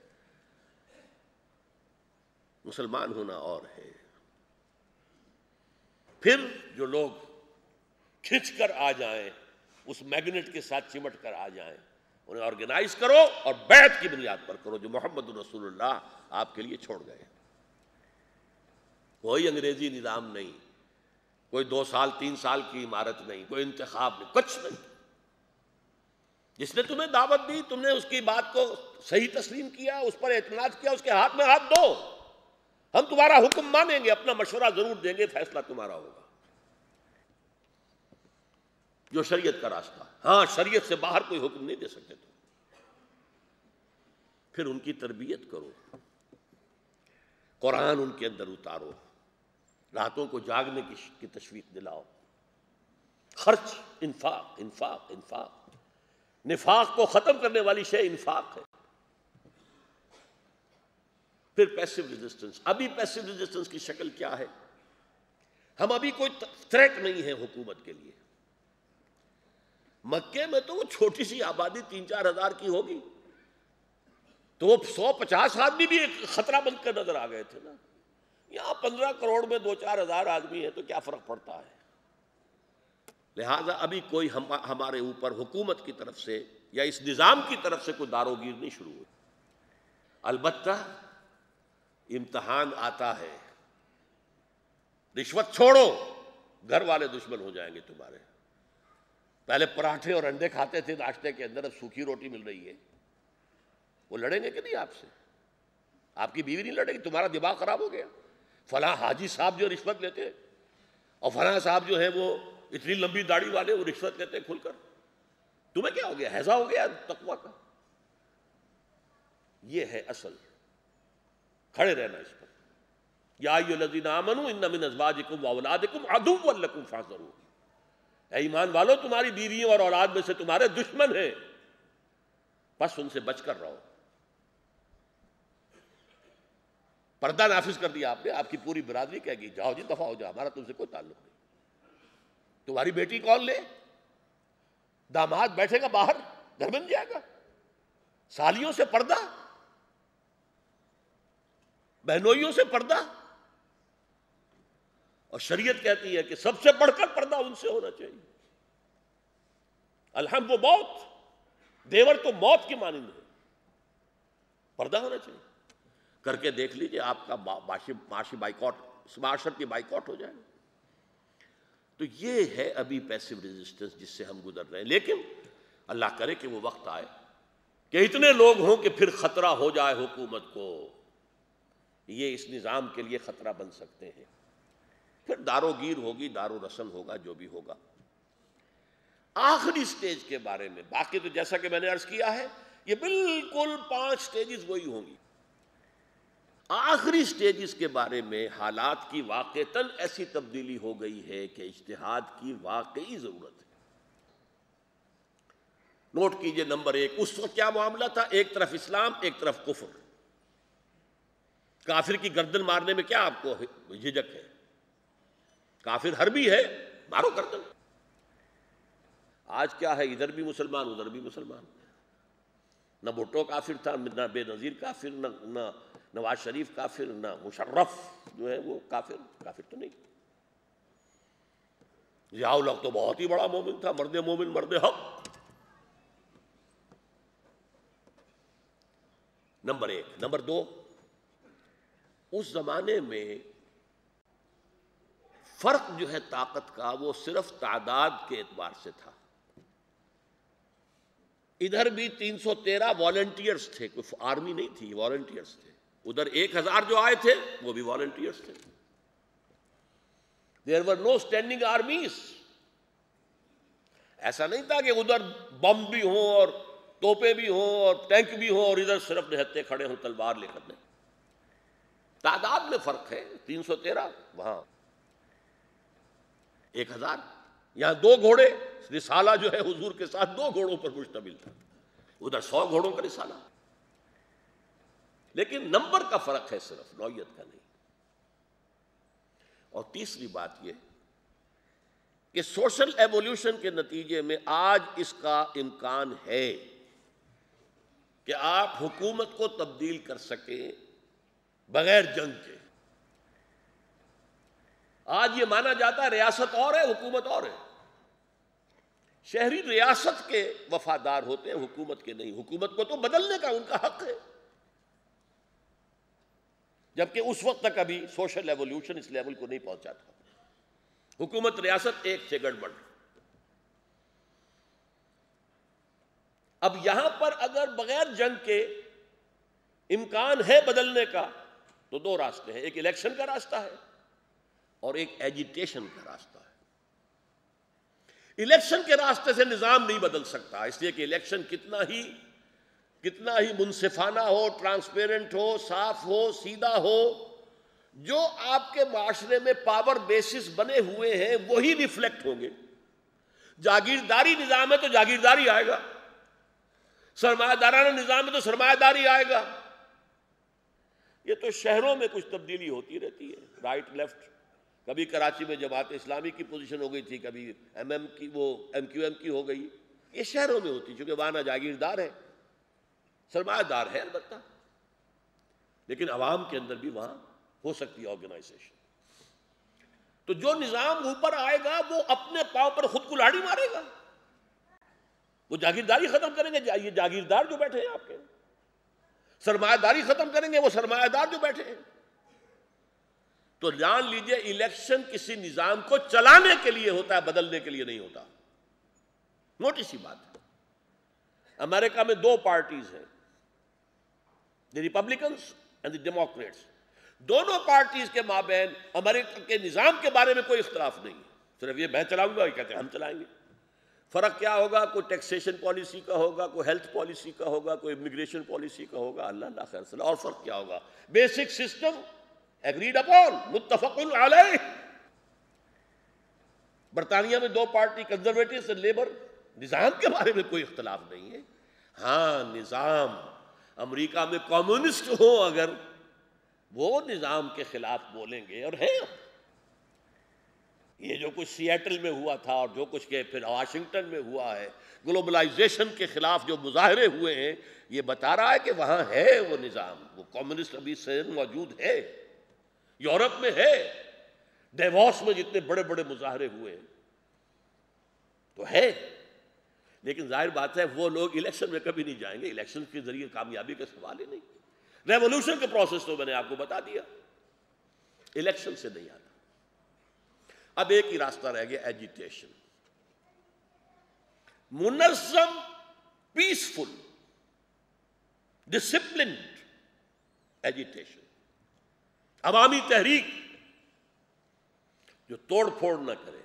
مسلمان ہونا اور ہے۔ پھر جو لوگ کھنچ کر آ جائیں، اس میگنیٹ کے ساتھ چمٹ کر آ جائیں، انہیں آرگنائز کرو اور بیعت کی بنیاد پر کرو، جو محمد رسول اللہ آپ کے لیے چھوڑ گئے۔ کوئی انگریزی نظام نہیں، کوئی 2 سال 3 سال کی عمارت نہیں، کوئی انتخاب نہیں، کچھ نہیں۔ جس نے تمہیں دعوت دی، تم نے اس کی بات کو صحیح تسلیم کیا، اس پر اعتماد کیا، اس کے ہاتھ میں ہاتھ دو۔ ہم تمہارا حکم مانیں گے، اپنا مشورہ ضرور دیں گے، فیصلہ تمہارا ہوگا، جو شریعت کا راستہ۔ ہاں شریعت سے باہر کوئی حکم نہیں دے سکتے تم۔ پھر ان کی تربیت کرو، قرآن ان کے اندر اتارو، راتوں کو جاگنے کی تشویق دلاؤ، خرچ، انفاق انفاق انفاق۔ نفاق کو ختم کرنے والی شے انفاق ہے۔ پھر پیسو ریزسٹنس۔ ابھی پیسو ریزسٹنس کی شکل کیا ہے؟ ہم ابھی کوئی تھریٹ نہیں ہے حکومت کے لیے۔ مکے میں تو وہ چھوٹی سی آبادی 3-4 ہزار کی ہوگی، تو وہ 150 آدمی بھی ایک خطرہ بن کر نظر آ گئے تھے نا۔ یہاں 15 کروڑ میں 2-4 ہزار آدمی ہیں تو کیا فرق پڑتا ہے؟ لہٰذا ابھی کوئی ہمارے اوپر حکومت کی طرف سے یا اس نظام کی طرف سے کوئی داروگیر نہیں شروع ہوئی۔ البتہ امتحان آتا ہے، رشوت چھوڑو، گھر والے دشمن ہو جائیں گے تمہارے۔ پہلے پراٹھے اور انڈے کھاتے تھے ناشتے کے اندر، اب سوکھی روٹی مل رہی ہے، وہ لڑیں گے کہ نہیں آپ سے؟ آپ کی بیوی نہیں لڑے گی، تمہارا دماغ خراب ہو گیا۔ فلاں حاجی صاحب جو رشوت لیتے، اور فلاں صاحب جو ہیں وہ اتنی لمبی داڑھی والے، وہ رشوت لیتے کھل کر، تمہیں کیا ہو گیا؟ ہیضہ ہو گیا تقویٰ کا؟ یہ ہے اصل، کھڑے رہنا اس پر۔ یا ایھا الذین آمنوا ان من ازواجکم واولادکم عدوا لکم فاحذروہ، اے ایمان والو تمہاری بیویوں اور اولاد میں سے تمہارے دشمن ہیں، بس ان سے بچ کر رہو۔ پردہ نافذ کر دیا آپ نے، آپ کی پوری برادری کہے گی جاؤ جی دفع ہو جاؤ، ہمارا تم سے کوئی تعلق نہیں۔ تمہاری بیٹی کون لے؟ داماد بیٹھے گا باہر، گھر بن جائے گا، سالیوں سے پردہ، بہنوئیوں سے پردہ۔ اور شریعت کہتی ہے کہ سب سے بڑھ کر پردہ ان سے ہونا چاہیے۔ الحم و موت، دیور تو موت کی مانند ہے، پردہ ہونا چاہیے۔ کر کے دیکھ لیجئے، آپ کا معاشی بائیکاٹ، معاشرت کی بائیکاٹ ہو جائے گا۔ تو یہ ہے ابھی پیسو ریزسٹنس جس سے ہم گزر رہے ہیں، لیکن اللہ کرے کہ وہ وقت آئے کہ اتنے لوگ ہوں کہ پھر خطرہ ہو جائے حکومت کو، یہ اس نظام کے لیے خطرہ بن سکتے ہیں. پھر دارو گیر ہوگی، دارو رسم ہوگا، جو بھی ہوگا. آخری سٹیج کے بارے میں باقی تو جیسا کہ میں نے عرض کیا ہے یہ بالکل 5 سٹیجز وہی ہوں گی. آخری سٹیجز کے بارے میں حالات کی واقعتاً ایسی تبدیلی ہو گئی ہے کہ اجتہاد کی واقعی ضرورت ہے. نوٹ کیجئے نمبر 1، اس وقت کیا معاملہ تھا؟ ایک طرف اسلام، ایک طرف کفر. کافر کی گردن مارنے میں کیا آپ کو جھجک ہے؟ کافر حربی ہے، مارو گردن. آج کیا ہے؟ ادھر بھی مسلمان، ادھر بھی مسلمان. نہ بھٹو کافر تھا، نہ بے نظیر کافر، نہ نواز شریف کافر، نہ مشرف جو ہے وہ کافر تو نہیں. ضیاء الحق تو بہت ہی بڑا مومن تھا، مرد مومن، مرد حق. نمبر 1. نمبر 2، اس زمانے میں فرق جو ہے طاقت کا وہ صرف تعداد کے اعتبار سے تھا. ادھر بھی 313 والنٹیئرز تھے، کوئی آرمی نہیں تھی، والنٹیئرز تھے. ادھر 1000 جو آئے تھے وہ بھی والنٹیئرز تھے. There were no standing armies. ایسا نہیں تھا کہ ادھر بم بھی ہوں اور توپیں بھی ہوں اور ٹینک بھی ہوں اور ادھر صرف نہتے کھڑے ہوں تلوار لے کر. نہیں، تعداد میں فرق ہے. 313 وہاں 1000. یہاں 2 گھوڑے، رسالہ جو ہے حضور کے ساتھ 2 گھوڑوں پر مشتمل تھا، ادھر 100 گھوڑوں کا رسالہ. لیکن نمبر کا فرق ہے، صرف نوعیت کا نہیں. اور تیسری بات یہ کہ سوشل ایوولوشن کے نتیجے میں آج اس کا امکان ہے کہ آپ حکومت کو تبدیل کر سکیں بغیر جنگ کے. آج یہ مانا جاتا ہے ریاست اور ہے، حکومت اور ہے. شہری ریاست کے وفادار ہوتے ہیں، حکومت کے نہیں. حکومت کو تو بدلنے کا ان کا حق ہے، جبکہ اس وقت تک ابھی سوشل ایوولوشن اس لیول کو نہیں پہنچا تھا. حکومت ریاست ایک سے گڑبڑ. اب یہاں پر اگر بغیر جنگ کے امکان ہے بدلنے کا تو 2 راستے ہیں. ایک الیکشن کا راستہ ہے اور ایک ایجیٹیشن کا راستہ ہے. الیکشن کے راستے سے نظام نہیں بدل سکتا، اس لیے کہ الیکشن کتنا ہی منصفانہ ہو، ٹرانسپیرنٹ ہو، صاف ہو، سیدھا ہو، جو آپ کے معاشرے میں پاور بیسس بنے ہوئے ہیں وہی ریفلیکٹ ہوں گے. جاگیرداری نظام ہے تو جاگیرداری آئے گا، سرمایہ دارانہ نظام ہے تو سرمایہ داری آئے گا. یہ تو شہروں میں کچھ تبدیلی ہوتی رہتی ہے، رائٹ لیفٹ. کبھی کراچی میں جماعت اسلامی کی پوزیشن ہو گئی تھی، کبھی ایم کیو ایم کی ہو گئی. یہ شہروں میں ہوتی، چونکہ وہاں نہ جاگیردار ہے، سرمایہ دار ہے البتہ، لیکن عوام کے اندر بھی وہاں ہو سکتی ہے آرگنائزیشن. تو جو نظام اوپر آئے گا وہ اپنے پاؤں پر خود کلاڑی مارے گا. وہ جاگیرداری ختم کریں گے، یہ جاگیردار جو بیٹھے ہیں آپ کے. سرمایہ داری ختم کریں گے، وہ سرمایہ دار جو بیٹھے ہیں. تو جان لیجئے الیکشن کسی نظام کو چلانے کے لیے ہوتا ہے، بدلنے کے لیے نہیں ہوتا. موٹی سی بات ہے. امریکہ میں 2 پارٹیز ہیں، the Republicans and the Democrats. دونوں پارٹیز کے مابین امریکہ کے نظام کے بارے میں کوئی اختلاف نہیں ہے. صرف یہ میں چلاؤں گا، یہ کہتے ہیں ہم چلائیں گے. فرق کیا ہوگا؟ کوئی ٹیکسیشن پالیسی کا ہوگا، کوئی ہیلتھ پالیسی کا ہوگا، کوئی امیگریشن پالیسی کا ہوگا. اللہ خیر صلاح. اور فرق کیا ہوگا؟ بیسک سسٹم ایگریڈ اپون، متفق علیہ. برطانیہ میں 2 پارٹی، کنزرویٹوز اور لیبر. نظام کے بارے میں کوئی اختلاف نہیں ہے. ہاں، نظام امریکہ میں کمیونسٹ ہوں اگر، وہ نظام کے خلاف بولیں گے، اور ہیں. یہ جو کچھ سیاٹل میں ہوا تھا اور جو کچھ کہ پھر واشنگٹن میں ہوا ہے، گلوبلائزیشن کے خلاف جو مظاہرے ہوئے ہیں، یہ بتا رہا ہے کہ وہاں ہے وہ نظام، وہ کمیونسٹ ابھی سے موجود ہے. یورپ میں ہے، ڈیووس میں جتنے بڑے بڑے مظاہرے ہوئے ہیں تو ہے. لیکن ظاہر بات ہے وہ لوگ الیکشن میں کبھی نہیں جائیں گے. الیکشن کے ذریعے کامیابی کا سوال ہی نہیں. ریولوشن کے پروسیس تو میں نے آپ کو بتا دیا، الیکشن سے نہیں آتا. اب ایک ہی راستہ رہ گیا، ایجیٹیشن. منظم، پیسفل ڈسپلنڈ ایجیٹیشن، عوامی تحریک جو توڑ پھوڑ نہ کرے،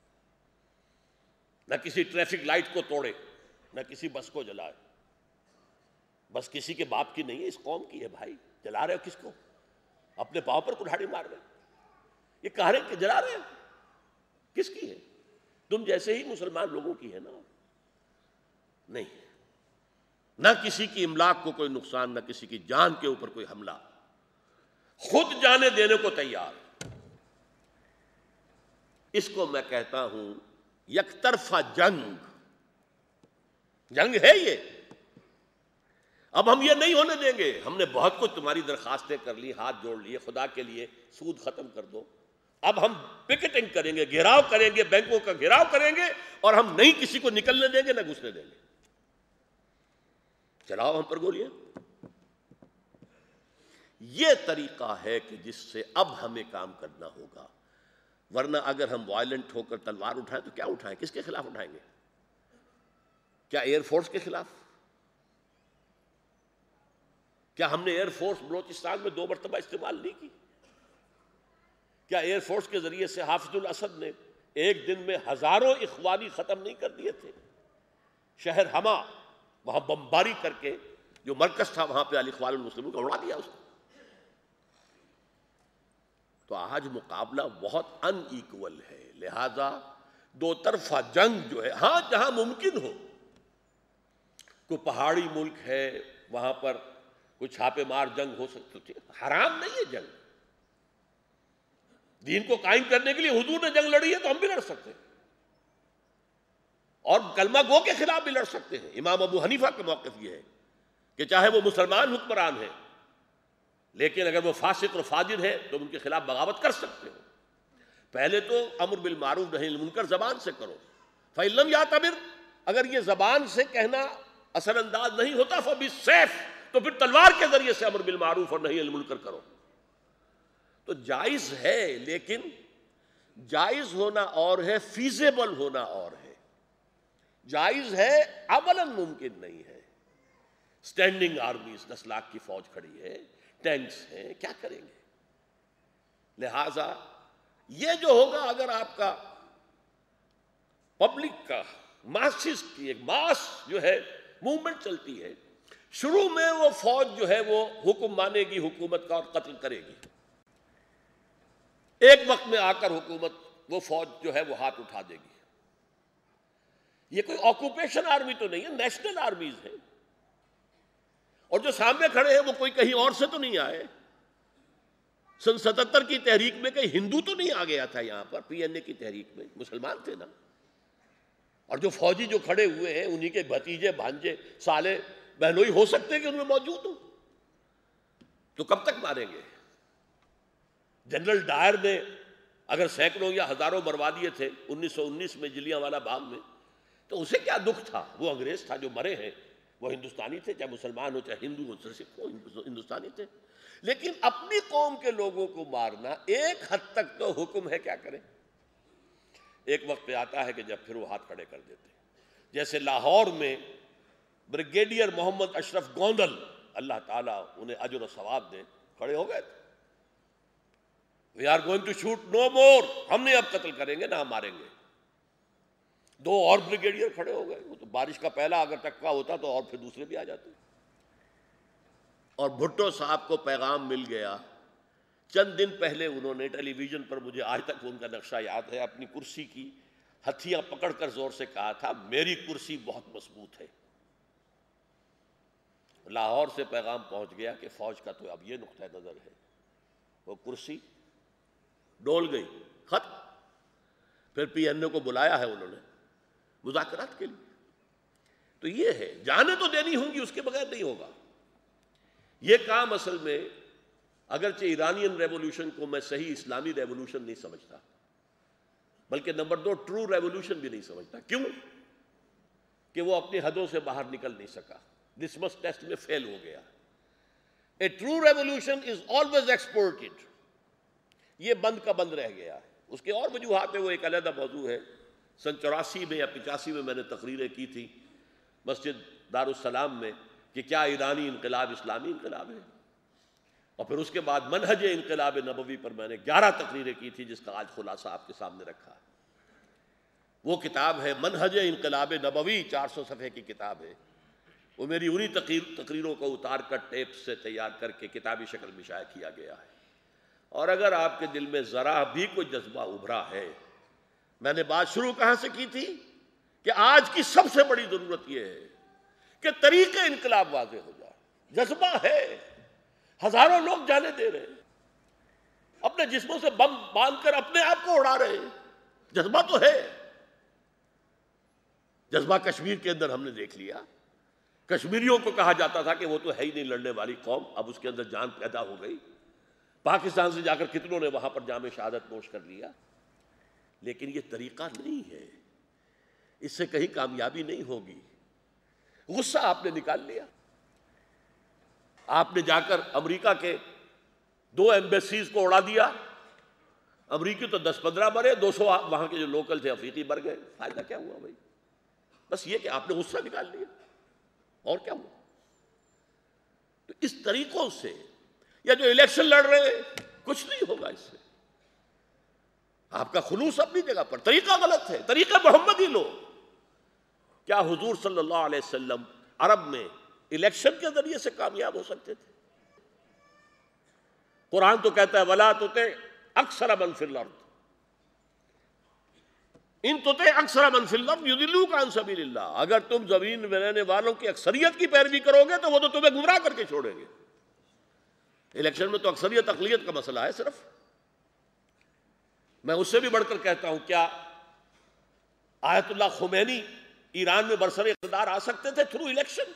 نہ کسی ٹریفک لائٹ کو توڑے، نہ کسی بس کو جلائے. بس کسی کے باپ کی نہیں ہے، اس قوم کی ہے بھائی. جلا رہے ہو کس کو؟ اپنے پاؤں پر کلہاڑی مار رہے ہیں. یہ کہہ رہے ہیں کہ جلا رہے ہیں، کس کی ہے؟ تم جیسے ہی مسلمان لوگوں کی ہے نا. نہیں، نہ کسی کی املاک کو کوئی نقصان، نہ کسی کی جان کے اوپر کوئی حملہ، خود جانے دینے کو تیار. اس کو میں کہتا ہوں یک طرفہ جنگ. جنگ ہے یہ. اب ہم یہ نہیں ہونے دیں گے. ہم نے بہت کچھ تمہاری درخواستیں کر لی، ہاتھ جوڑ لیے، خدا کے لیے سود ختم کر دو. اب ہم پکٹنگ کریں گے، گھیراؤ کریں گے، بینکوں کا گھیراؤ کریں گے، اور ہم نہیں کسی کو نکلنے دیں گے، نہ گھسنے دیں گے. چلاؤ ہم پر گولیاں. یہ طریقہ ہے کہ جس سے اب ہمیں کام کرنا ہوگا. ورنہ اگر ہم وائلنٹ ہو کر تلوار اٹھائیں تو کیا اٹھائیں؟ کس کے خلاف اٹھائیں گے؟ کیا ایئر فورس کے خلاف؟ کیا ہم نے ایئر فورس بلوچستان میں 2 مرتبہ استعمال نہیں کی؟ کیا ایئر فورس کے ذریعے سے حافظ الاسد نے ایک دن میں ہزاروں اخوانی ختم نہیں کر دیے تھے؟ شہر ہما وہاں بمباری کر کے جو مرکز تھا وہاں پہ الاخوان المسلمون کو اڑا دیا اس کو. تو آج مقابلہ بہت ان ایکول ہے. لہذا دو طرفہ جنگ جو ہے، ہاں جہاں ممکن ہو، کوئی پہاڑی ملک ہے وہاں پر کوئی چھاپے مار جنگ ہو سکتی ہے. حرام نہیں ہے جنگ. دین کو قائم کرنے کے لیے حضور نے جنگ لڑی ہے تو ہم بھی لڑ سکتے ہیں، اور کلمہ گو کے خلاف بھی لڑ سکتے ہیں. امام ابو حنیفہ کا موقف یہ ہے کہ چاہے وہ مسلمان حکمران ہیں، لیکن اگر وہ فاسق اور فاجر ہے تو ان کے خلاف بغاوت کر سکتے ہو. پہلے تو امر بالمعروف نہی عن المنکر زبان سے کرو. فَإِن لَمْ يَعْتَبِرْ، اگر یہ زبان سے کہنا اثر انداز نہیں ہوتا، فَبِالسَّيْفِ، تو پھر تلوار کے ذریعے سے امر بالمعروف اور نہی عن المنکر کرو. تو جائز ہے، لیکن جائز ہونا اور ہے، فیزیبل ہونا اور ہے. جائز ہے، عملاً ممکن نہیں ہے. سٹینڈنگ آرمیز، 10 لاکھ کی فوج کھڑی ہے، ٹینکس ہیں، کیا کریں گے؟ لہٰذا یہ جو ہوگا، اگر آپ کا پبلک کا ماسز کی ایک ماس جو ہے موومنٹ چلتی ہے، شروع میں وہ فوج جو ہے وہ حکم مانے گی حکومت کا اور قتل کرے گی. ایک وقت میں آ کر حکومت وہ فوج جو ہے وہ ہاتھ اٹھا دے گی. یہ کوئی آکوپیشن آرمی تو نہیں ہے، نیشنل آرمیز ہیں. اور جو سامنے کھڑے ہیں وہ کوئی کہیں اور سے تو نہیں آئے. سن 77 کی تحریک میں کہیں ہندو تو نہیں آ گیا تھا یہاں پر. پی این اے کی تحریک میں مسلمان تھے نا. اور جو فوجی جو کھڑے ہوئے ہیں انہی کے بھتیجے بھانجے سالے بہنوئی ہو سکتے ہیں کہ ان میں موجود ہوں. تو کب تک ماریں گے؟ جنرل ڈائر نے اگر سینکڑوں یا ہزاروں مروا دیے تھے 1919 میں جلیانوالہ باغ میں، تو اسے کیا دکھ تھا؟ وہ انگریز تھا. جو مرے ہیں وہ ہندوستانی تھے، چاہے مسلمان ہو چاہے ہندو ہو چاہے سکھ ہو، ہندوستانی تھے. لیکن اپنی قوم کے لوگوں کو مارنا ایک حد تک تو حکم ہے، کیا کریں؟ ایک وقت پہ آتا ہے کہ جب پھر وہ ہاتھ کھڑے کر دیتے ہیں. جیسے لاہور میں بریگیڈیئر محمد اشرف گوندل، اللہ تعالیٰ انہیں اجر و ثواب دے، کھڑے ہو گئے تھے. We are going to shoot no more. ہم نے اب قتل کریں گے نہ ماریں گے. 2 اور بریگیڈیئر کھڑے ہو گئے. وہ تو بارش کا پہلا اگر ٹکا ہوتا تو اور پھر دوسرے بھی آ جاتے. اور بھٹو صاحب کو پیغام مل گیا. چند دن پہلے انہوں نے ٹیلی ویژن پر، مجھے آج تک ان کا نقشہ یاد ہے، اپنی کرسی کی ہتھیاں پکڑ کر زور سے کہا تھا، میری کرسی بہت مضبوط ہے. لاہور سے پیغام پہنچ گیا کہ فوج کا تو اب یہ نقطہ نظر ہے. وہ کرسی ڈول گئی، ختم. پھر پی این اے کو بلایا ہے انہوں نے مذاکرات کے لیے. تو یہ ہے، جانیں تو دینی ہوں گی، اس کے بغیر نہیں ہوگا. یہ کام اصل میں اگرچہ ایرانین ریولوشن کو میں صحیح اسلامی ریولوشن نہیں سمجھتا، بلکہ نمبر 2 ٹرو ریولوشن بھی نہیں سمجھتا. کیوں؟ کہ وہ اپنی حدوں سے باہر نکل نہیں سکا، لٹمس ٹیسٹ میں فیل ہو گیا. A true revolution is always exported. یہ بند کا بند رہ گیا ہے. اس کے اور وجوہات ہیں، وہ ایک علیحدہ موضوع ہے. سن 84 میں یا 85 میں میں نے تقریریں کی تھی مسجد دارالسلام میں کہ کیا ایرانی انقلاب اسلامی انقلاب ہے؟ اور پھر اس کے بعد منہج انقلاب نبوی پر میں نے 11 تقریریں کی تھی، جس کا آج خلاصہ آپ کے سامنے رکھا ہے۔ وہ کتاب ہے منہج انقلاب نبوی، 400 صفحے کی کتاب ہے۔ وہ میری انہی تقریروں کو اتار کر ٹیپ سے تیار کر کے کتابی شکل میں شائع کیا گیا ہے۔ اور اگر آپ کے دل میں ذرا بھی کوئی جذبہ ابھرا ہے، میں نے بات شروع کہاں سے کی تھی کہ آج کی سب سے بڑی ضرورت یہ ہے کہ طریق انقلاب واضح ہو جائے۔ جذبہ ہے، ہزاروں لوگ جانے دے رہے ہیں، اپنے جسموں سے بم باندھ کر اپنے آپ کو اڑا رہے ہیں، جذبہ تو ہے۔ جذبہ کشمیر کے اندر ہم نے دیکھ لیا، کشمیریوں کو کہا جاتا تھا کہ وہ تو ہے ہی نہیں لڑنے والی قوم، اب اس کے اندر جان پیدا ہو گئی۔ پاکستان سے جا کر کتنوں نے وہاں پر جام شہادت نوش کر لیا۔ لیکن یہ طریقہ نہیں ہے، اس سے کہیں کامیابی نہیں ہوگی۔ غصہ آپ نے نکال لیا، آپ نے جا کر امریکہ کے 2 ایمبیسیز کو اڑا دیا۔ امریکی تو 10-15 مرے، 200 وہاں کے جو لوکل تھے افریقی مر گئے۔ فائدہ کیا ہوا بھائی؟ بس یہ کہ آپ نے غصہ نکال لیا، اور کیا ہوا؟ تو اس طریقوں سے، یا جو الیکشن لڑ رہے ہیں، کچھ نہیں ہوگا اس سے۔ آپ کا خلوص اپنی جگہ پر، طریقہ غلط ہے، طریقہ محمدی لو۔ کیا حضور صلی اللہ علیہ وسلم عرب میں الیکشن کے ذریعے سے کامیاب ہو سکتے تھے؟ قرآن تو کہتا ہے وَلَا تُطِعْ أَكْثَرَ مَنْ فِي الْأَرْضِ ان تُطِعْ أَكْثَرَ مَنْ فِي الْأَرْضِ يُضِلُّوكَ عَنْ سَبِيلِ اللَّهِ۔ اگر تم زمین میں رہنے والوں کی اکثریت کی پیروی کرو گے تو وہ تو تمہیں گمراہ کر کے چھوڑیں گے۔ الیکشن میں تو اکثریت اقلیت کا مسئلہ ہے صرف۔ میں اس سے بھی بڑھ کر کہتا ہوں، کیا آیت اللہ خمینی ایران میں برسر اقتدار آ سکتے تھے تھرو الیکشن؟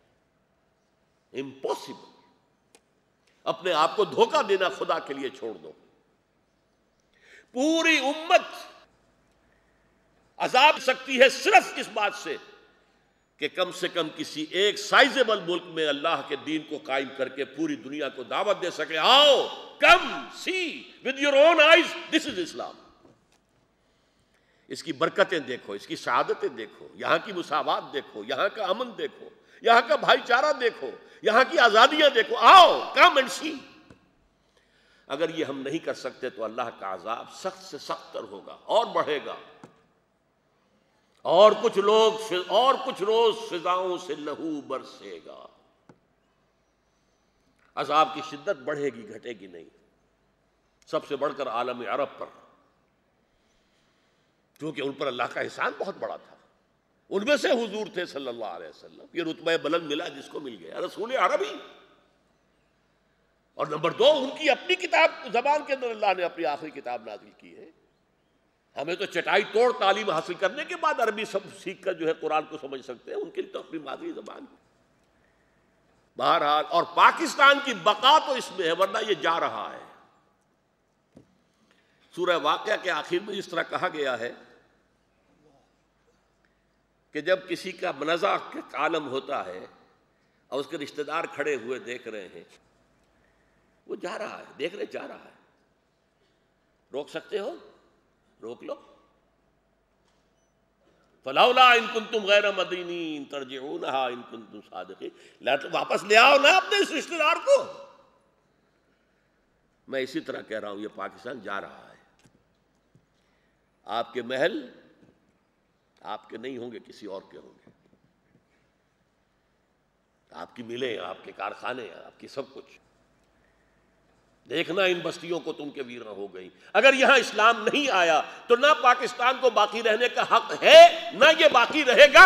امپاسبل۔ اپنے آپ کو دھوکہ دینا خدا کے لیے چھوڑ دو۔ پوری امت عذاب سکتی ہے صرف اس بات سے کہ کم سے کم کسی ایک سائزیبل ملک میں اللہ کے دین کو قائم کر کے پوری دنیا کو دعوت دے سکے، آؤ come see with your own eyes this is Islam. اس کی برکتیں دیکھو، اس کی سعادتیں دیکھو، یہاں کی مساوات دیکھو، یہاں کا امن دیکھو، یہاں کا بھائی چارہ دیکھو، یہاں کی آزادیاں دیکھو، آؤ کم اینڈ سی۔ اگر یہ ہم نہیں کر سکتے تو اللہ کا عذاب سخت سے سخت تر ہوگا اور بڑھے گا، اور کچھ روز فضاؤں سے لہو برسے گا۔ عذاب کی شدت بڑھے گی، گھٹے گی نہیں۔ سب سے بڑھ کر عالم عرب پر، کیونکہ ان پر اللہ کا احسان بہت بڑا تھا۔ ان میں سے حضور تھے صلی اللہ علیہ وسلم، یہ رتبہ بلند ملا جس کو مل گیا، رسول عربی۔ اور نمبر 2، ان کی اپنی کتاب زبان کے اندر اللہ نے اپنی آخری کتاب نازل کی ہے۔ ہمیں تو چٹائی توڑ تعلیم حاصل کرنے کے بعد عربی سب سیکھ کر جو ہے قرآن کو سمجھ سکتے ہیں، ان کی تو اپنی مادری زبان ہے۔ بہرحال، اور پاکستان کی بقا تو اس میں ہے، ورنہ یہ جا رہا ہے۔ سورہ واقعہ کے آخر میں اس طرح کہا گیا ہے کہ جب کسی کا منازع عالم ہوتا ہے اور اس کے رشتہ دار کھڑے ہوئے دیکھ رہے ہیں، وہ جا رہا ہے، دیکھ رہے جا رہا ہے، روک سکتے ہو؟ روک لو۔ فَلَوْلَا إِن كُنتُمْ غَيْرَ مَدِينِينَ تَرْجِعُونَهَا إِن كُنتُمْ صَادِقِينَ، واپس لے آؤ نا اپنے اس رشتہ دار کو۔ میں اسی طرح کہہ رہا ہوں، یہ پاکستان جا رہا ہے۔ آپ کے محل آپ کے نہیں ہوں گے، کسی اور کے ہوں گے۔ آپ کی ملیں، آپ کے کارخانے، آپ کی سب کچھ۔ دیکھنا ان بستیوں کو تم کے ویراں ہو گئی۔ اگر یہاں اسلام نہیں آیا تو نہ پاکستان کو باقی رہنے کا حق ہے، نہ یہ باقی رہے گا۔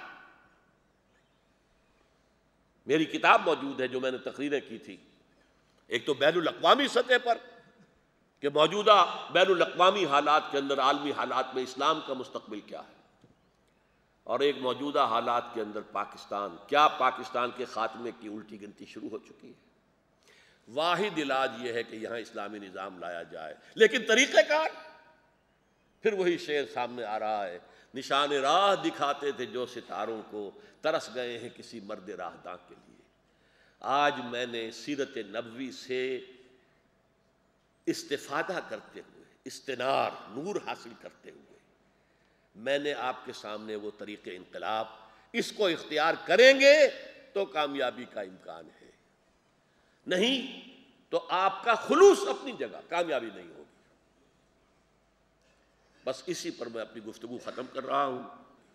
میری کتاب موجود ہے جو میں نے تقریریں کی تھی، ایک تو بین الاقوامی سطح پر کہ موجودہ بین الاقوامی حالات کے اندر، عالمی حالات میں اسلام کا مستقبل کیا ہے، اور ایک موجودہ حالات کے اندر پاکستان، کیا پاکستان کے خاتمے کی الٹی گنتی شروع ہو چکی ہے۔ واحد علاج یہ ہے کہ یہاں اسلامی نظام لایا جائے، لیکن طریقہ کار پھر وہی شعر سامنے آ رہا ہے، نشان راہ دکھاتے تھے جو ستاروں کو، ترس گئے ہیں کسی مرد راہداں کے لیے۔ آج میں نے سیرت نبوی سے استفادہ کرتے ہوئے، استنار، نور حاصل کرتے ہوئے، میں نے آپ کے سامنے وہ طریق انقلاب، اس کو اختیار کریں گے تو کامیابی کا امکان ہے، نہیں تو آپ کا خلوص اپنی جگہ، کامیابی نہیں ہوگی۔ بس اسی پر میں اپنی گفتگو ختم کر رہا ہوں۔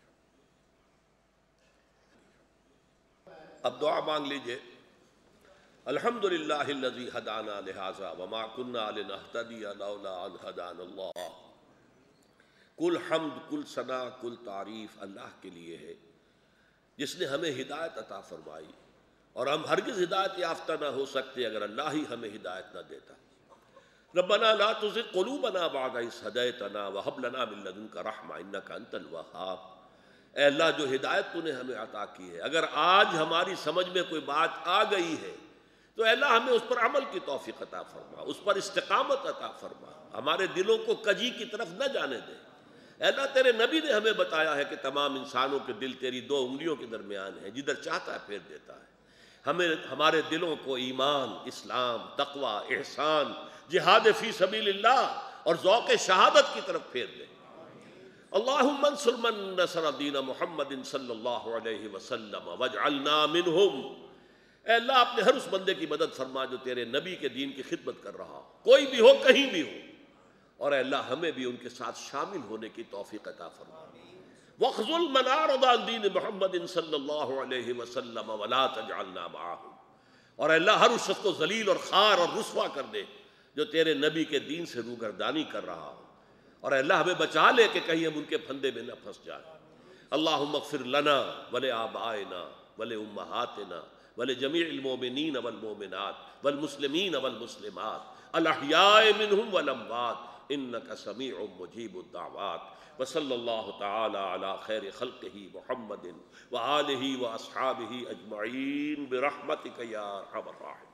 اب دعا مانگ لیجئے۔ الحمدللہ الذی ہدانا لہذا وما کنا لنہتدی لولا ان ہدانا اللہ۔ کل حمد، کل ثنا، کل تعریف اللہ کے لیے ہے جس نے ہمیں ہدایت عطا فرمائی، اور ہم ہرگز ہدایت یافتہ نہ ہو سکتے اگر اللہ ہی ہمیں ہدایت نہ دیتا۔ ربنا لا تزغ قلوبنا بعد اذ ہدیتنا وہب لنا من لدنک رحمہ انک انت الوہاب۔ اے اللہ، جو ہدایت تو نے ہمیں عطا کی ہے، اگر آج ہماری سمجھ میں کوئی بات آ گئی ہے تو اے اللہ ہمیں اس پر عمل کی توفیق عطا فرما، اس پر استقامت عطا فرما، ہمارے دلوں کو کجی کی طرف نہ جانے دے۔ اے اللہ، تیرے نبی نے ہمیں بتایا ہے کہ تمام انسانوں کے دل تیری دو انگلیوں کے درمیان ہیں، جدھر چاہتا ہے پھیر دیتا ہے۔ ہمیں ہمارے دلوں کو ایمان، اسلام، تقوی، احسان، جہاد فی سبیل اللہ اور ذوق شہادت کی طرف پھیر دے۔ اللہم انصر من نصر دین محمد صلی اللہ علیہ وسلم واجعلنا منہم۔ اے اللہ، اپنے ہر اس بندے کی مدد فرما جو تیرے نبی کے دین کی خدمت کر رہا ہو، کوئی بھی ہو، کہیں بھی ہو، اور اے اللہ ہمیں بھی ان کے ساتھ شامل ہونے کی توفیق عطا فرما۔ وَاخْذُلْ مَنْ أَعْرَضَ عَنْ دِينِ مُحَمَّدٍ صلی اللہ علیہ وسلم وَلَا تَجْعَلْنَا مَعَهُمْ۔ اور اے اللہ ہر اس شخص کو ذلیل اور خوار اور رسوا کر دے جو تیرے نبی کے دین سے روگردانی کر رہا ہو، اور اے اللہ ہمیں بچا لے کہ کہیں ہم ان کے پھندے میں نہ پھنس جائیں۔ اللہم اغفر لنا ولآبائنا ولأمہاتنا ولجمیع المؤمنین والمؤمنات والمسلمین والمسلمات الاحیاء منہم والاموات انک سمیع مجیب الدعوات۔ وصلی اللہ تعالی علی خیر خلقہ محمد وآلہ واصحابہ اجمعین برحمتک یا ارحم الراحمین۔